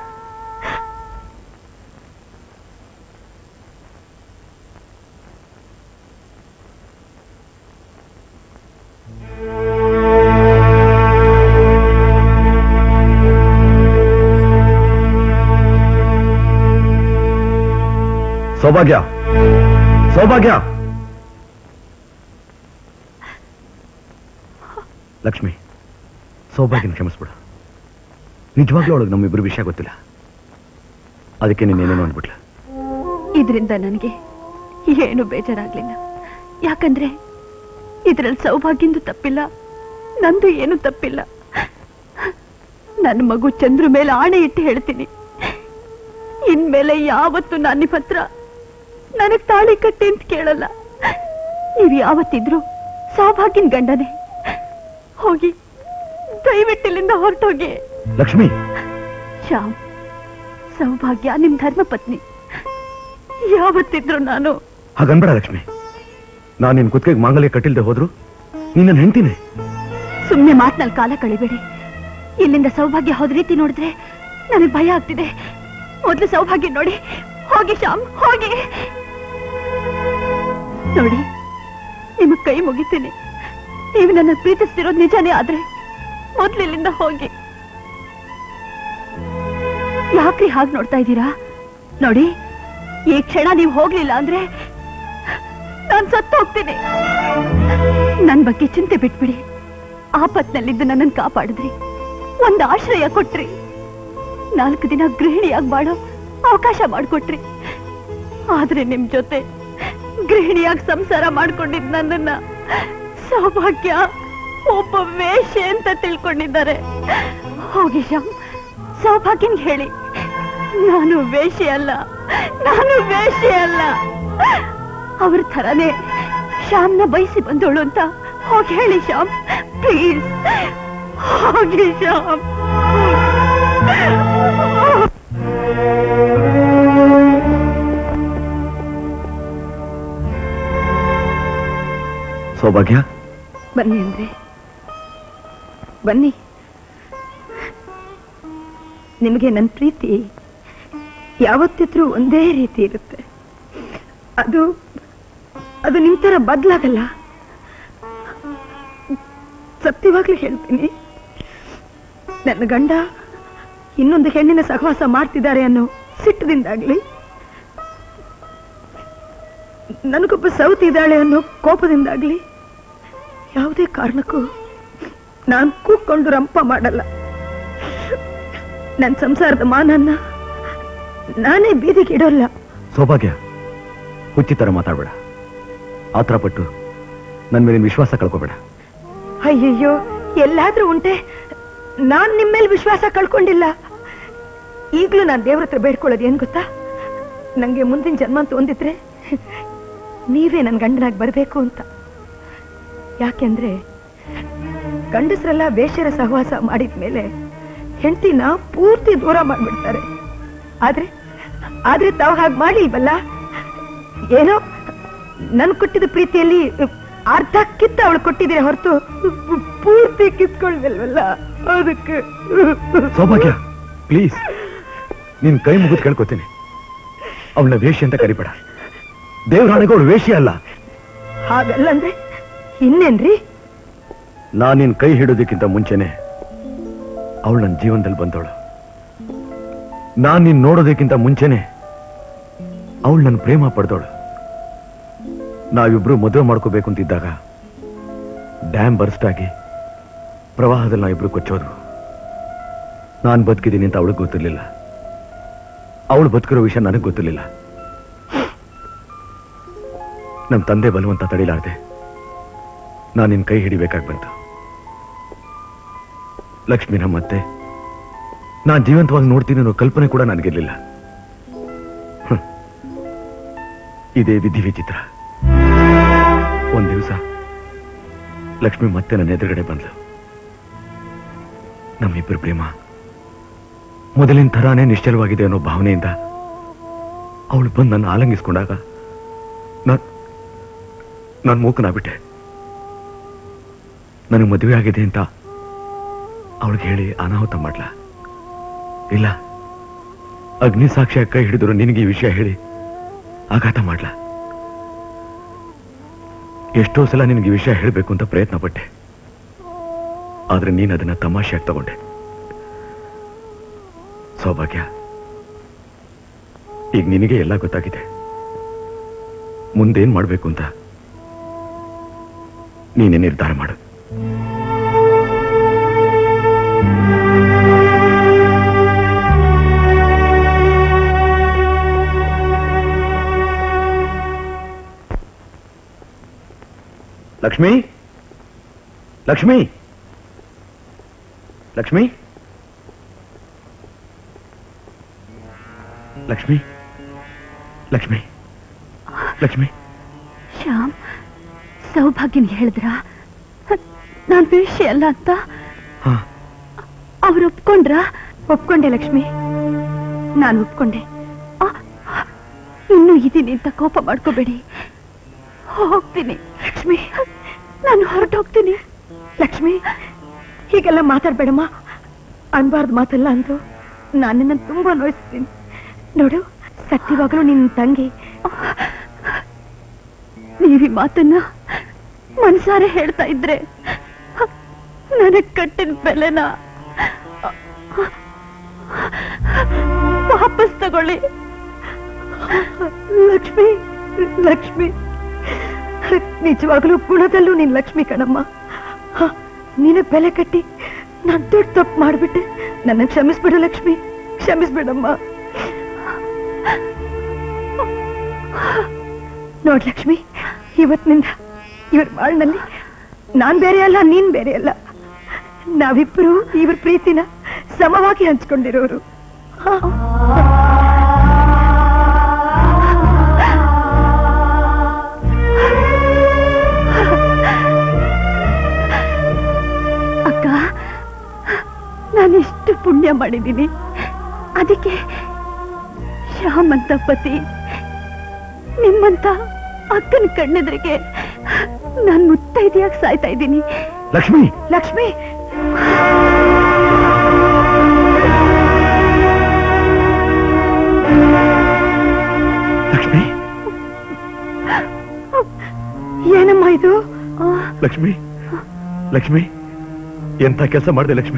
ಸೌಭಾಗ್ಯ, ಸೌಭಾಗ್ಯ. ಲಕ್ಷ್ಮಿ, ಸೌಭಾಗ್ಯನ ಕ್ಷಮಿಸ್ಬಿಡ. ನಿಜವಾಗ್ಲೂ ಅವಳಿಗೆ ನಮ್ಮಿಬ್ಬರು ವಿಷಯ ಗೊತ್ತಿಲ್ಲ, ಅದಕ್ಕೆ ನೀನೇನೇನೋ ಅಂದ್ಬಿಟ್ಲ. ಇದರಿಂದ ನನಗೆ ಏನು ಬೇಜಾರಾಗ್ಲಿಲ್ಲ. ಯಾಕಂದ್ರೆ ಇದ್ರಲ್ಲಿ ಸೌಭಾಗ್ಯಂದು ತಪ್ಪಿಲ್ಲ, ನಂದು ಏನು ತಪ್ಪಿಲ್ಲ. ನನ್ನ ಮಗು ಚಂದ್ರ ಮೇಲೆ ಆಣೆ ಇಟ್ಟು ಹೇಳ್ತೀನಿ, ಇನ್ಮೇಲೆ ಯಾವತ್ತು ನಾನು ನಿಮ್ಮ ಹತ್ರ ನನಗ್ ತಾಳಿ ಕಟ್ಟಿ ಅಂತ ಕೇಳಲ್ಲ. ನೀವು ಯಾವತ್ತಿದ್ರು ಸೌಭಾಗ್ಯನ್ ಗಂಡನೇ. ಹೋಗಿ, ದಯವಿಟ್ಟಿಲ್ಲಿಂದ ಹೊರಟೋಗಿ. ಲಕ್ಷ್ಮಿ, ಶ್ಯಾಮ್, ಸೌಭಾಗ್ಯ ನಿಮ್ ಧರ್ಮ ಪತ್ನಿ. ಯಾವತ್ತಿದ್ರು ನಾನು ಹಾಗನ್ಬೇಡ ಲಕ್ಷ್ಮಿ. ನಾನು ನಿನ್ ಕುತ್ತಿಗೆ ಮಾಂಗಲ್ಯ ಕಟ್ಟಿಲ್ದೆ ಹೋದ್ರು ನಿನ್ನ ಹೆಂಡ್ತಿನೇ. ಸುಮ್ನೆ ಮಾತ್ನಲ್ಲಿ ಕಾಲ ಕಳಿಬೇಡಿ. ಇಲ್ಲಿಂದ ಸೌಭಾಗ್ಯ ಹೋದ ರೀತಿ ನೋಡಿದ್ರೆ ನನಗೆ ಭಯ ಆಗ್ತಿದೆ. ಮೊದ್ಲು ಸೌಭಾಗ್ಯ ನೋಡಿ. ಹೋಗಿ ಶ್ಯಾಮ್, ಹೋಗಿ. ನೋಡಿ, ನಿಮಗ್ ಕೈ ಮುಗಿತೀನಿ. ನೀವು ನನ್ನ ಪ್ರೀತಿಸ್ತಿರೋದು ನಿಜಾನೇ ಆದ್ರೆ ಮೊದ್ಲು ಇಲ್ಲಿಂದ ಹೋಗಿ. ಯಾಕ್ರಿ ಹಾಗೆ ನೋಡ್ತಾ ಇದ್ದೀರಾ? ನೋಡಿ, ಈ ಕ್ಷಣ ನೀವು ಹೋಗ್ಲಿಲ್ಲ ಅಂದ್ರೆ ನಾನ್ ಸತ್ತು ಹೋಗ್ತೀನಿ. ನನ್ ಬಗ್ಗೆ ಚಿಂತೆ ಬಿಟ್ಬಿಡಿ. ಆಪತ್ನಲ್ಲಿದ್ದು ನನ್ನನ್ನು ಕಾಪಾಡಿದ್ರಿ, ಒಂದು ಆಶ್ರಯ ಕೊಟ್ರಿ, ನಾಲ್ಕು ದಿನ ಗೃಹಿಣಿಯಾಗಿ ಬಾಳೋ ಅವಕಾಶ ಮಾಡಿಕೊಟ್ರಿ. ಆದ್ರೆ ನಿಮ್ ಜೊತೆ ಗೃಹಿಣಿಯಾಗಿ ಸಂಸಾರ ಮಾಡ್ಕೊಂಡಿದ್ ನನ್ನನ್ನ ಸೌಭಾಗ್ಯ ಒಬ್ಬ ವೇಶ್ಯೆ ಅಂತ ತಿಳ್ಕೊಂಡಿದ್ದಾರೆ. ಹೋಗಿ ಶ್ಯಾಮ್, ಸೌಭಾಗ್ಯನ್ ಹೇಳಿ, ನಾನು ವೇಶ್ಯೆ ಅಲ್ಲ, ನಾನು ವೇಶ್ಯೆ ಅಲ್ಲ, ಅವ್ರ ಥರನೇ ಶ್ಯಾಮ್ನ ಬಯಸಿ ಬಂದೋಳು ಅಂತ ಹೋಗಿ ಹೇಳಿ ಶ್ಯಾಮ್, ಪ್ಲೀಸ್. ಹೋಗಿ ಶ್ಯಾಮ್. ಸೌಭಾಗ್ಯ, ಬನ್ನಿ ಅಂದ್ರೆ ಬನ್ನಿ. ನಿಮಗೆ ನನ್ನ ಪ್ರೀತಿ ಯಾವತ್ತಿದ್ರೂ ಒಂದೇ ರೀತಿ ಇರುತ್ತೆ. ಅದು ಅದು ನಿಮ್ ತರ ಬದಲಾಗಲ್ಲ. ಸತ್ಯವಾಗ್ಲೂ ಹೇಳ್ತೀನಿ, ನನ್ನ ಗಂಡ ಇನ್ನೊಂದು ಹೆಣ್ಣಿನ ಸಹವಾಸ ಮಾಡ್ತಿದ್ದಾರೆ ಅನ್ನೋ ಸಿಟ್ಟದಿಂದಾಗ್ಲಿ, ನನಗೊಬ್ಬ ಸೌತಿ ಇದ್ದಾಳೆ ಅನ್ನೋ ಕೋಪದಿಂದಾಗ್ಲಿ ಯಾವುದೇ ಕಾರಣಕ್ಕೂ ನಾನು ಕೂತ್ಕೊಂಡು ರಂಪ ಮಾಡಲ್ಲ. ನನ್ನ ಸಂಸಾರದ ಮಾನನ್ನ ನಾನೇ ಬೀದಿಗೆ ಇಡೋಲ್ಲ. ಸೌಭಾಗ್ಯ, ಹುಚ್ಚಿ ತರ ಮಾತಾಡ್ಬೇಡ. ಆತರ ಪಟ್ಟು ನನ್ ಮೇಲೆ ವಿಶ್ವಾಸ ಕಳ್ಕೋಬೇಡ. ಅಯ್ಯಯ್ಯೋ, ಎಲ್ಲಾದ್ರೂ ಉಂಟೆ? ನಾನ್ ನಿಮ್ಮ ಮೇಲೆ ವಿಶ್ವಾಸ ಕಳ್ಕೊಂಡಿಲ್ಲ. ಈಗ್ಲೂ ನಾನು ದೇವ್ರ ಹತ್ರ ಬೇಡ್ಕೊಳ್ಳೋದು ಏನ್ ಗೊತ್ತಾ? ನಂಗೆ ಮುಂದಿನ ಜನ್ಮ ಅಂತ ಒಂದಿದ್ರೆ ನೀವೇ ನನ್ ಗಂಡನಾಗಿ ಬರ್ಬೇಕು ಅಂತ. ಯಾಕೆಂದ್ರೆ ಗಂಡಸರೆಲ್ಲ ವೇಶ್ಯರ ಸಹವಾಸ ಮಾಡಿದ್ಮೇಲೆ ಹೆಂಡತಿನ ಪೂರ್ತಿ ದೂರ ಮಾಡ್ಬಿಡ್ತಾರೆ. ಆದ್ರೆ ಆದ್ರೆ ತಾವು ಹಾಗೆ ಮಾಡಿಲ್ವಲ್ಲ. ಏನೋ ನನ್ ಕೊಟ್ಟಿದ್ದ ಪ್ರೀತಿಯಲ್ಲಿ ಅರ್ಧ ಕಿತ್ತ ಅವಳು ಕೊಟ್ಟಿದ್ದೀರ ಹೊರತು ಪೂರ್ತಿ ಕಿತ್ಕೊಳ್ವಿಲ್ವಲ್ಲ. ಅದಕ್ಕೆ ಸೌಭಾಗ್ಯ, ಪ್ಲೀಸ್, ನಿನ್ ಕೈ ಮುಗಿದು ಕೇಳ್ಕೊತೀನಿ, ಅವಳನ್ನ ವೇಶ್ಯ ಅಂತ ಕರಿಬೇಡ. ದೇವರಾಣಿಗೆ ಅವಳು ವೇಶ್ಯ ಅಲ್ಲ. ಹಾಗಲ್ಲ ಅಂದ್ರೆ ಇನ್ನೇನ್ರಿ? ನಾನ್ ನಿನ್ ಕೈ ಹಿಡೋದಕ್ಕಿಂತ ಮುಂಚೆನೆ ಅವಳು ನನ್ನ ಜೀವನದಲ್ಲಿ ಬಂದವಳು. ನಾನ್ ನಿನ್ ನೋಡೋದಕ್ಕಿಂತ ಮುಂಚೆನೆ ಅವಳು ನನ್ನ ಪ್ರೇಮ ಪಡೆದವಳು. ನಾವಿಬ್ರು ಮದುವೆ ಮಾಡ್ಕೋಬೇಕು ಅಂತಿದ್ದಾಗ ಡ್ಯಾಮ್ ಬರ್ಸ್ಟ್ ಆಗಿ ಪ್ರವಾಹದಲ್ಲಿ ನಾವಿಬ್ರು ಕೊಚ್ಚೋದು. ನಾನ್ ಬದುಕಿದ್ದೀನಿ ಅಂತ ಅವಳಿಗೆ ಗೊತ್ತಿರ್ಲಿಲ್ಲ, ಅವಳು ಬದುಕಿರೋ ವಿಷಯ ನನಗೆ ಗೊತ್ತಿರ್ಲಿಲ್ಲ. ನಮ್ ತಂದೆ ಬಲವಂತ ತಡಿಲಾರ್ದೆ ನಾನು ನಿನ್ ಕೈ ಹಿಡಿಬೇಕಾಗಿ ಬಂತು. ಲಕ್ಷ್ಮಿನ ಮತ್ತೆ ನಾನ್ ಜೀವಂತವಾಗಿ ನೋಡ್ತೀನಿ ಅನ್ನೋ ಕಲ್ಪನೆ ಕೂಡ ನನಗಿರ್ಲಿಲ್ಲ. ಇದೇ ವಿಧಿ ವಿಚಿತ್ರ. ಒಂದ್ ದಿವಸ ಲಕ್ಷ್ಮಿ ಮತ್ತೆ ನನ್ನ ಎದುರುಗಡೆ ಬಂದ್ಲು. ನಮ್ಮಿಬ್ಬರು ಪ್ರೇಮ ಮೊದಲಿನ ಥರಾನೇ ನಿಶ್ಚಲವಾಗಿದೆ ಅನ್ನೋ ಭಾವನೆಯಿಂದ ಅವಳು ಬಂದು ನನ್ನ ಆಲಂಗಿಸ್ಕೊಂಡಾಗ ನಾನ್ ನಾನು ಮೂಕನಾಗ್ಬಿಟ್ಟೆ. ನನಗೆ ಮದುವೆ ಆಗಿದೆ ಅಂತ ಅವಳಿಗೆ ಹೇಳಿ ಅನಾಹುತ ಮಾಡ್ಲಾ? ಇಲ್ಲ, ಅಗ್ನಿ ಸಾಕ್ಷಿಯಾಗಿ ಕೈ ಹಿಡಿದ್ರು ನಿನಗೆ ಈ ವಿಷಯ ಹೇಳಿ ಆಘಾತ ಮಾಡ್ಲಾ? ಎಷ್ಟೋ ಸಲ ನಿನಗೆ ಈ ವಿಷಯ ಹೇಳಬೇಕು ಅಂತ ಪ್ರಯತ್ನ ಪಟ್ಟೆ, ಆದ್ರೆ ನೀನು ಅದನ್ನ ತಮಾಷೆಯಾಗಿ ತಗೊಂಡೆ. ಸೌಭಾಗ್ಯ, ಈಗ ನಿನಗೆ ಎಲ್ಲ ಗೊತ್ತಾಗಿದೆ. ಮುಂದೇನ್ ಮಾಡ್ಬೇಕು ಅಂತ ನೀನೇ ನಿರ್ಧಾರ ಮಾಡು. ಲಕ್ಷ್ಮಿ, ಲಕ್ಷ್ಮಿ, ಲಕ್ಷ್ಮಿ, ಲಕ್ಷ್ಮಿ ಲಕ್ಷ್ಮಿ ಲಕ್ಷ್ಮಿ ಶ್ಯಾಮ್ ಸೌಭಾಗ್ಯನ್ ಹೇಳಿದ್ರ ನಾನ್ ವೇಶ್ಯೆ ಅಲ್ಲ ಅಂತ ಅವ್ರು ಒಪ್ಕೊಂಡ್ರ? ಒಪ್ಕೊಂಡೆ ಲಕ್ಷ್ಮಿ, ನಾನು ಒಪ್ಕೊಂಡೆ. ಇನ್ನೂ ಇದೀನಿ ಅಂತ ಕೋಪ ಮಾಡ್ಕೋಬೇಡಿ. ಹೋಗ್ತೀನಿ ಲಕ್ಷ್ಮಿ, ನಾನು ಹೊರಟೋಗ್ತೀನಿ. ಲಕ್ಷ್ಮಿ ಹೀಗೆಲ್ಲ ಮಾತಾಡ್ಬೇಡಮ್ಮ. ಅನ್ಬಾರ್ದು ಮಾತಲ್ಲ ಅಂದ್ರು ನಾನು ನಿನ್ನ ತುಂಬಾ ನೋಯಿಸ್ತೀನಿ. ನೋಡು, ಸತ್ಯವಾಗಲೂ ನಿನ್ನ ತಂಗಿ. ನೀವಿ ಮಾತನ್ನ ಮನ್ಸಾರೆ ಹೇಳ್ತಾ ಇದ್ರೆ ನನಗ್ ಕಟ್ಟಿನ ಬೆಲೆನ ವಾಪಸ್ ತಗೊಳ್ಳಿ. ಲಕ್ಷ್ಮಿ ಲಕ್ಷ್ಮಿ ನಿಜವಾಗ್ಲೂ ಗುಣದಲ್ಲೂ ನೀನ್ ಲಕ್ಷ್ಮಿ ಕಣಮ್ಮ. ನೀನು ಬೆಲೆ ಕಟ್ಟಿ ನಾನ್ ದೊಡ್ಡ ತಪ್ಪು ಮಾಡ್ಬಿಟ್ಟೆ. ನನ್ನ ಕ್ಷಮಿಸ್ಬಿಡು ಲಕ್ಷ್ಮಿ, ಕ್ಷಮಿಸ್ಬಿಡಮ್ಮ. ನೋಡ್ ಲಕ್ಷ್ಮಿ, ಇವತ್ತಿನಿಂದ ಇವ್ರ ಬಾಳ್ನಲ್ಲಿ ನಾನ್ ಬೇರೆ ಅಲ್ಲ, ನೀನ್ ಬೇರೆ ಅಲ್ಲ. ನಾವಿಬ್ಬರು ಇವ್ರ ಪ್ರೀತಿನ ಸಮವಾಗಿ ಹಂಚ್ಕೊಂಡಿರೋರು. ಅಕ್ಕ, ನಾನಿಷ್ಟು ಪುಣ್ಯ ಮಾಡಿದ್ದೀನಿ. ಅದಕ್ಕೆ ಶ್ಯಾಮಂತ ಪತಿ ನಿಮ್ಮಂತ ಅಕ್ಕನ ಕಣ್ಣೆದ್ರಿಗೆ ನಾನ್ ಮುತ್ತೈದೆಯಾಗಿ ಸಾಯ್ತಾ ಇದ್ದೀನಿ. ಲಕ್ಷ್ಮಿ ಲಕ್ಷ್ಮಿ ಲಕ್ಷ್ಮಿ ಏನಮ್ಮ ಇದು? ಲಕ್ಷ್ಮಿ ಲಕ್ಷ್ಮಿ ಎಂತ ಕೆಲಸ ಮಾಡಿದೆ ಲಕ್ಷ್ಮಿ.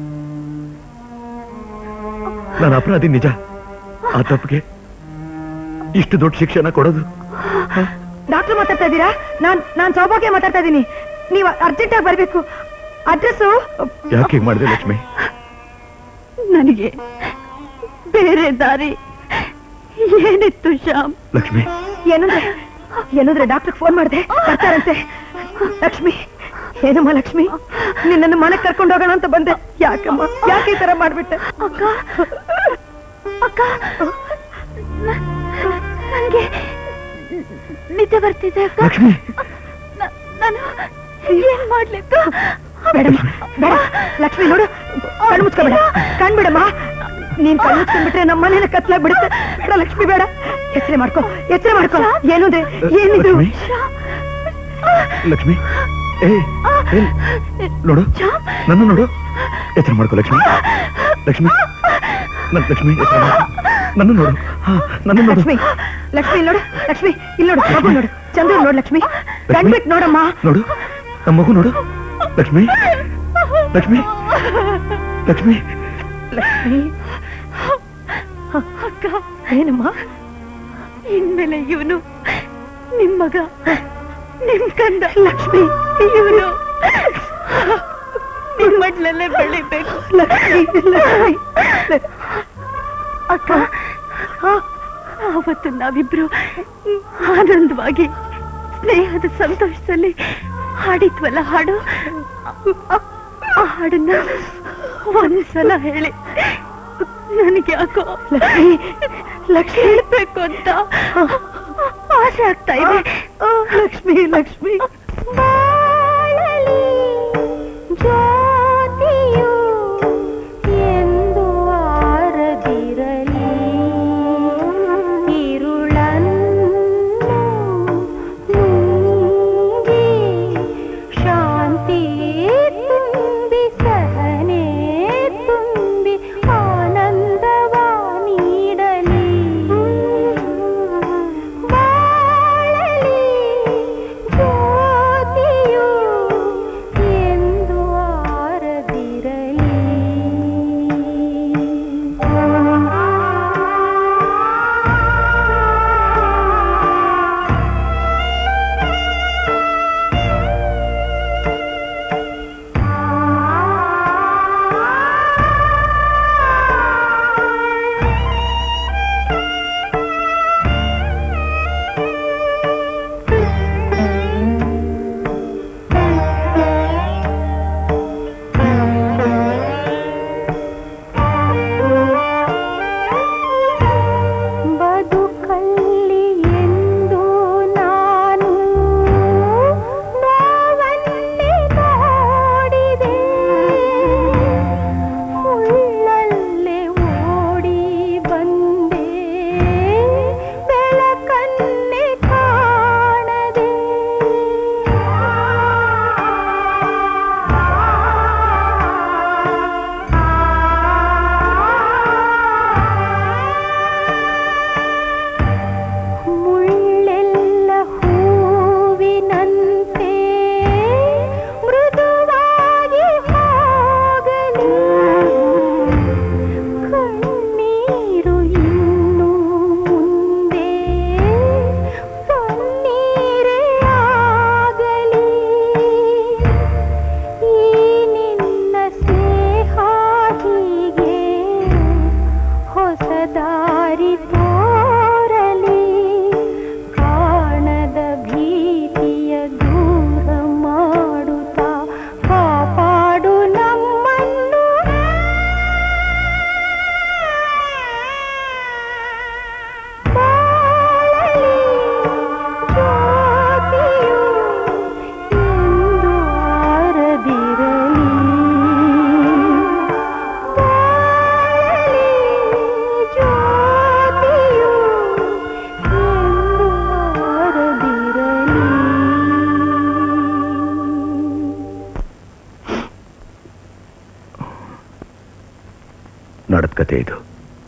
ನಾನು ಅಪರಾಧಿ ನಿಜ. ಆ ತಪ್ಪಿಗೆ ಇಷ್ಟು ದೊಡ್ಡ ಶಿಕ್ಷಣ ಕೊಡೋದು. ಡಾಕ್ಟರ್ ಮಾತಾಡ್ತಾ ಇದ್ದೀರಾ? ನಾನ್ ನಾನ್ ಸೌಭಾಗ್ಯ ಮಾತಾಡ್ತಾ ಇದ್ದೀನಿ. ನೀವು ಅರ್ಜೆಂಟ್ ಆಗಿ ಬರ್ಬೇಕು. ಅಡ್ರೆಸ್ ಯಾಕೆ ಹೀಗೆ ಮಾಡಿದೆ ಲಕ್ಷ್ಮಿ? ನನಗೆ ಬೇರೆ ದಾರಿ ಏನಿತ್ತು ಶ್ಯಾಮ್? ಲಕ್ಷ್ಮಿ ಏನಂದ್ರೆ ಏನಂದ್ರೆ ಡಾಕ್ಟರ್ ಫೋನ್ ಮಾಡಿದೆ, ಬರ್ತಾರಂತೆ. ಲಕ್ಷ್ಮಿ ಏನಮ್ಮ ಲಕ್ಷ್ಮಿ, ನಿನ್ನನ್ನು ಮನೆಗೆ ಕರ್ಕೊಂಡು ಹೋಗೋಣ ಅಂತ ಬಂದೆ. ಯಾಕಮ್ಮ ಯಾಕೆ ಈ ತರ ಮಾಡ್ಬಿಟ್ಟೆ? ಅಕ್ಕ ಅಕ್ಕ ನನಗೆ ನಿದ್ದೆ ಬರ್ತಿದೆ ಅಕ್ಕ. ಲಕ್ಷ್ಮಿ ನಾನು ಏನ್ ಮಾಡ್ಲಿಕ್ಕ? ಬೇಡಮ್ಮ ಬೇಡ ಲಕ್ಷ್ಮಿ, ನೋಡು ಕಣ್ಣು ಮುಚ್ಕೋಬೇಡ. ಕಣ್ಬಿಡಮ್ಮ, ನೀನ್ ಕಣ್ಣು ಮುಚ್ಕೊಂಡ್ಬಿಟ್ರೆ ನಮ್ಮ ಮನೇನ ಕತ್ಲಾಗ್ಬಿಡುತ್ತೆ. ಬೇಡ ಲಕ್ಷ್ಮಿ ಬೇಡ. ಎಚ್ಚರೆ ಮಾಡ್ಕೊ ಎಚ್ಚರೆ ಮಾಡ್ಕೊ. ಏನಂದ್ರೆ ಏನಿದು? ಲಕ್ಷ್ಮಿ ಏ ನೋಡು, ನನ್ನ ನೋಡು, ಎಚ್ಚರ ಮಾಡ್ಕೊ ಲಕ್ಷ್ಮಿ. ಲಕ್ಷ್ಮಿ ನನ್ ಲಕ್ಷ್ಮಿ ನನ್ನ ನೋಡು, ನನ್ನ ನೋಡು. ಲಕ್ಷ್ಮಿ ಲಕ್ಷ್ಮಿ ನೋಡು, ಲಕ್ಷ್ಮಿ ಇಲ್ಲಿ ನೋಡು, ಮಗು ನೋಡು, ಚಂದ್ರ ನೋಡು. ಲಕ್ಷ್ಮಿ ಕಣ್ಬಿಟ್ಟು ನೋಡಮ್ಮ. ನೋಡು ನಮ್ಮ ಮಗು ನೋಡು. ಲಕ್ಷ್ಮಿ ಲಕ್ಷ್ಮಿ ಲಕ್ಷ್ಮಿ ಲಕ್ಷ್ಮಿ ಅಕ್ಕ ಏನಮ್ಮ? ಇನ್ಮೇಲೆ ಇವನು ನಿಮ್ ಮಗ, ನಿಮ್ ಕಂದ. ಲಕ್ಷ್ಮಿ ಇವನು ನಿಮ್ಮಡ್ಲಲ್ಲೇ ಬೆಳಿಬೇಕು. ಲಕ್ಷ್ಮಿ ಲಕ್ಷ್ಮಿ ಅಕ್ಕ, ಅವತ್ತು ನಾವಿಬ್ರು ಆನಂದವಾಗಿ ಸ್ನೇಹದ ಸಂತೋಷದಲ್ಲಿ ಹಾಡಿದ್ವಲ್ಲ ಹಾಡು, ಆ ಹಾಡನ್ನ ಒಂದ್ಸಲ ಹೇಳಿ ನನಗೆ ಯಾಕೋ ಲಕ್ಷ್ಮಿ ಲಕ್ಷ್ಮಿ ಹೇಳ್ಬೇಕು ಅಂತ ಆಸೆ ಆಗ್ತಾ ಇದೆ. ಲಕ್ಷ್ಮಿ ಲಕ್ಷ್ಮಿ ಜ್ಯೋತಿಯು ಎಂದು ಆರದಿರಲಿ, ಇರುಳನ್ನು ನುಂಗಿ ಶಾಂತಿ ತುಂಬಿ ಸಹನೆ ತುಂಬಿ ಆನಂದವ ನೀಡಲಿ. ಬಾಳಲಿ ಜ್ಯೋತಿಯು ಎಂದು ದಾರಿ ತೋರಲಿ, ಕಾಣದ ಭೀತಿಯ ದೂರ ಮಾಡುತ್ತಾ ಕಾಪಾಡು ನಮ್ಮನ್ನು. ಬಾಳಲಿ ಜ್ಯೋತಿಯು ಎಂದು ಆರದಿರಲಿ, ಬಾಳಲಿ ಜ್ಯೋತಿಯು ಎಂದು ಆರದಿರಲಿ. ನಡೆದ ಕತೆ ಇದು.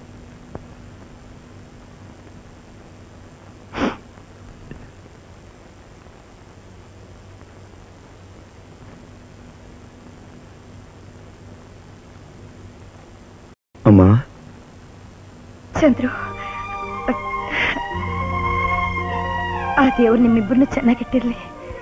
ಅಮ್ಮ, ಚಂದ್ರು, ಆ ದೇವ್ರು ನಿಮ್ಮಿಬ್ಬರನ್ನು ಚೆನ್ನಾಗಿಟ್ಟಿರ್ಲಿ.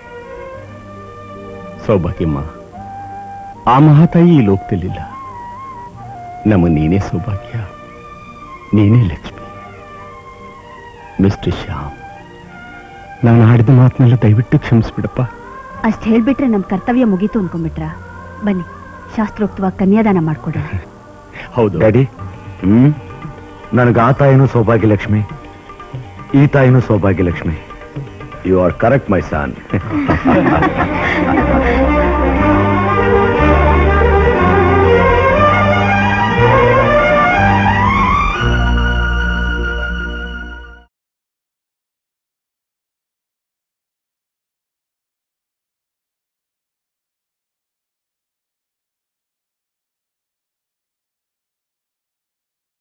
ಸೌಭಾಗ್ಯಮ್ಮ, ಆ ಮಹಾತಾಯಿ ಈ ಲೋಕದಲ್ಲಿಲ್ಲ. ನಮ್ಮ ನೀನೇ ಸೌಭಾಗ್ಯ, ನೀನೇ ಲಕ್ಷ್ಮಿ. ಮಿಸ್ಟರ್ ಶ್ಯಾಮ್, ನಾನು ಆಡಿದ ಮಾತನ್ನೆಲ್ಲ ದಯವಿಟ್ಟು ಕ್ಷಮಿಸ್ಬಿಡಪ್ಪ. ಅಷ್ಟ್ ಹೇಳ್ಬಿಟ್ರೆ ನಮ್ ಕರ್ತವ್ಯ ಮುಗೀತು ಅನ್ಕೊಂಡ್ಬಿಟ್ರ? ಬನ್ನಿ, ಶಾಸ್ತ್ರೋಕ್ತವಾಗಿ ಕನ್ಯಾದಾನ ಮಾಡ್ಕೊಡೋಣ. ಹೌದು ಡ್ಯಾಡಿ. ಹ್ಮ್ ನನಗೆ ಆ ತಾಯಿನೂ ಸೌಭಾಗ್ಯ ಲಕ್ಷ್ಮಿ, ಈ ತಾಯಿನೂ ಸೌಭಾಗ್ಯ Lakshmi. You are correct my sun.